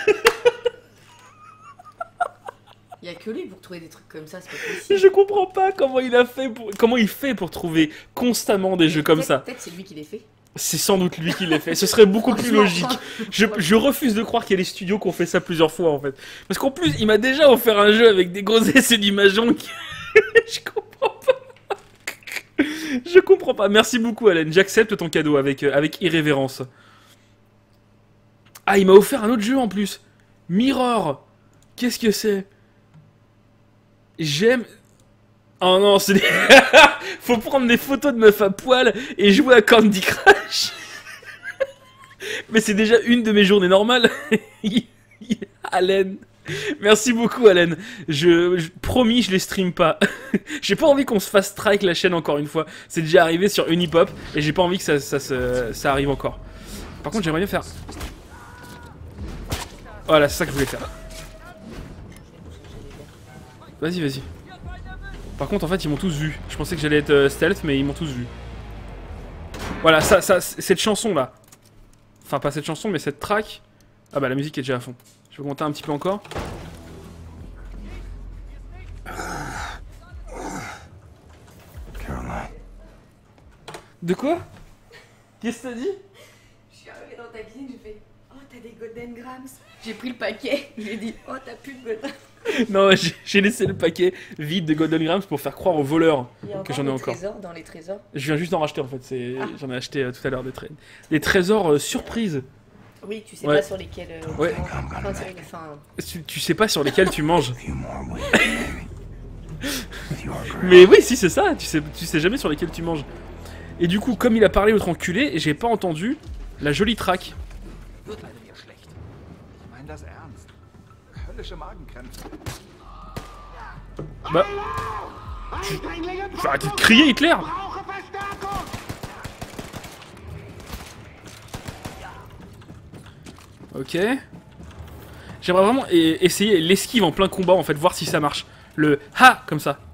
Il y a que lui pour trouver des trucs comme ça, c'est pas possible. Je comprends pas comment il a fait pour... Comment il fait pour trouver constamment des jeux comme ça. Peut-être c'est lui qui les fait. C'est sans doute lui qui les fait. Ce serait beaucoup plus logique. Je refuse de croire qu'il y a des studios qui ont fait ça plusieurs fois en fait. Parce qu'en plus, il m'a déjà offert un jeu avec des gros essais d'imageons qui... Je comprends pas. Je comprends pas. Merci beaucoup Allen. J'accepte ton cadeau avec irrévérence. Ah, il m'a offert un autre jeu en plus. Mirror. Qu'est-ce que c'est? J'aime... Oh non, c'est... Faut prendre des photos de meufs à poil et jouer à Candy Crush. Mais c'est déjà une de mes journées normales. Allen. Merci beaucoup Allen. Promis, je les stream pas. J'ai pas envie qu'on se fasse strike la chaîne encore une fois. C'est déjà arrivé sur Unipop et j'ai pas envie que ça arrive encore. Par contre, j'aimerais bien faire... Voilà, c'est ça que je voulais faire. Vas-y, vas-y. Par contre, en fait, ils m'ont tous vu. Je pensais que j'allais être stealth, mais ils m'ont tous vu. Voilà, cette chanson-là. Enfin, pas cette chanson, mais cette track. Ah bah, la musique est déjà à fond. Je vais monter un petit peu encore. De quoi? Qu'est-ce que t'as dit? Je suis arrivée dans ta cuisine, j'ai fait « Oh, t'as des Golden Grams !» J'ai pris le paquet, je lui ai dit « Oh, t'as plus de Golden !» Non, j'ai laissé le paquet vide de Golden Grams pour faire croire aux voleurs que j'en ai encore. Trésors dans les trésors. Je viens juste d'en racheter en fait, j'en ai acheté tout à l'heure des trésors surprises. Oui, tu sais pas sur lesquels... ouais. Tu sais pas sur lesquels tu manges. Mais oui, si c'est ça, tu sais jamais sur lesquels tu manges. Et du coup, comme il a parlé l'autre enculé, j'ai pas entendu, La jolie track. Wird leider hier schlecht. Ich meine das ernst. Höllische Magenkrämpfe. Bah. Faut arrêter de crier, Hitler! Ok. J'aimerais vraiment essayer l'esquive en plein combat, en fait, voir si ça marche. Le ha comme ça.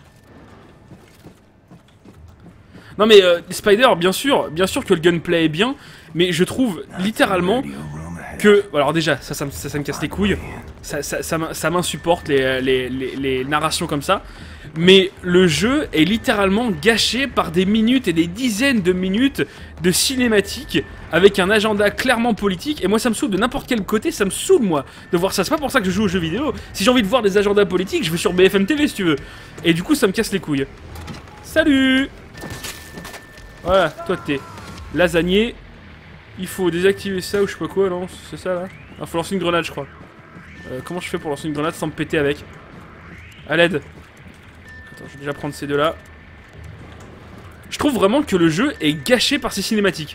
Non mais Spider, bien sûr que le gunplay est bien, mais je trouve littéralement que... Alors déjà, ça me casse les couilles, ça m'insupporte les narrations comme ça, mais le jeu est littéralement gâché par des minutes et des dizaines de minutes de cinématiques avec un agenda clairement politique, et moi ça me saoule de n'importe quel côté, ça me saoule moi de voir ça. C'est pas pour ça que je joue aux jeux vidéo. Si j'ai envie de voir des agendas politiques, je vais sur BFM TV si tu veux, et du coup ça me casse les couilles. Salut! Voilà, toi t'es lasagne. Il faut désactiver ça ou je sais pas quoi, non? C'est ça là? Il faut lancer une grenade, je crois. Comment je fais pour lancer une grenade sans me péter avec? À l'aide. Attends, je vais déjà prendre ces deux là. Je trouve vraiment que le jeu est gâché par ses cinématiques.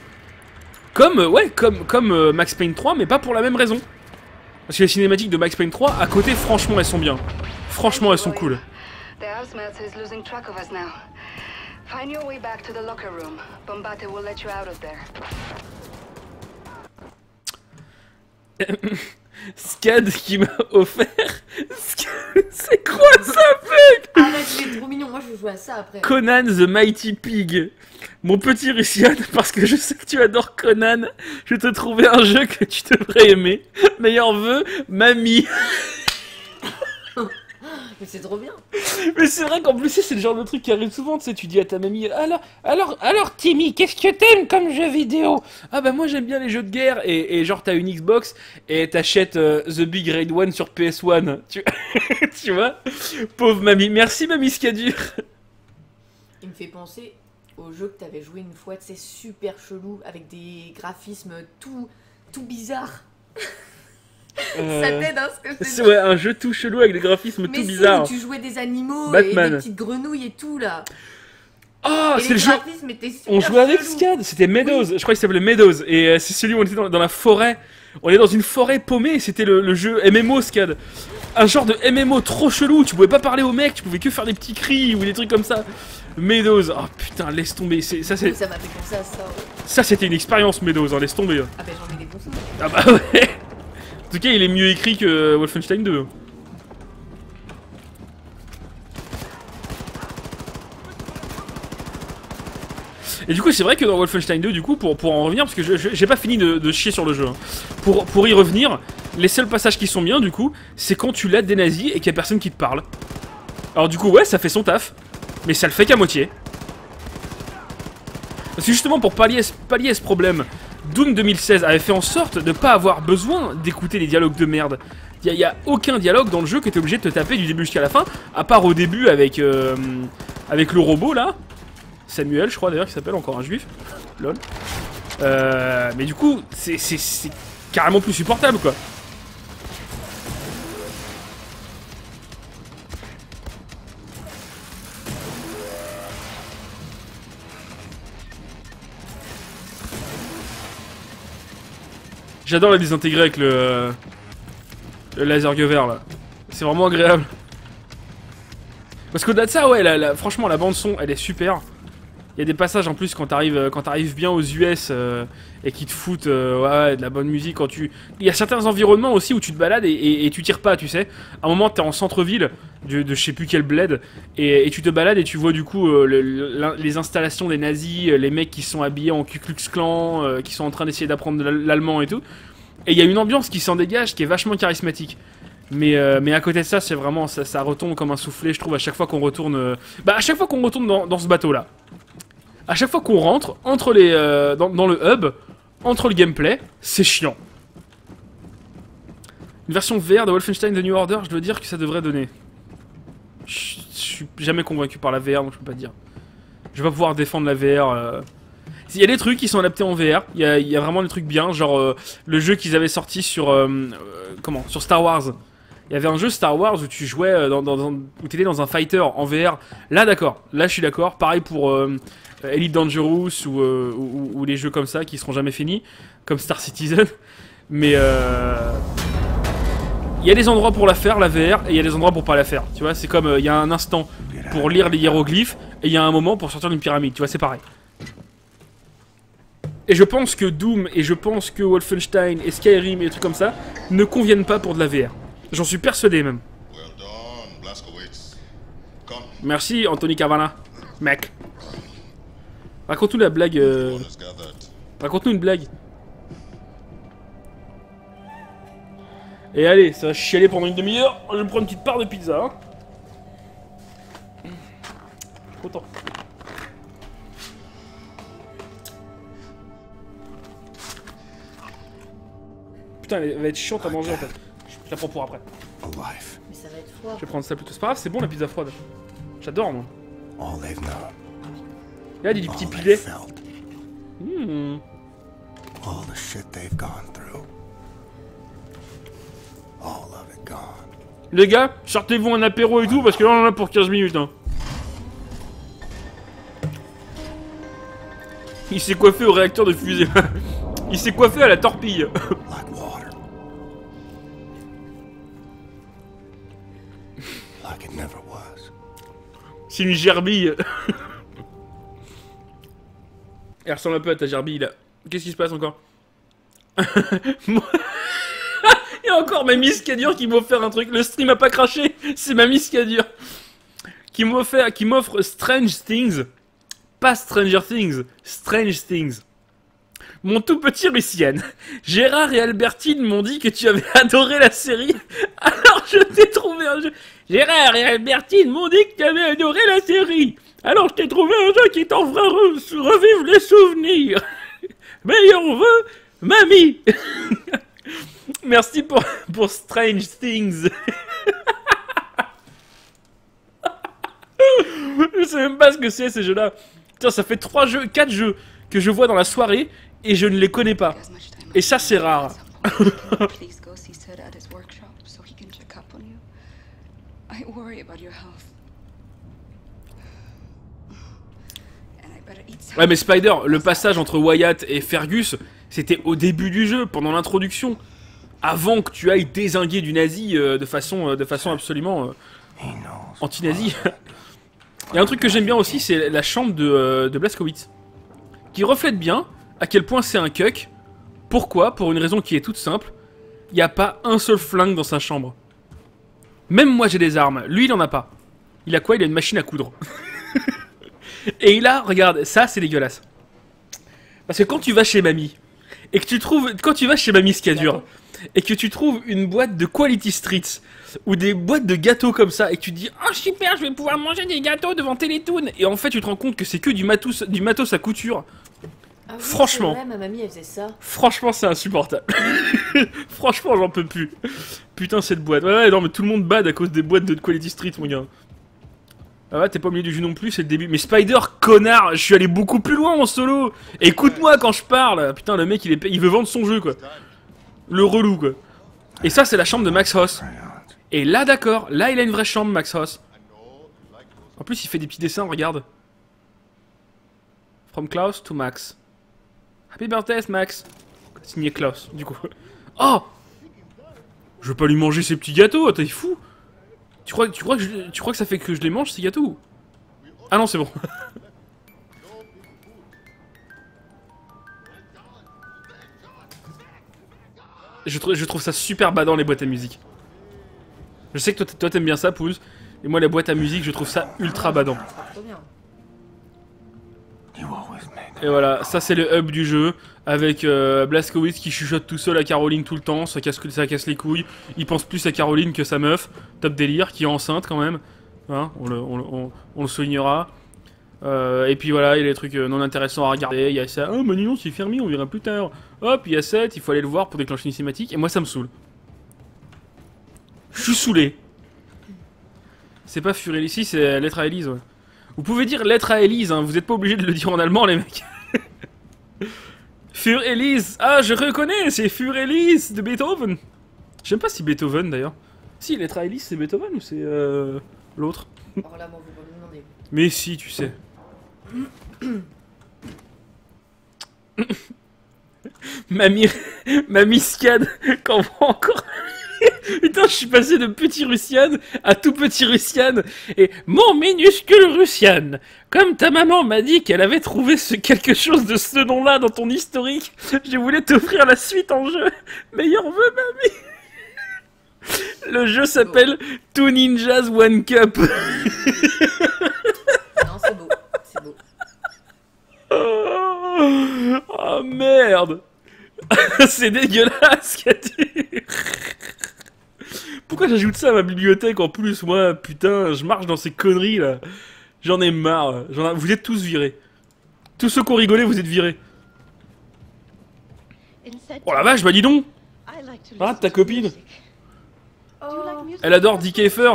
Comme Max Payne 3, mais pas pour la même raison. Parce que les cinématiques de Max Payne 3, à côté, franchement, elles sont bien. Franchement, elles sont cool. Find your way back to the locker room. Bombate will let you out of there. Scad qui m'a offert. C'est quoi ça, mec? Arrête, il est trop mignon. Moi, je veux jouer à ça après. Conan the Mighty Pig. Mon petit Russian, parce que je sais que tu adores Conan, je vais te trouver un jeu que tu devrais aimer. Meilleur vœu, mamie. Mais c'est trop bien. Mais c'est vrai qu'en plus c'est le genre de truc qui arrive souvent, tu sais, tu dis à ta mamie alors Timmy, qu'est-ce que t'aimes comme jeu vidéo? Ah bah moi j'aime bien les jeux de guerre, et genre t'as une Xbox et t'achètes The Big Raid 1 sur PS1, tu vois. Pauvre mamie, merci mamie Scadur. Il me fait penser au jeu que t'avais joué une fois, c'est super chelou avec des graphismes tout bizarres. Ça t'aide hein, ce que je te dis. Ouais, un jeu tout chelou avec des graphismes tout bizarres. Mais si, tu jouais des animaux Batman. Et des petites grenouilles et tout là. Oh, c'est le jeu. On jouait avec Scad, c'était Meadows, je crois qu'il s'appelait Meadows, et c'est celui où on était dans la forêt. On est dans une forêt paumée, et c'était le jeu MMO Scad. Un genre de MMO trop chelou, tu pouvais pas parler aux mecs, tu pouvais que faire des petits cris ou des trucs comme ça. Meadows, oh putain, laisse tomber, ça c'est... Ça m'a fait penser à ça, ouais. Ça c'était une expérience Meadows, hein, laisse tomber. Ah bah j'en ai des bons souvenirs. Ah bah ouais. En tout cas, il est mieux écrit que Wolfenstein 2. Et du coup, c'est vrai que dans Wolfenstein 2, du coup, pour en revenir, parce que j'ai pas fini de chier sur le jeu, hein. Pour y revenir, les seuls passages qui sont bien, du coup, c'est quand tu l'aides des nazis et qu'il y a personne qui te parle. Alors du coup, ouais, ça fait son taf, mais ça le fait qu'à moitié. Parce que justement, pour pallier à ce problème, Doom 2016 avait fait en sorte de pas avoir besoin d'écouter les dialogues de merde. Il y a aucun dialogue dans le jeu que t'es obligé de te taper du début jusqu'à la fin, à part au début avec le robot là, Samuel je crois d'ailleurs qui s'appelle, encore un juif, lol. Mais du coup c'est carrément plus supportable quoi. J'adore la désintégrer avec le laser gueux vert là. C'est vraiment agréable. Parce qu'au-delà de ça, ouais, franchement la bande son elle est super. Il y a des passages en plus quand t'arrives bien aux US et qui te foutent ouais, de la bonne musique. Il y a certains environnements aussi où tu te balades et tu tires pas, tu sais. À un moment t'es en centre-ville de je sais plus quel bled et tu te balades et tu vois du coup les installations des nazis, les mecs qui sont habillés en Ku Klux Klan, qui sont en train d'essayer d'apprendre l'allemand et tout. Et il y a une ambiance qui s'en dégage qui est vachement charismatique. Mais à côté de ça, c'est vraiment ça retombe comme un soufflet, je trouve, à chaque fois qu'on retourne. À chaque fois qu'on retourne dans ce bateau là. À chaque fois qu'on rentre entre dans le hub, entre le gameplay, c'est chiant. Une version VR de Wolfenstein The New Order, je dois dire que ça devrait donner. Je suis jamais convaincu par la VR, donc je peux pas dire. Je vais pas pouvoir défendre la VR. Il y a des trucs qui sont adaptés en VR, il y a vraiment des trucs bien, genre le jeu qu'ils avaient sorti sur sur Star Wars. Il y avait un jeu Star Wars où tu jouais où t'étais dans un fighter en VR. Là d'accord, là je suis d'accord. Pareil pour Elite Dangerous ou les jeux comme ça qui seront jamais finis, comme Star Citizen. Mais il y a des endroits pour la faire, la VR, et il y a des endroits pour pas la faire. Tu vois, c'est comme il y a un instant pour lire les hiéroglyphes et il y a un moment pour sortir d'une pyramide. Tu vois, c'est pareil. Et je pense que Doom et je pense que Wolfenstein et Skyrim et des trucs comme ça ne conviennent pas pour de la VR. J'en suis persuadé même. Merci Anthony Cavana, mec. Raconte-nous la blague. Raconte-nous une blague. Et allez, ça va chialer pendant une demi-heure. Je me prends une petite part de pizza. Hein. Je suis content. Putain, elle va être chiante à manger en fait. Je la prends pour après. Mais ça va être froid. Je vais prendre ça plutôt. C'est pas grave, c'est bon la pizza froide. J'adore moi. Regarde, il y a du petit pilet. Les gars, sortez-vous un apéro et tout parce que là on en a pour 15 minutes. Hein. Il s'est coiffé au réacteur de fusée. Il s'est coiffé à la torpille. C'est une gerbille. Elle ressemble un peu à ta gerbille là. Qu'est-ce qui se passe encore? Il y a encore Mamie Scadure qui m'a offert un truc. Le stream a pas craché. C'est Mamie Scadure qui m'offre Strange Things. Pas Stranger Things. Strange Things. Mon tout petit Lucien, Gérard et Albertine m'ont dit que tu avais adoré la série, alors je t'ai trouvé un jeu. Gérard et Albertine m'ont dit que tu avais adoré la série, alors je t'ai trouvé un jeu qui t'en fera revivre les souvenirs. Meilleur vœu, mamie. Merci pour Strange Things. Je sais même pas ce que c'est ces jeux-là. Putain, ça fait 4 jeux que je vois dans la soirée. Et je ne les connais pas. Et ça, c'est rare. Ouais, mais Spider, le passage entre Wyatt et Fergus, c'était au début du jeu, pendant l'introduction. Avant que tu ailles dézinguer du nazi de façon absolument anti-nazi. Il y a un truc que j'aime bien aussi, c'est la chambre de Blazkowicz. Qui reflète bien à quel point c'est un cuck. Pourquoi? Pour une raison qui est toute simple. Il n'y a pas un seul flingue dans sa chambre. Même moi j'ai des armes. Lui il en a pas. Il a quoi? Il a une machine à coudre. Et il a, regarde, ça c'est dégueulasse. Parce que quand tu vas chez mamie, et que tu trouves, quand tu vas chez Mamie Scadure, et que tu trouves une boîte de Quality Streets, ou des boîtes de gâteaux comme ça, et que tu te dis « Oh super, je vais pouvoir manger des gâteaux devant Télétoon !» Et en fait tu te rends compte que c'est que du matos à couture. Ah oui, franchement, vrai, ma mamie elle faisait ça. Franchement c'est insupportable. Franchement j'en peux plus. Putain cette boîte. Ouais non mais tout le monde bad à cause des boîtes de Quality Street mon gars. Ah ouais t'es pas au milieu du jeu non plus, c'est le début. Mais Spider connard, je suis allé beaucoup plus loin en solo. Écoute-moi quand je parle. Putain le mec il veut vendre son jeu quoi. Le relou quoi. Et ça c'est la chambre de Max Hoss. Et là d'accord, là il a une vraie chambre Max Hoss. En plus il fait des petits dessins, regarde. From Klaus to Max. Happy birthday Max. Signé Klaus du coup. Oh, je veux pas lui manger ces petits gâteaux, t'es fou. Tu crois que ça fait que je les mange ces gâteaux? Ah non c'est bon. Je trouve ça super badant les boîtes à musique. Je sais que toi t'aimes bien ça Pouz. Et moi la boîte à musique je trouve ça ultra badant. Et voilà, ça c'est le hub du jeu. Avec Blazkowicz qui chuchote tout seul à Caroline tout le temps. Ça casse les couilles. Il pense plus à Caroline que sa meuf. Top délire, qui est enceinte quand même. Hein, on le soulignera. Et puis voilà, il y a des trucs non intéressants à regarder. Il y a ça, oh mais non c'est fermé, on verra plus tard. Hop, il y a 7, il faut aller le voir pour déclencher une cinématique. Et moi ça me saoule. Je suis saoulé. C'est pas Fury ici, c'est lettre à Elise. Ouais. Vous pouvez dire lettre à Elise, hein, vous êtes pas obligé de le dire en allemand les mecs. Für Elise. Ah je reconnais, c'est Für Elise de Beethoven. Je sais pas si Beethoven d'ailleurs. Si, lettre à Alice, c'est Beethoven ou c'est l'autre? Alors là, bon, vous pouvez me demander. Mais si, tu sais. Mamie Scad, quand on voit encore... Putain, je suis passé de petit Russian à tout petit Russian. Et mon minuscule Russian, comme ta maman m'a dit qu'elle avait trouvé quelque chose de ce nom-là dans ton historique, je voulais t'offrir la suite en jeu. Meilleur vœu, mamie. Le jeu s'appelle Two Ninjas One Cup. Non, c'est beau. C'est beau. Oh merde. C'est dégueulasse, Cathy. Pourquoi j'ajoute ça à ma bibliothèque en plus? Moi, putain, je marche dans ces conneries là. J'en ai marre. Vous êtes tous virés. Tous ceux qui ont rigolé, vous êtes virés. Oh la vache, bah dis donc. Ah, ta copine. Elle adore Dick Eifer.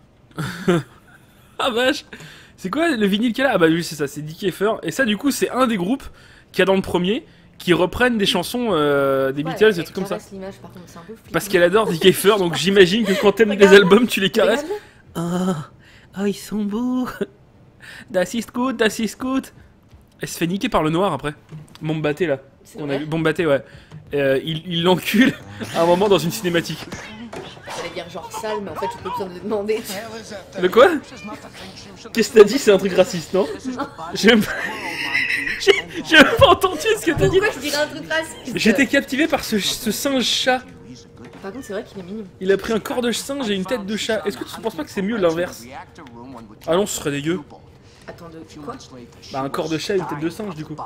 Ah vache. C'est quoi le vinyle qu'elle a? Ah bah oui, c'est ça, c'est Dick Eifer. Et ça, du coup, c'est un des groupes qu'il y a dans le premier qui reprennent des chansons des Beatles, des trucs comme ça. Par contre, un peu parce qu'elle adore Dick Eifer, donc j'imagine que quand t'aimes des albums, tu les caresses. Oh, ils sont beaux. Das ist gut, das ist gut. Elle se fait niquer par le noir après. Mombaté là. On a vu Mombaté, ouais. Il l'encule à un moment dans une cinématique. J'allais dire genre sale, mais en fait, je peux besoin de demander. Le quoi? Qu'est-ce que t'as dit? C'est un truc raciste, non? J'ai même pas entendu ce que t'as dit. Pourquoi je dirais un truc raciste? J'étais captivé par ce singe chat. Par contre, c'est vrai qu'il est mignon. Il a pris un corps de singe et une tête de chat. Est-ce que tu penses pas que c'est mieux l'inverse? Ah non, ce serait dégueu. Attends, de quoi? Bah un corps de chat et une tête de singe du coup.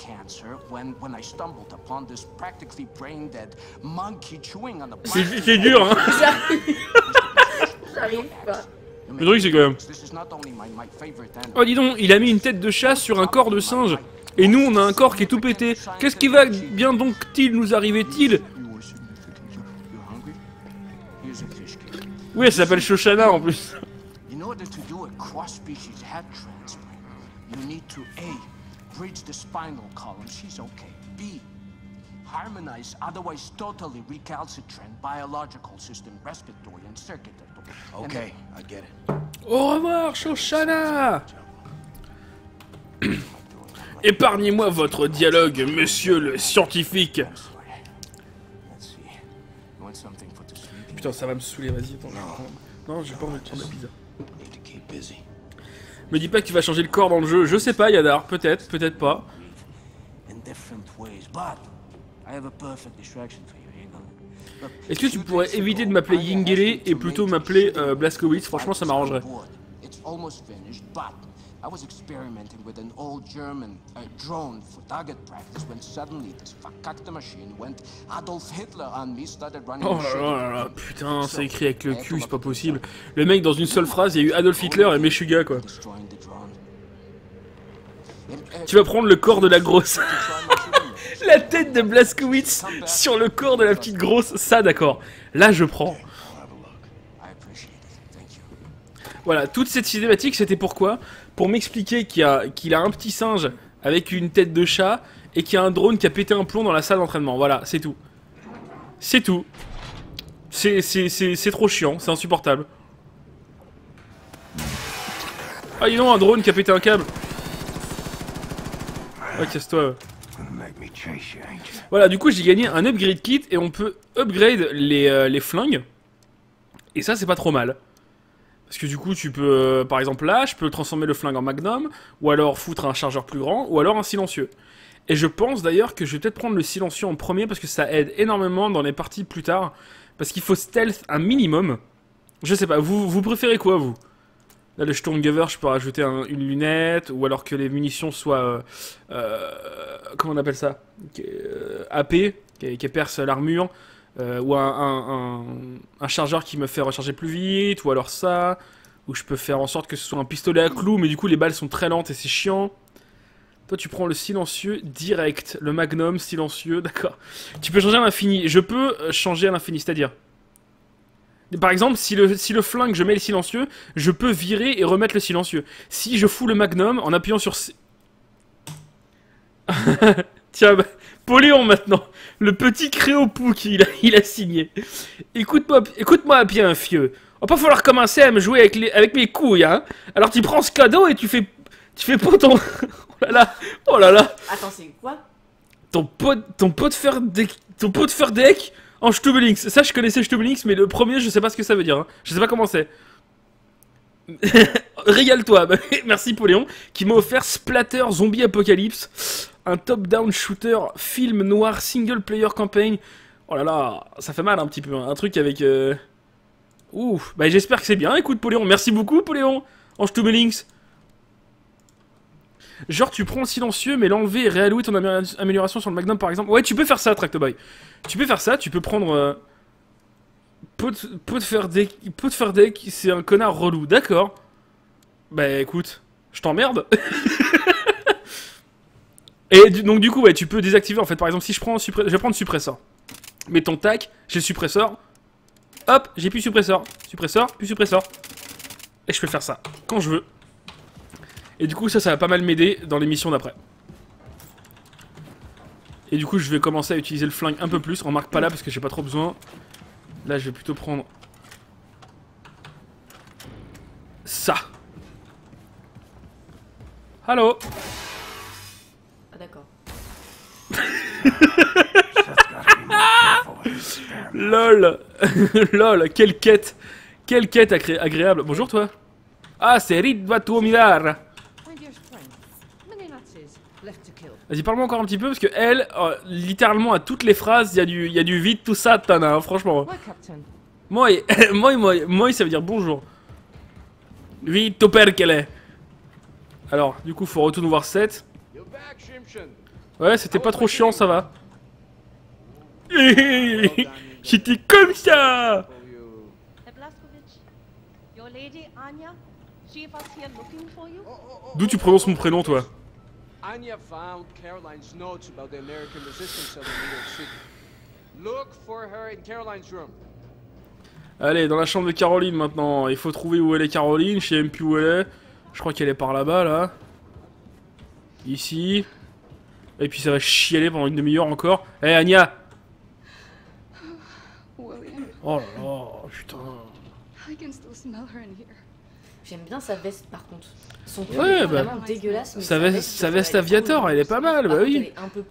C'est dur hein. J'arrive pas. Le truc c'est quand même... Oh dis donc, il a mis une tête de chat sur un corps de singe. Et nous on a un corps qui est tout pété. Qu'est-ce qui va bien donc-il nous arriver-t-il? Oui, elle s'appelle Shoshana en plus. You need to A. Bridge the spinal column, she's okay. B. Harmonize otherwise totally recalcitrant biological system, respiratory and circulatory. Okay, I get it. Au revoir, Shoshana. Épargnez-moi votre dialogue, monsieur le scientifique. Putain, ça va me saouler, vas-y, attends. Non, j'ai pas envie de prendre la pizza. Me dis pas que tu vas changer le corps dans le jeu, je sais pas Yadar, peut-être, peut-être pas. Est-ce que tu pourrais éviter de m'appeler Yingele et plutôt m'appeler Blazkowicz? Franchement ça m'arrangerait. I was experimenting with an old German drone for target practice when suddenly this verkackte machine went Adolf Hitler on me, started running. Oh là là, putain, c'est écrit avec le cul, c'est pas possible. Le mec, dans une seule phrase, il y a eu Adolf Hitler et Meshuggah, quoi. Tu vas prendre le corps de la grosse. La tête de Blazkowicz sur le corps de la petite grosse, ça d'accord. Là, je prends. Voilà, toute cette cinématique, c'était pourquoi? Pour m'expliquer qu'il a un petit singe avec une tête de chat et qu'il y a un drone qui a pété un plomb dans la salle d'entraînement. Voilà, c'est tout. C'est tout. C'est trop chiant, c'est insupportable. Ah, dis donc, un drone qui a pété un câble. Ouais, casse-toi. Voilà, du coup, j'ai gagné un upgrade kit et on peut upgrade les flingues. Et ça, c'est pas trop mal. Parce que du coup, tu peux, par exemple là, je peux transformer le flingue en magnum, ou alors foutre un chargeur plus grand, ou alors un silencieux. Et je pense d'ailleurs que je vais peut-être prendre le silencieux en premier, parce que ça aide énormément dans les parties plus tard. Parce qu'il faut stealth un minimum. Je sais pas, vous préférez quoi, vous? Là, le Sturmgewehr, je peux rajouter une lunette, ou alors que les munitions soient... comment on appelle ça? AP, qui perce l'armure. Ou un chargeur qui me fait recharger plus vite, ou alors ça, ou je peux faire en sorte que ce soit un pistolet à clous, mais du coup les balles sont très lentes et c'est chiant. Toi tu prends le silencieux direct, le magnum silencieux, d'accord. Tu peux changer à l'infini, je peux changer à l'infini, c'est-à-dire... Par exemple, si le flingue je mets le silencieux, je peux virer et remettre le silencieux. Si je fous le magnum en appuyant sur... Tiens, bah, Poléon maintenant. Le petit Créopouc, il a signé. Écoute-moi bien, fieu. Va pas falloir commencer à me jouer avec mes couilles, hein. Alors tu prends ce cadeau et tu fais pas ton... oh là là. Attends, c'est quoi? Ton pot de fer deck en Stubelings. Ça, je connaissais Stubelings, mais le premier, je sais pas ce que ça veut dire. Hein. Je sais pas comment c'est. Régale-toi. Merci Poléon, qui m'a offert Splatter Zombie Apocalypse. Un top-down shooter, film noir, single player campaign. Oh là là, ça fait mal un petit peu. Hein. Un truc avec... Ouf, bah j'espère que c'est bien. Écoute Poléon, merci beaucoup Poléon. En Stubelings. Genre tu prends le silencieux mais l'enlever et réallouer ton amélioration sur le Magnum par exemple. Ouais, tu peux faire ça Tractoboy. Tu peux faire ça, tu peux prendre pot de fer deck, c'est un connard relou, d'accord. Bah écoute, je t'emmerde. Et donc du coup ouais, tu peux désactiver en fait. Par exemple si je vais prendre suppresseur. Mettons tac, j'ai le suppresseur. Hop, j'ai plus suppresseur. Suppresseur, plus suppresseur. Et je peux faire ça quand je veux. Et du coup ça va pas mal m'aider dans les missions d'après. Et du coup je vais commencer à utiliser le flingue un peu plus. Remarque pas là parce que j'ai pas trop besoin. Là je vais plutôt prendre ça. Allô. Ah d'accord. LOL. LOL, quelle quête agréable. Bonjour toi. Ah c'est Ridva Tuomilar. Vas-y, parle-moi encore un petit peu parce que elle, littéralement à toutes les phrases, il y a du vide tout ça, Tana, hein, franchement. Moi, ça veut dire bonjour. Vite, ton père qu'elle est. Alors, du coup, faut retourner voir 7. Ouais, c'était pas trop chiant, ça va. J'étais comme ça. D'où tu prononces mon prénom, toi? Anya found Caroline's notes about the American resistance of New York City. Look for her in Caroline's room. Allez, dans la chambre de Caroline maintenant. Il faut trouver où elle est Caroline. Je sais même plus où elle est. Je crois qu'elle est par là-bas, là. Ici. Et puis ça va chialer pendant une demi-heure encore. Eh, Anya! Oh là là, putain. J'aime bien sa veste par contre. Son pull ouais, est bah, vraiment dégueulasse. Mais sa veste aviator, elle est pas mal, bah oui.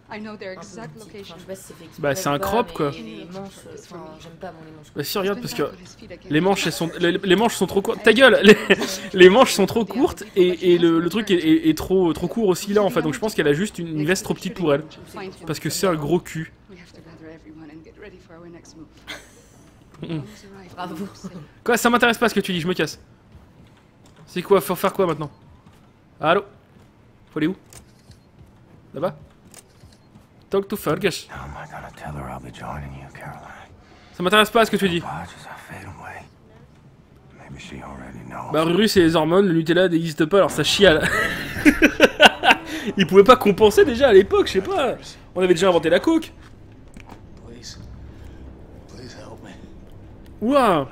Bah c'est un crop quoi. Les manches, j'aime pas les manches. Bah si regarde parce que les manches les manches sont trop courtes. Ta gueule, les manches sont trop courtes et le truc est trop court aussi là en fait. Donc je pense qu'elle a juste une veste trop petite pour elle. Parce que c'est un gros cul. Bravo. Quoi, ça m'intéresse pas ce que tu dis, je me casse. C'est quoi, faut faire quoi maintenant? Allô? Faut aller où? Là-bas? Talk to Fergus. Ça m'intéresse pas ce que tu dis. Bah Ruru c'est les hormones, le Nutella n'existe pas alors ça chiale. Ils pouvaient pas compenser déjà à l'époque, je sais pas. On avait déjà inventé la coke. Ouah.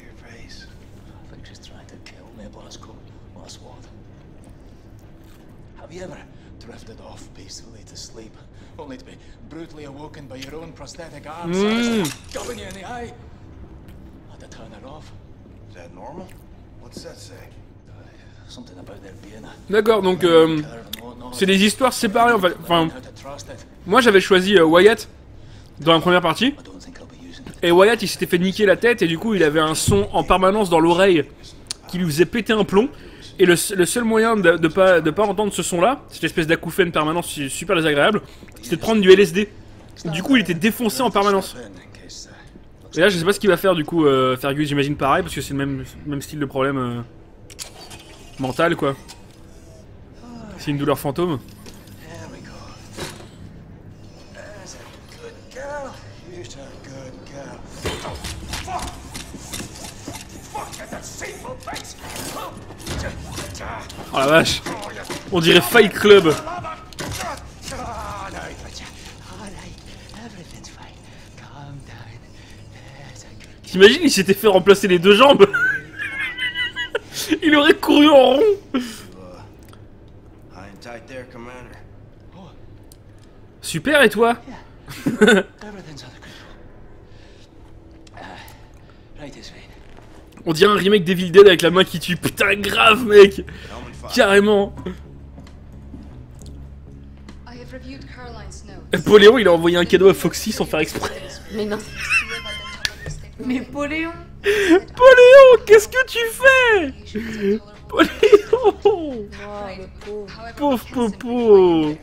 Have you ever drifted off peacefully to sleep, only to be brutally awoken by your own prosthetic arm gobbing you in the eye? Had to turn it off. Is that normal? What's that say? Something about there being a... D'accord, donc c'est des histoires séparées en fait. Enfin, moi j'avais choisi Wyatt dans la première partie. Et Wyatt il s'était fait niquer la tête et du coup il avait un son en permanence dans l'oreille qui lui faisait péter un plomb. Et le seul moyen de pas entendre ce son là, cette espèce d'acouphène permanente super désagréable, c'était de prendre du LSD. Du coup il était défoncé en permanence. Et là je sais pas ce qu'il va faire du coup Fergus, j'imagine pareil parce que c'est le même style de problème mental quoi. C'est une douleur fantôme. Oh la vache, on dirait Fight Club. T'imagines, il s'était fait remplacer les deux jambes. Il aurait couru en rond. Super, et toi? Everything's under control. Right this way. On dirait un remake d'Evil Dead avec la main qui tue. Putain, grave, mec. Carrément. I have reviewed Caroline's notes. Poléon, il a envoyé un cadeau à Foxy sans faire exprès. Mais non. Mais Poléon. Poléon, qu'est-ce que tu fais? Poléon. Oh, le pauvre. Pauvre Popo.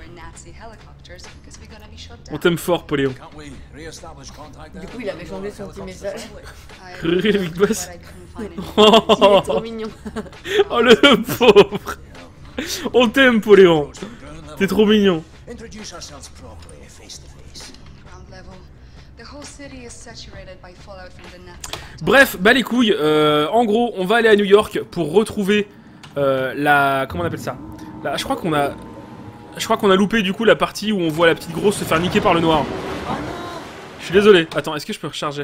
On t'aime fort, Poléon. Du coup, il avait changé son petit message. Rire Big Boss. Il est trop mignon. Oh le pauvre. On t'aime, Poléon. T'es trop mignon. Introduce ourselves properly, face to face. Ground level. The whole city is saturated by fallout from the Nazi. Bref, bah les couilles. En gros, on va aller à New York pour retrouver la... Comment on appelle ça? Là, je crois qu'on a loupé du coup la partie où on voit la petite grosse se faire niquer par le noir. Je suis désolé. Attends, est-ce que je peux recharger?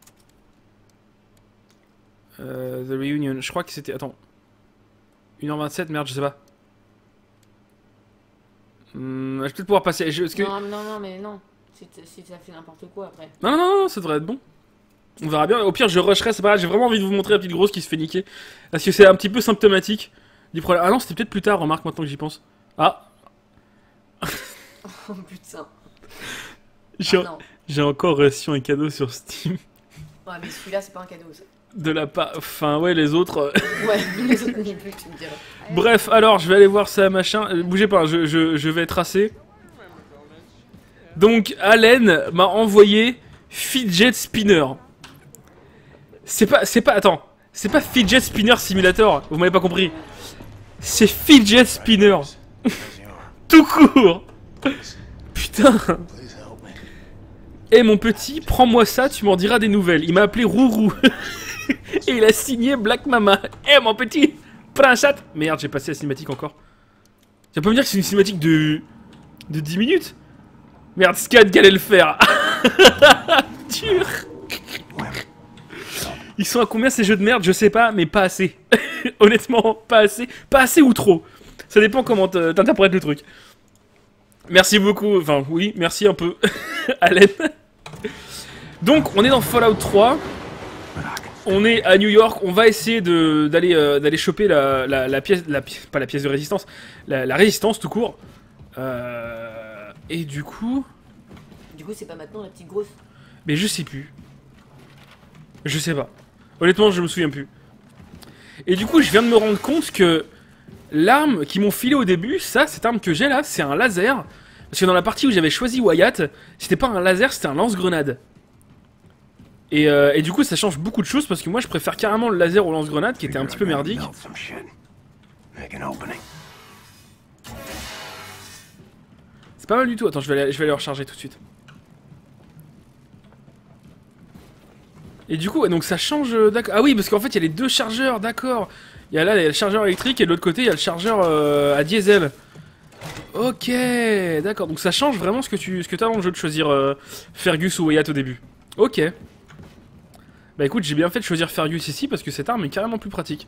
The Reunion. Je crois que c'était... Attends. 1h27, merde, je sais pas. Je vais peut-être pouvoir passer. Non, mais non. Si ça fait n'importe quoi après. Non, ça devrait être bon. On verra bien. Au pire, je rusherai, c'est pas grave. J'ai vraiment envie de vous montrer la petite grosse qui se fait niquer. Parce que c'est un petit peu symptomatique du problème. Ah non, c'était peut-être plus tard, remarque, maintenant que j'y pense. Ah. Oh putain. J'ai encore reçu un cadeau sur Steam. Ouais, mais celui-là, c'est pas un cadeau, ça. De la part... Enfin, ouais, les autres... Ouais, les autres non plus, tu me diras. Bref, alors, je vais aller voir ça, machin. Bougez pas, je vais tracer. Donc, Allen m'a envoyé Fidget Spinner. C'est pas... Attends. C'est pas Fidget Spinner Simulator. Vous m'avez pas compris. C'est Fidget Spinner. Tout court. Putain. Eh mon petit, prends-moi ça, tu m'en diras des nouvelles. Il m'a appelé Rourou. Et il a signé Black Mama. Eh mon petit, prends ça. Merde, j'ai passé la cinématique encore. Tu vas pas me dire que c'est une cinématique de 10 minutes? Merde, Scad allait le faire. Dur. Ils sont à combien ces jeux de merde? Je sais pas, mais pas assez. Honnêtement, pas assez. Pas assez ou trop. Ça dépend comment t'interprètes le truc. Merci beaucoup. Enfin, oui, merci un peu. Allen. Donc, on est dans Fallout 3. On est à New York. On va essayer d'aller choper la pièce... Pas la pièce de résistance. La résistance, tout court. Et du coup... Du coup, c'est pas maintenant la petite grosse? Mais je sais plus. Je sais pas. Honnêtement, je me souviens plus. Et du coup, je viens de me rendre compte que l'arme qu'ils m'ont filée au début, cette arme que j'ai là, c'est un laser. Parce que dans la partie où j'avais choisi Wyatt, c'était pas un laser, c'était un lance-grenade. Et du coup, ça change beaucoup de choses parce que moi, je préfère carrément le laser au lance-grenade qui était un petit peu merdique. C'est pas mal du tout. Attends, je vais aller recharger tout de suite. Et du coup, donc ça change... Ah oui, parce qu'en fait, il y a les deux chargeurs, d'accord. Il y a le chargeur électrique et de l'autre côté, il y a le chargeur à diesel. Ok, d'accord. Donc ça change vraiment ce que t'as dans le jeu de choisir Fergus ou Wyatt au début. Ok. Bah écoute, j'ai bien fait de choisir Fergus ici parce que cette arme est carrément plus pratique.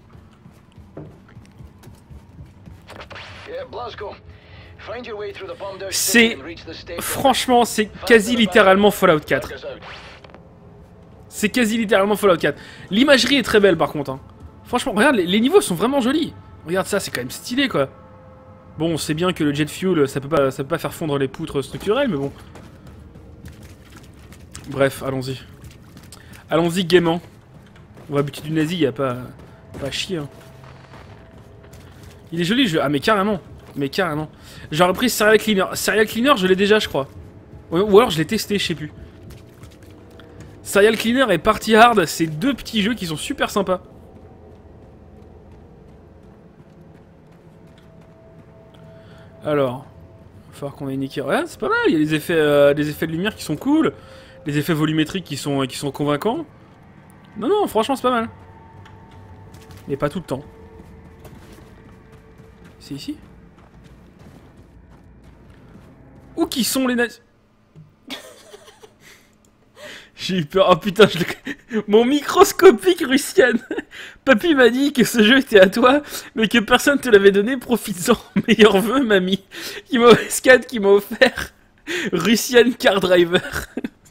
C'est... Franchement, c'est quasi littéralement Fallout 4. C'est quasi littéralement Fallout 4. L'imagerie est très belle par contre. Hein. Franchement, regarde, les niveaux sont vraiment jolis. Regarde ça, c'est quand même stylé quoi. Bon, on sait bien que le jet fuel, ça peut pas faire fondre les poutres structurelles, mais bon. Bref, allons-y. Allons-y gaiement. On va buter du nazi, y a pas à chier. Hein. Il est joli le jeu. Ah mais carrément. Mais carrément. J'aurais pris Serial Cleaner. Serial Cleaner, je l'ai déjà, je crois. Ou alors je l'ai testé, je sais plus. Serial Cleaner et Party Hard, c'est deux petits jeux qui sont super sympas. Alors, il va falloir qu'on ait niqué. Ouais, c'est pas mal. Il y a des effets de lumière qui sont cool, des effets volumétriques qui sont convaincants. Non, non, franchement, c'est pas mal. Mais pas tout le temps. C'est ici? Où qui sont les nazis? J'ai eu peur. Oh putain, mon microscopique Russian. Papy m'a dit que ce jeu était à toi, mais que personne te l'avait donné. Profites-en. Meilleurs vœux, mamie. Scad qui m'a offert Russian Car Driver.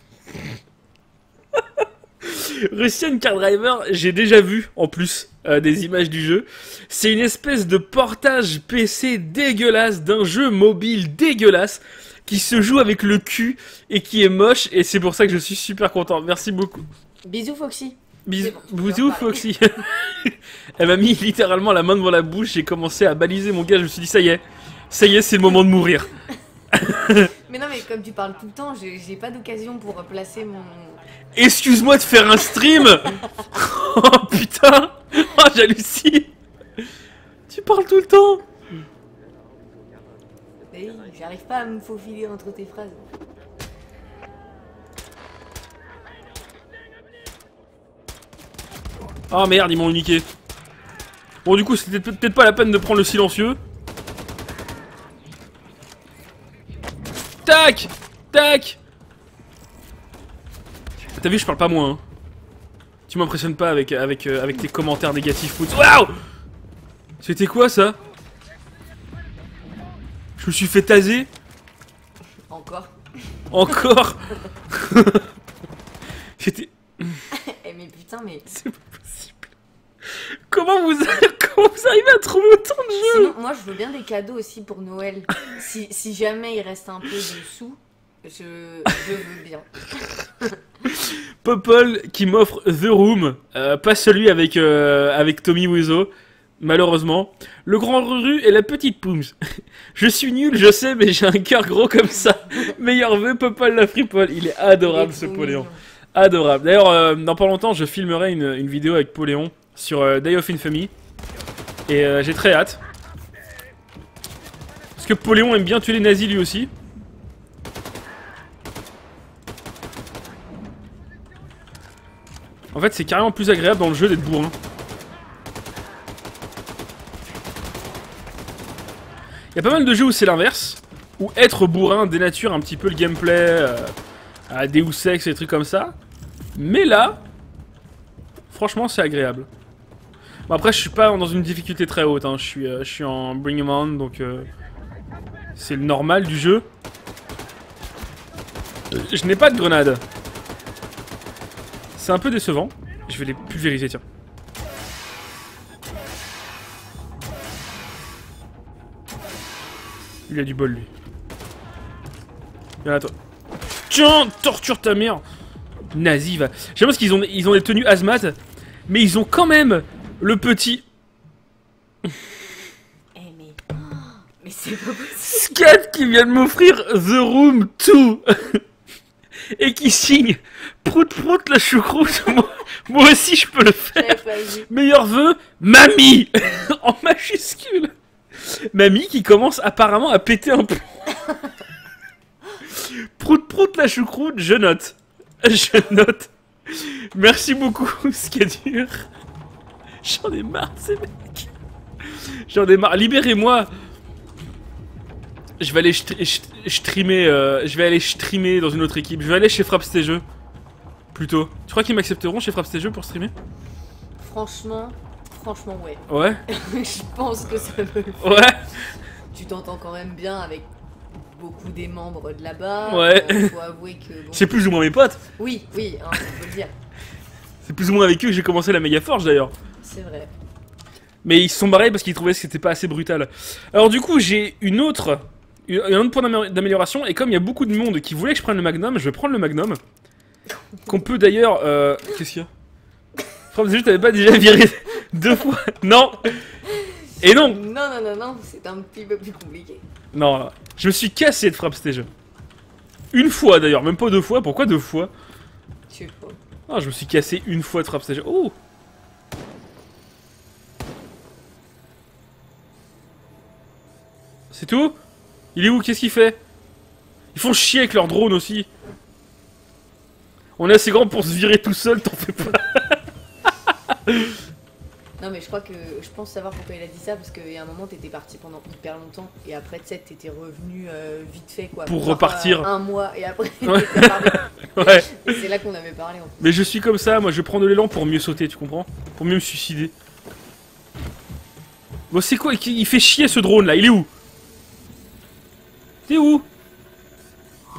Russian Car Driver, j'ai déjà vu en plus des images du jeu. C'est une espèce de portage PC dégueulasse d'un jeu mobile dégueulasse qui se joue avec le cul et qui est moche, et c'est pour ça que je suis super content. Merci beaucoup. Bisous Foxy. Bisous Foxy. Elle m'a mis littéralement la main devant la bouche, j'ai commencé à baliser mon gars, je me suis dit ça y est, c'est le moment de mourir. Mais non mais comme tu parles tout le temps, j'ai pas d'occasion pour placer mon... Excuse-moi de faire un stream. Oh putain. Oh j'hallucine. Tu parles tout le temps. Mais j'arrive pas à me faufiler entre tes phrases. Oh merde, ils m'ont niqué. Bon du coup c'était peut-être pas la peine de prendre le silencieux. Tac. Tac. T'as vu, je parle pas moins. Hein. Tu m'impressionnes pas avec tes commentaires négatifs. Waouh. C'était quoi ça? Je me suis fait taser. Encore. Encore. C'était... Eh mais putain mais... C'est pas possible. Comment vous arrivez à trouver autant de jeux? Sinon, moi je veux bien des cadeaux aussi pour Noël. Si jamais il reste un peu de sous, je veux bien. Popol qui m'offre The Room, pas celui avec Tommy Wiseau, malheureusement. Le grand Ruru et la petite Pooms. Je suis nul, je sais, mais j'ai un cœur gros comme ça. Meilleur vœu, Popol la fripole. Il est adorable ce Poléon. Adorable. D'ailleurs, dans pas longtemps, je filmerai une vidéo avec Poléon sur Day of Infamy. Et j'ai très hâte. Parce que Poléon aime bien tuer les nazis lui aussi. En fait, c'est carrément plus agréable dans le jeu d'être bourrin. Il y a pas mal de jeux où c'est l'inverse, où être bourrin dénature un petit peu le gameplay, à Deus Ex et des trucs comme ça. Mais là, franchement, c'est agréable. Bon, après, je suis pas dans une difficulté très haute, hein. Je suis en Bring 'em On, donc c'est le normal du jeu. Je n'ai pas de grenade. C'est un peu décevant. Je vais les pulvériser, tiens. Il a du bol, lui. Viens là, toi. Tiens, torture ta mère. Nazi, va. J'aime parce qu'ils ont des tenues hazmat, mais ils ont quand même le petit... Mais c'est pas possible. Scat qui vient de m'offrir The Room 2. Et qui signe Prout Prout la choucroute. Moi aussi je peux le faire. Meilleur vœu, Mamie. En majuscule. Mamie qui commence apparemment à péter un plomb. Prout Prout la choucroute, je note. Je note. Merci beaucoup, Scadur. J'en ai marre de ces mecs. J'en ai marre. Libérez-moi. Je vais aller streamer. Je vais aller streamer dans une autre équipe. Je vais aller chez Frappstage plutôt. Tu crois qu'ils m'accepteront chez Frappstage pour streamer? Franchement, ouais. Ouais. Je pense que ça peut le faire. Ouais. Tu t'entends quand même bien avec beaucoup des membres de là-bas. Ouais. Faut avouer que. Bon, c'est plus ou moins mes potes. Oui, hein, on peut le dire. C'est plus ou moins avec eux que j'ai commencé la méga forge d'ailleurs. C'est vrai. Mais ils se sont barrés parce qu'ils trouvaient que c'était pas assez brutal. Alors du coup, j'ai un autre point d'amélioration. Et comme il y a beaucoup de monde qui voulait que je prenne le Magnum, je vais prendre le Magnum. Qu'on peut d'ailleurs... Qu'est-ce qu'il y a? Frappstage, t'avais pas déjà viré 2 fois? Non. Et non. Non, c'est un petit peu plus compliqué. Non, je me suis cassé de Frappstage. Une fois d'ailleurs, même pas 2 fois. Pourquoi 2 fois? Je sais pas. Ah, je me suis cassé une fois de Frappstage. Oh. C'est tout? Il est où? Qu'est-ce qu'il fait? Ils font chier avec leur drone aussi. On est assez grand pour se virer tout seul, t'en fais pas. Non mais je pense savoir pourquoi il a dit ça, parce qu'il y a un moment t'étais parti pendant hyper longtemps et après tu sais t'étais revenu vite fait quoi. Pour repartir. Un mois et après Ouais. t'étais parti. Ouais. Et c'est là qu'on avait parlé en fait. Mais je suis comme ça, moi je prends de l'élan pour mieux sauter, tu comprends? Pour mieux me suicider. Bon c'est quoi? Il fait chier ce drone là, il est où? T'es où?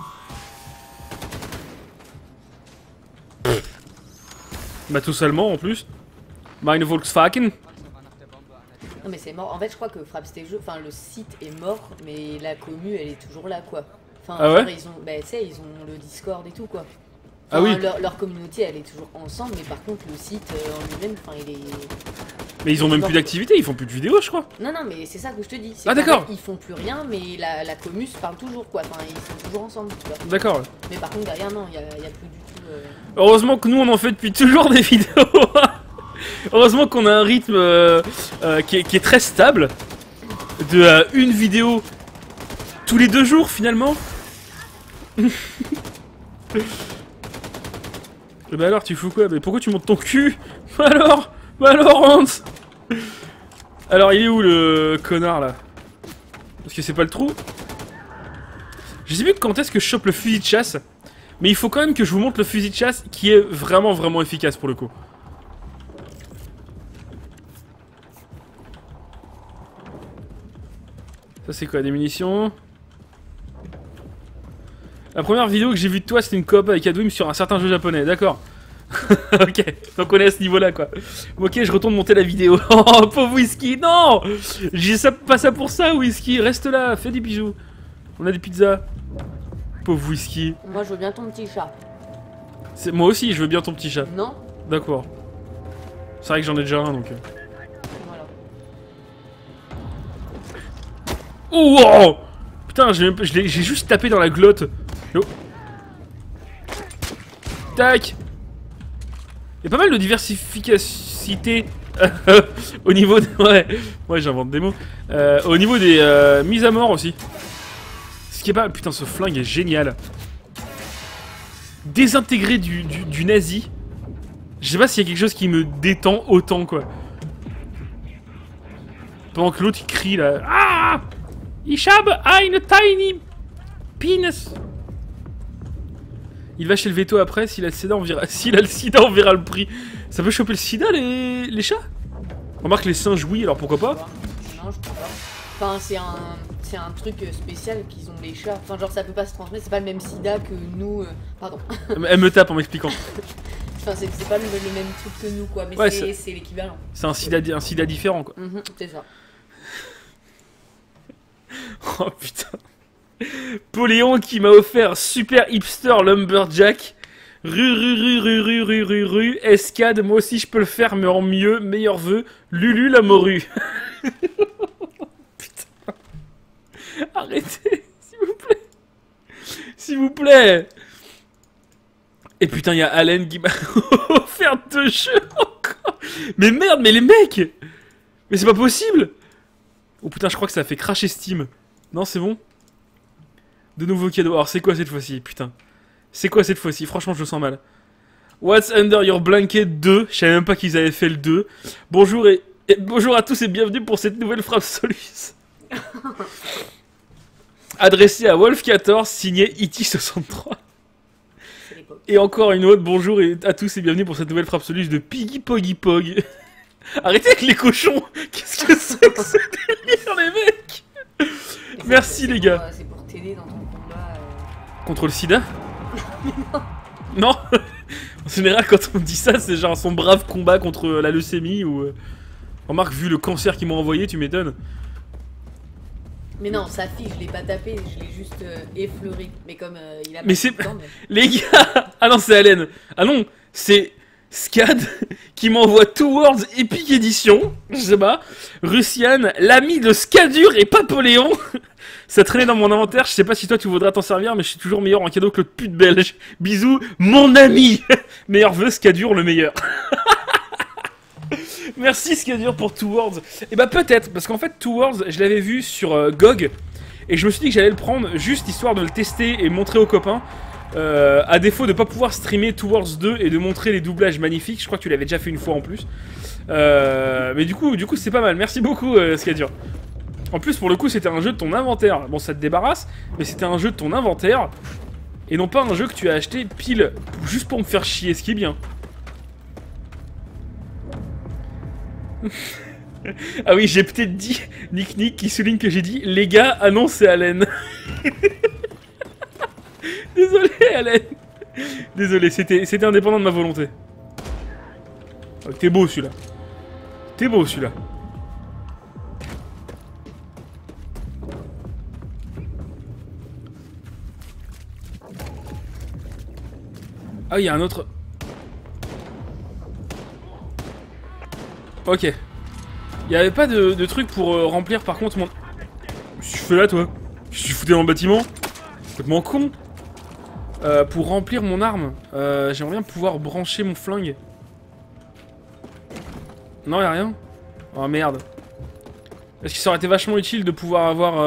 Bah tout allemand en plus. Meine Volkswagen. Non mais c'est mort. En fait, je crois que Frapstage, enfin le site est mort, mais la commu elle est toujours là quoi. Enfin, ah ouais genre, ils ont, bah, tu sais, ils ont le Discord et tout quoi. Enfin, ah oui. Leur communauté elle est toujours ensemble, mais par contre le site en lui-même, enfin il est. Mais ils ont même plus d'activité, ils font plus de vidéos je crois. Non non mais c'est ça que je te dis. Ah d'accord. Ils font plus rien, mais la commu se parle toujours quoi. Enfin ils sont toujours ensemble. D'accord. Mais par contre derrière non, il y a plus du tout. Heureusement que nous on en fait depuis toujours des vidéos. Heureusement qu'on a un rythme qui est très stable. De une vidéo tous les 2 jours finalement. Bah alors tu fous quoi? Mais pourquoi tu montes ton cul? Bah alors Hans. Alors il est où le connard là? Parce que c'est pas le trou. Je sais plus quand est-ce que je chope le fusil de chasse. Mais il faut quand même que je vous montre le fusil de chasse qui est vraiment efficace pour le coup. Ça c'est quoi, des munitions? La première vidéo que j'ai vue de toi c'était une coop avec Adwim sur un certain jeu japonais, d'accord. Ok, donc on est à ce niveau là quoi. Ok, je retourne monter la vidéo. Oh pauvre Whisky, non. J'ai pas ça pour ça Whisky, reste là, fais des bisous. On a des pizzas. Pauvre Whisky. Moi je veux bien ton petit chat. Moi aussi je veux bien ton petit chat. Non. D'accord. C'est vrai que j'en ai déjà un donc. Voilà. Oh wow. Putain, j'ai juste tapé dans la glotte. Oh. Tac. Il y a pas mal de diversificacité au niveau de... Ouais, j'invente des mots. Au niveau des mises à mort aussi. Ce qui est pas... Putain, ce flingue est génial. Désintégré du nazi. Je sais pas s'il y a quelque chose qui me détend autant, quoi. Pendant que l'autre, il crie, là. Ah! Ich habe eine tiny penis. Il va chez le veto après, s'il a le sida, on verra. S'il a le sida, on verra le prix. Ça peut choper le sida, les chats? Remarque, les singes, oui, alors pourquoi pas? Non, je crois pas. Enfin, c'est un truc spécial qu'ils ont les chats. Enfin, genre, ça peut pas se transmettre, c'est pas le même sida que nous. Pardon. Elle me tape en m'expliquant. Enfin, c'est pas le même truc que nous, quoi. Mais ouais, c'est l'équivalent. C'est un sida différent, quoi. C'est ça. Oh putain. Poléon qui m'a offert super hipster lumberjack. Rue. Escade, moi aussi je peux le faire, mais en mieux. Meilleur vœu. Lulu la morue. Putain. Arrêtez, s'il vous plaît. S'il vous plaît. Et putain, il y a Allen qui m'a offert 2 jeux encore. Mais merde, mais les mecs. Mais c'est pas possible. Oh putain, je crois que ça a fait cracher Steam. Non, c'est bon. De nouveaux cadeaux. Alors, c'est quoi cette fois-ci? Putain. C'est quoi cette fois-ci? Franchement, je le sens mal. What's Under Your Blanket 2. Je savais même pas qu'ils avaient fait le 2. Bonjour et bonjour à tous et bienvenue pour cette nouvelle frappe Solus. Adressée à Wolf14, signé IT63. Et encore une autre. Bonjour à tous et bienvenue pour cette nouvelle frappe Solus de Piggy Poggy Pog. Arrêtez avec les cochons. Qu'est-ce que c'est que ce délire, les mecs? Merci les gars. C'est pour t'aider dans ton combat. Contre le sida? Non. En général, quand on dit ça, c'est genre son brave combat contre la leucémie ou... Remarque, vu le cancer qu'ils m'ont envoyé, tu m'étonnes. Mais non, sa fille, je l'ai pas tapé, je l'ai juste effleuré. Mais comme il a pas mais c'est... temps, Les gars. Ah non, c'est Allen. Ah non, c'est... Scad qui m'envoie Two Worlds Epic Edition, je sais pas. Russian, l'ami de Scadur et Papoléon. Ça traînait dans mon inventaire, je sais pas si toi tu voudras t'en servir, mais je suis toujours meilleur en cadeau que l'autre pute belge. Bisous, mon ami. Meilleur vœu, Scadur le meilleur. Merci Scadur pour Two Worlds. Et bah peut-être, parce qu'en fait Two Worlds, je l'avais vu sur GOG, et je me suis dit que j'allais le prendre juste histoire de le tester et montrer aux copains. À défaut de pas pouvoir streamer Two Worlds 2 et de montrer les doublages magnifiques, je crois que tu l'avais déjà fait une fois en plus. Mais du coup c'est pas mal, merci beaucoup Scadur. En plus pour le coup c'était un jeu de ton inventaire, bon ça te débarrasse, mais c'était un jeu de ton inventaire et non pas un jeu que tu as acheté pile juste pour me faire chier, ce qui est bien. Ah oui, j'ai peut-être dit Nick qui souligne que j'ai dit les gars, ah non c'est Allen. Désolé Allen. Désolé, c'était indépendant de ma volonté. Oh, t'es beau celui-là. T'es beau celui-là. Ah, il y a un autre. Ok. Il y avait pas de truc pour remplir par contre mon... Qu'est-ce que tu fais là toi? Je suis foutu dans le bâtiment? Complètement con. Pour remplir mon arme, j'aimerais bien pouvoir brancher mon flingue. Non, y'a rien. Oh merde. Est-ce qu'il aurait été vachement utile de pouvoir avoir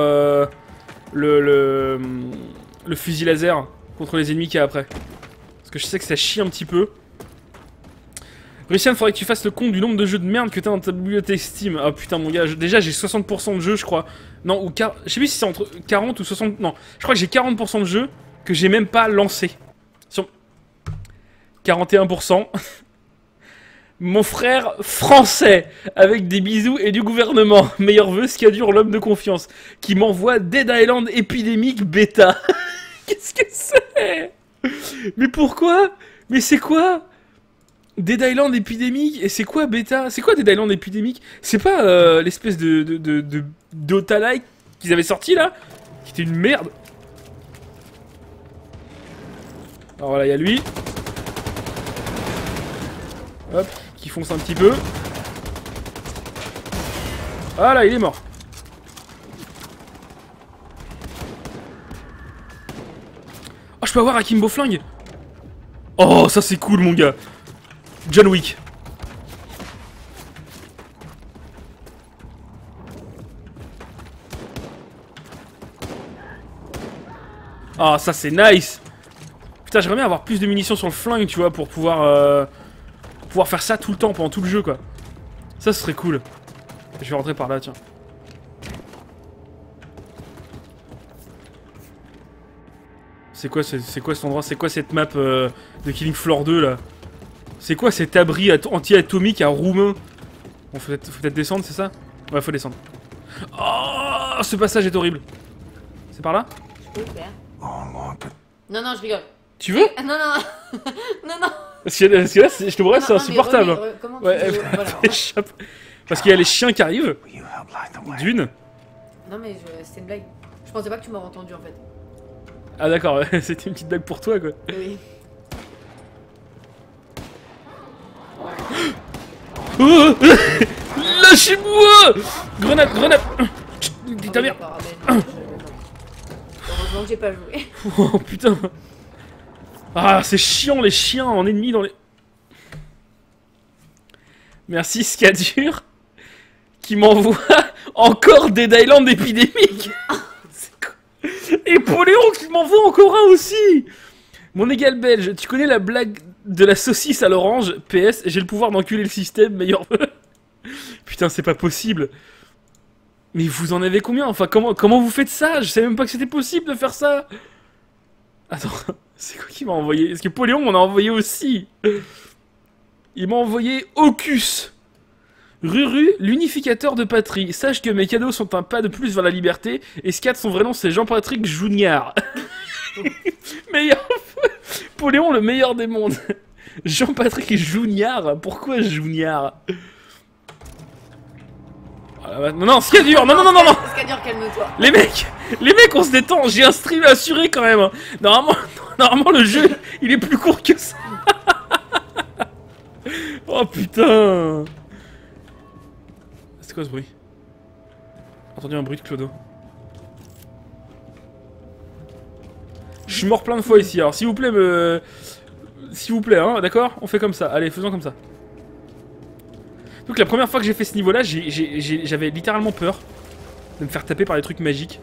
le fusil laser contre les ennemis qu'il y a après? Parce que je sais que ça chie un petit peu. Russian, faudrait que tu fasses le compte du nombre de jeux de merde que t'as dans ta bibliothèque Steam. Ah putain mon gars, déjà j'ai 60% de jeux je crois. Non, ou je sais plus si c'est entre 40 ou 60... Non, je crois que j'ai 40% de jeux que j'ai même pas lancé. 41%. Mon frère français, avec des bisous et du gouvernement. Meilleur vœu, Scadur, l'homme de confiance, qui m'envoie Dead Island Epidemic Beta. Qu'est-ce que c'est? Mais pourquoi? Mais c'est quoi? Dead Island Epidemic? Et c'est quoi Beta? C'est quoi Dead Island Epidemic? C'est pas l'espèce de Dota-like qu'ils avaient sorti là? Qui était une merde. Alors voilà, il y a lui. Hop, qui fonce un petit peu. Voilà, il est mort. Oh, je peux avoir Akimbo flingue. Oh, ça c'est cool mon gars. John Wick. Ah, ça c'est nice. Putain, j'aimerais bien avoir plus de munitions sur le flingue, tu vois, pour pouvoir faire ça tout le temps, pendant tout le jeu, quoi. Ça, ce serait cool. Je vais rentrer par là, tiens. C'est quoi cet endroit? C'est quoi cette map de Killing Floor 2, là? C'est quoi cet abri anti-atomique à Roumain? Bon, faut peut-être descendre, c'est ça? Ouais, faut descendre. Oh, ce passage est horrible. C'est par là? Je peux le faire. Non, non, je rigole. Tu veux? Non, non, non, non. Parce que là, je te vois, c'est insupportable. Comment ouais, tu veux... voilà. Parce qu'il y a les chiens qui arrivent. D'une. Non, mais c'était une blague. Je pensais pas que tu m'aurais entendu en fait. Ah, d'accord, c'était une petite blague pour toi, quoi. Oui. Oh, lâchez-moi! Grenade, grenade! Ta mère! Heureusement que j'ai pas joué. Oh putain! Ah, c'est chiant les chiens en ennemi dans les... Merci Scadur qui m'envoie encore Dead Island Epidemic. Et Poléon qui m'envoie encore un aussi. Mon égal belge, tu connais la blague de la saucisse à l'orange? PS, j'ai le pouvoir d'enculer le système, meilleur vœu. Putain, c'est pas possible. Mais vous en avez combien? Enfin, comment vous faites ça? Je savais même pas que c'était possible de faire ça. Attends, c'est quoi qui m'a envoyé? Est-ce que Poléon m'en a envoyé aussi? Il m'a envoyé Ocus. Ruru, l'unificateur de patrie. Sache que mes cadeaux sont un pas de plus vers la liberté. Et Scat, son vrai nom, c'est Jean-Patrick Jougnard. Meilleur... Poléon, le meilleur des mondes. Jean-Patrick Jougnard. Pourquoi Jougnard? Non, non, Scadur, non, non, non, non, non. Scadur, calme-toi. Les mecs, on se détend. J'ai un stream assuré quand même. Normalement, le jeu, il est plus court que ça. Oh putain. C'est quoi ce bruit? J'ai entendu un bruit de clodo. Je suis mort plein de fois ici. Alors, s'il vous plaît, hein, d'accord? On fait comme ça. Allez, faisons comme ça. Donc la première fois que j'ai fait ce niveau-là, j'avais littéralement peur de me faire taper par des trucs magiques.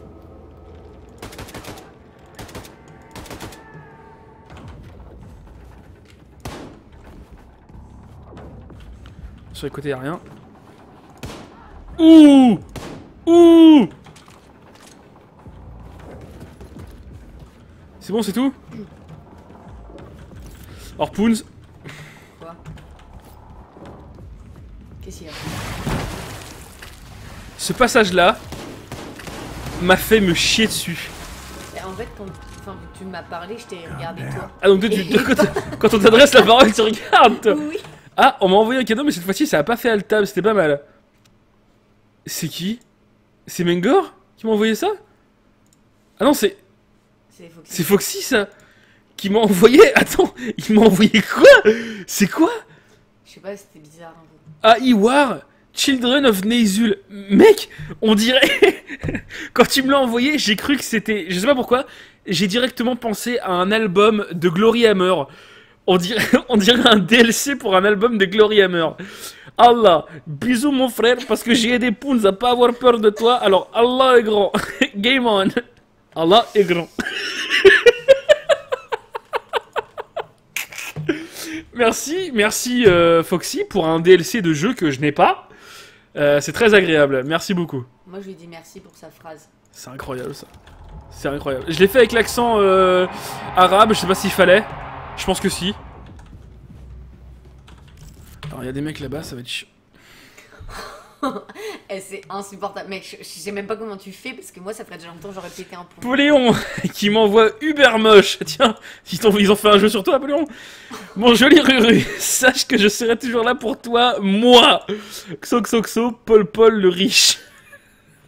Sur les côtés, y'a rien. Ouh! Ouh! C'est bon, c'est tout? Harpoons. Qu'est-ce qu'il y a? Ce passage-là m'a fait me chier dessus. En fait, quand tu m'as parlé, je t'ai regardé toi. Ah donc toi, quand on t'adresse la parole, tu regardes toi. Oui. Ah, on m'a envoyé un cadeau, mais cette fois-ci, ça a pas fait Altab, c'était pas mal. C'est qui? C'est Mengor qui m'a envoyé ça? Ah non, c'est Foxy, ça. Qui m'a envoyé... Attends, il m'a envoyé quoi? C'est quoi? Je sais pas, c'était bizarre un peu. Ah, Iwar, Children of Nezul. Mec, on dirait... Quand tu me l'as envoyé, j'ai cru que c'était... Je sais pas pourquoi, j'ai directement pensé à un album de Glory Hammer. On dirait un DLC pour un album de Glory Hammer. Allah, bisous mon frère, parce que j'ai des pounds à pas avoir peur de toi. Alors, Allah est grand. Game on. Allah est grand. Merci Foxy pour un DLC de jeu que je n'ai pas. C'est très agréable, merci beaucoup. Moi je lui dis merci pour sa phrase. C'est incroyable ça. C'est incroyable. Je l'ai fait avec l'accent arabe, je sais pas s'il fallait. Je pense que si. Alors il y a des mecs là-bas, ça va être chiant. C'est insupportable. Mec, je sais même pas comment tu fais parce que moi ça ferait déjà longtemps que j'aurais pété un plomb. Poléon qui m'envoie Uber moche. Tiens, ils ont fait un jeu sur toi, Poléon. Mon joli Ruru, sache que je serai toujours là pour toi, moi. Xoxoxo, Paul le riche.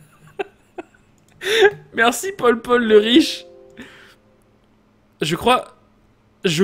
Merci Paul le riche. Je crois...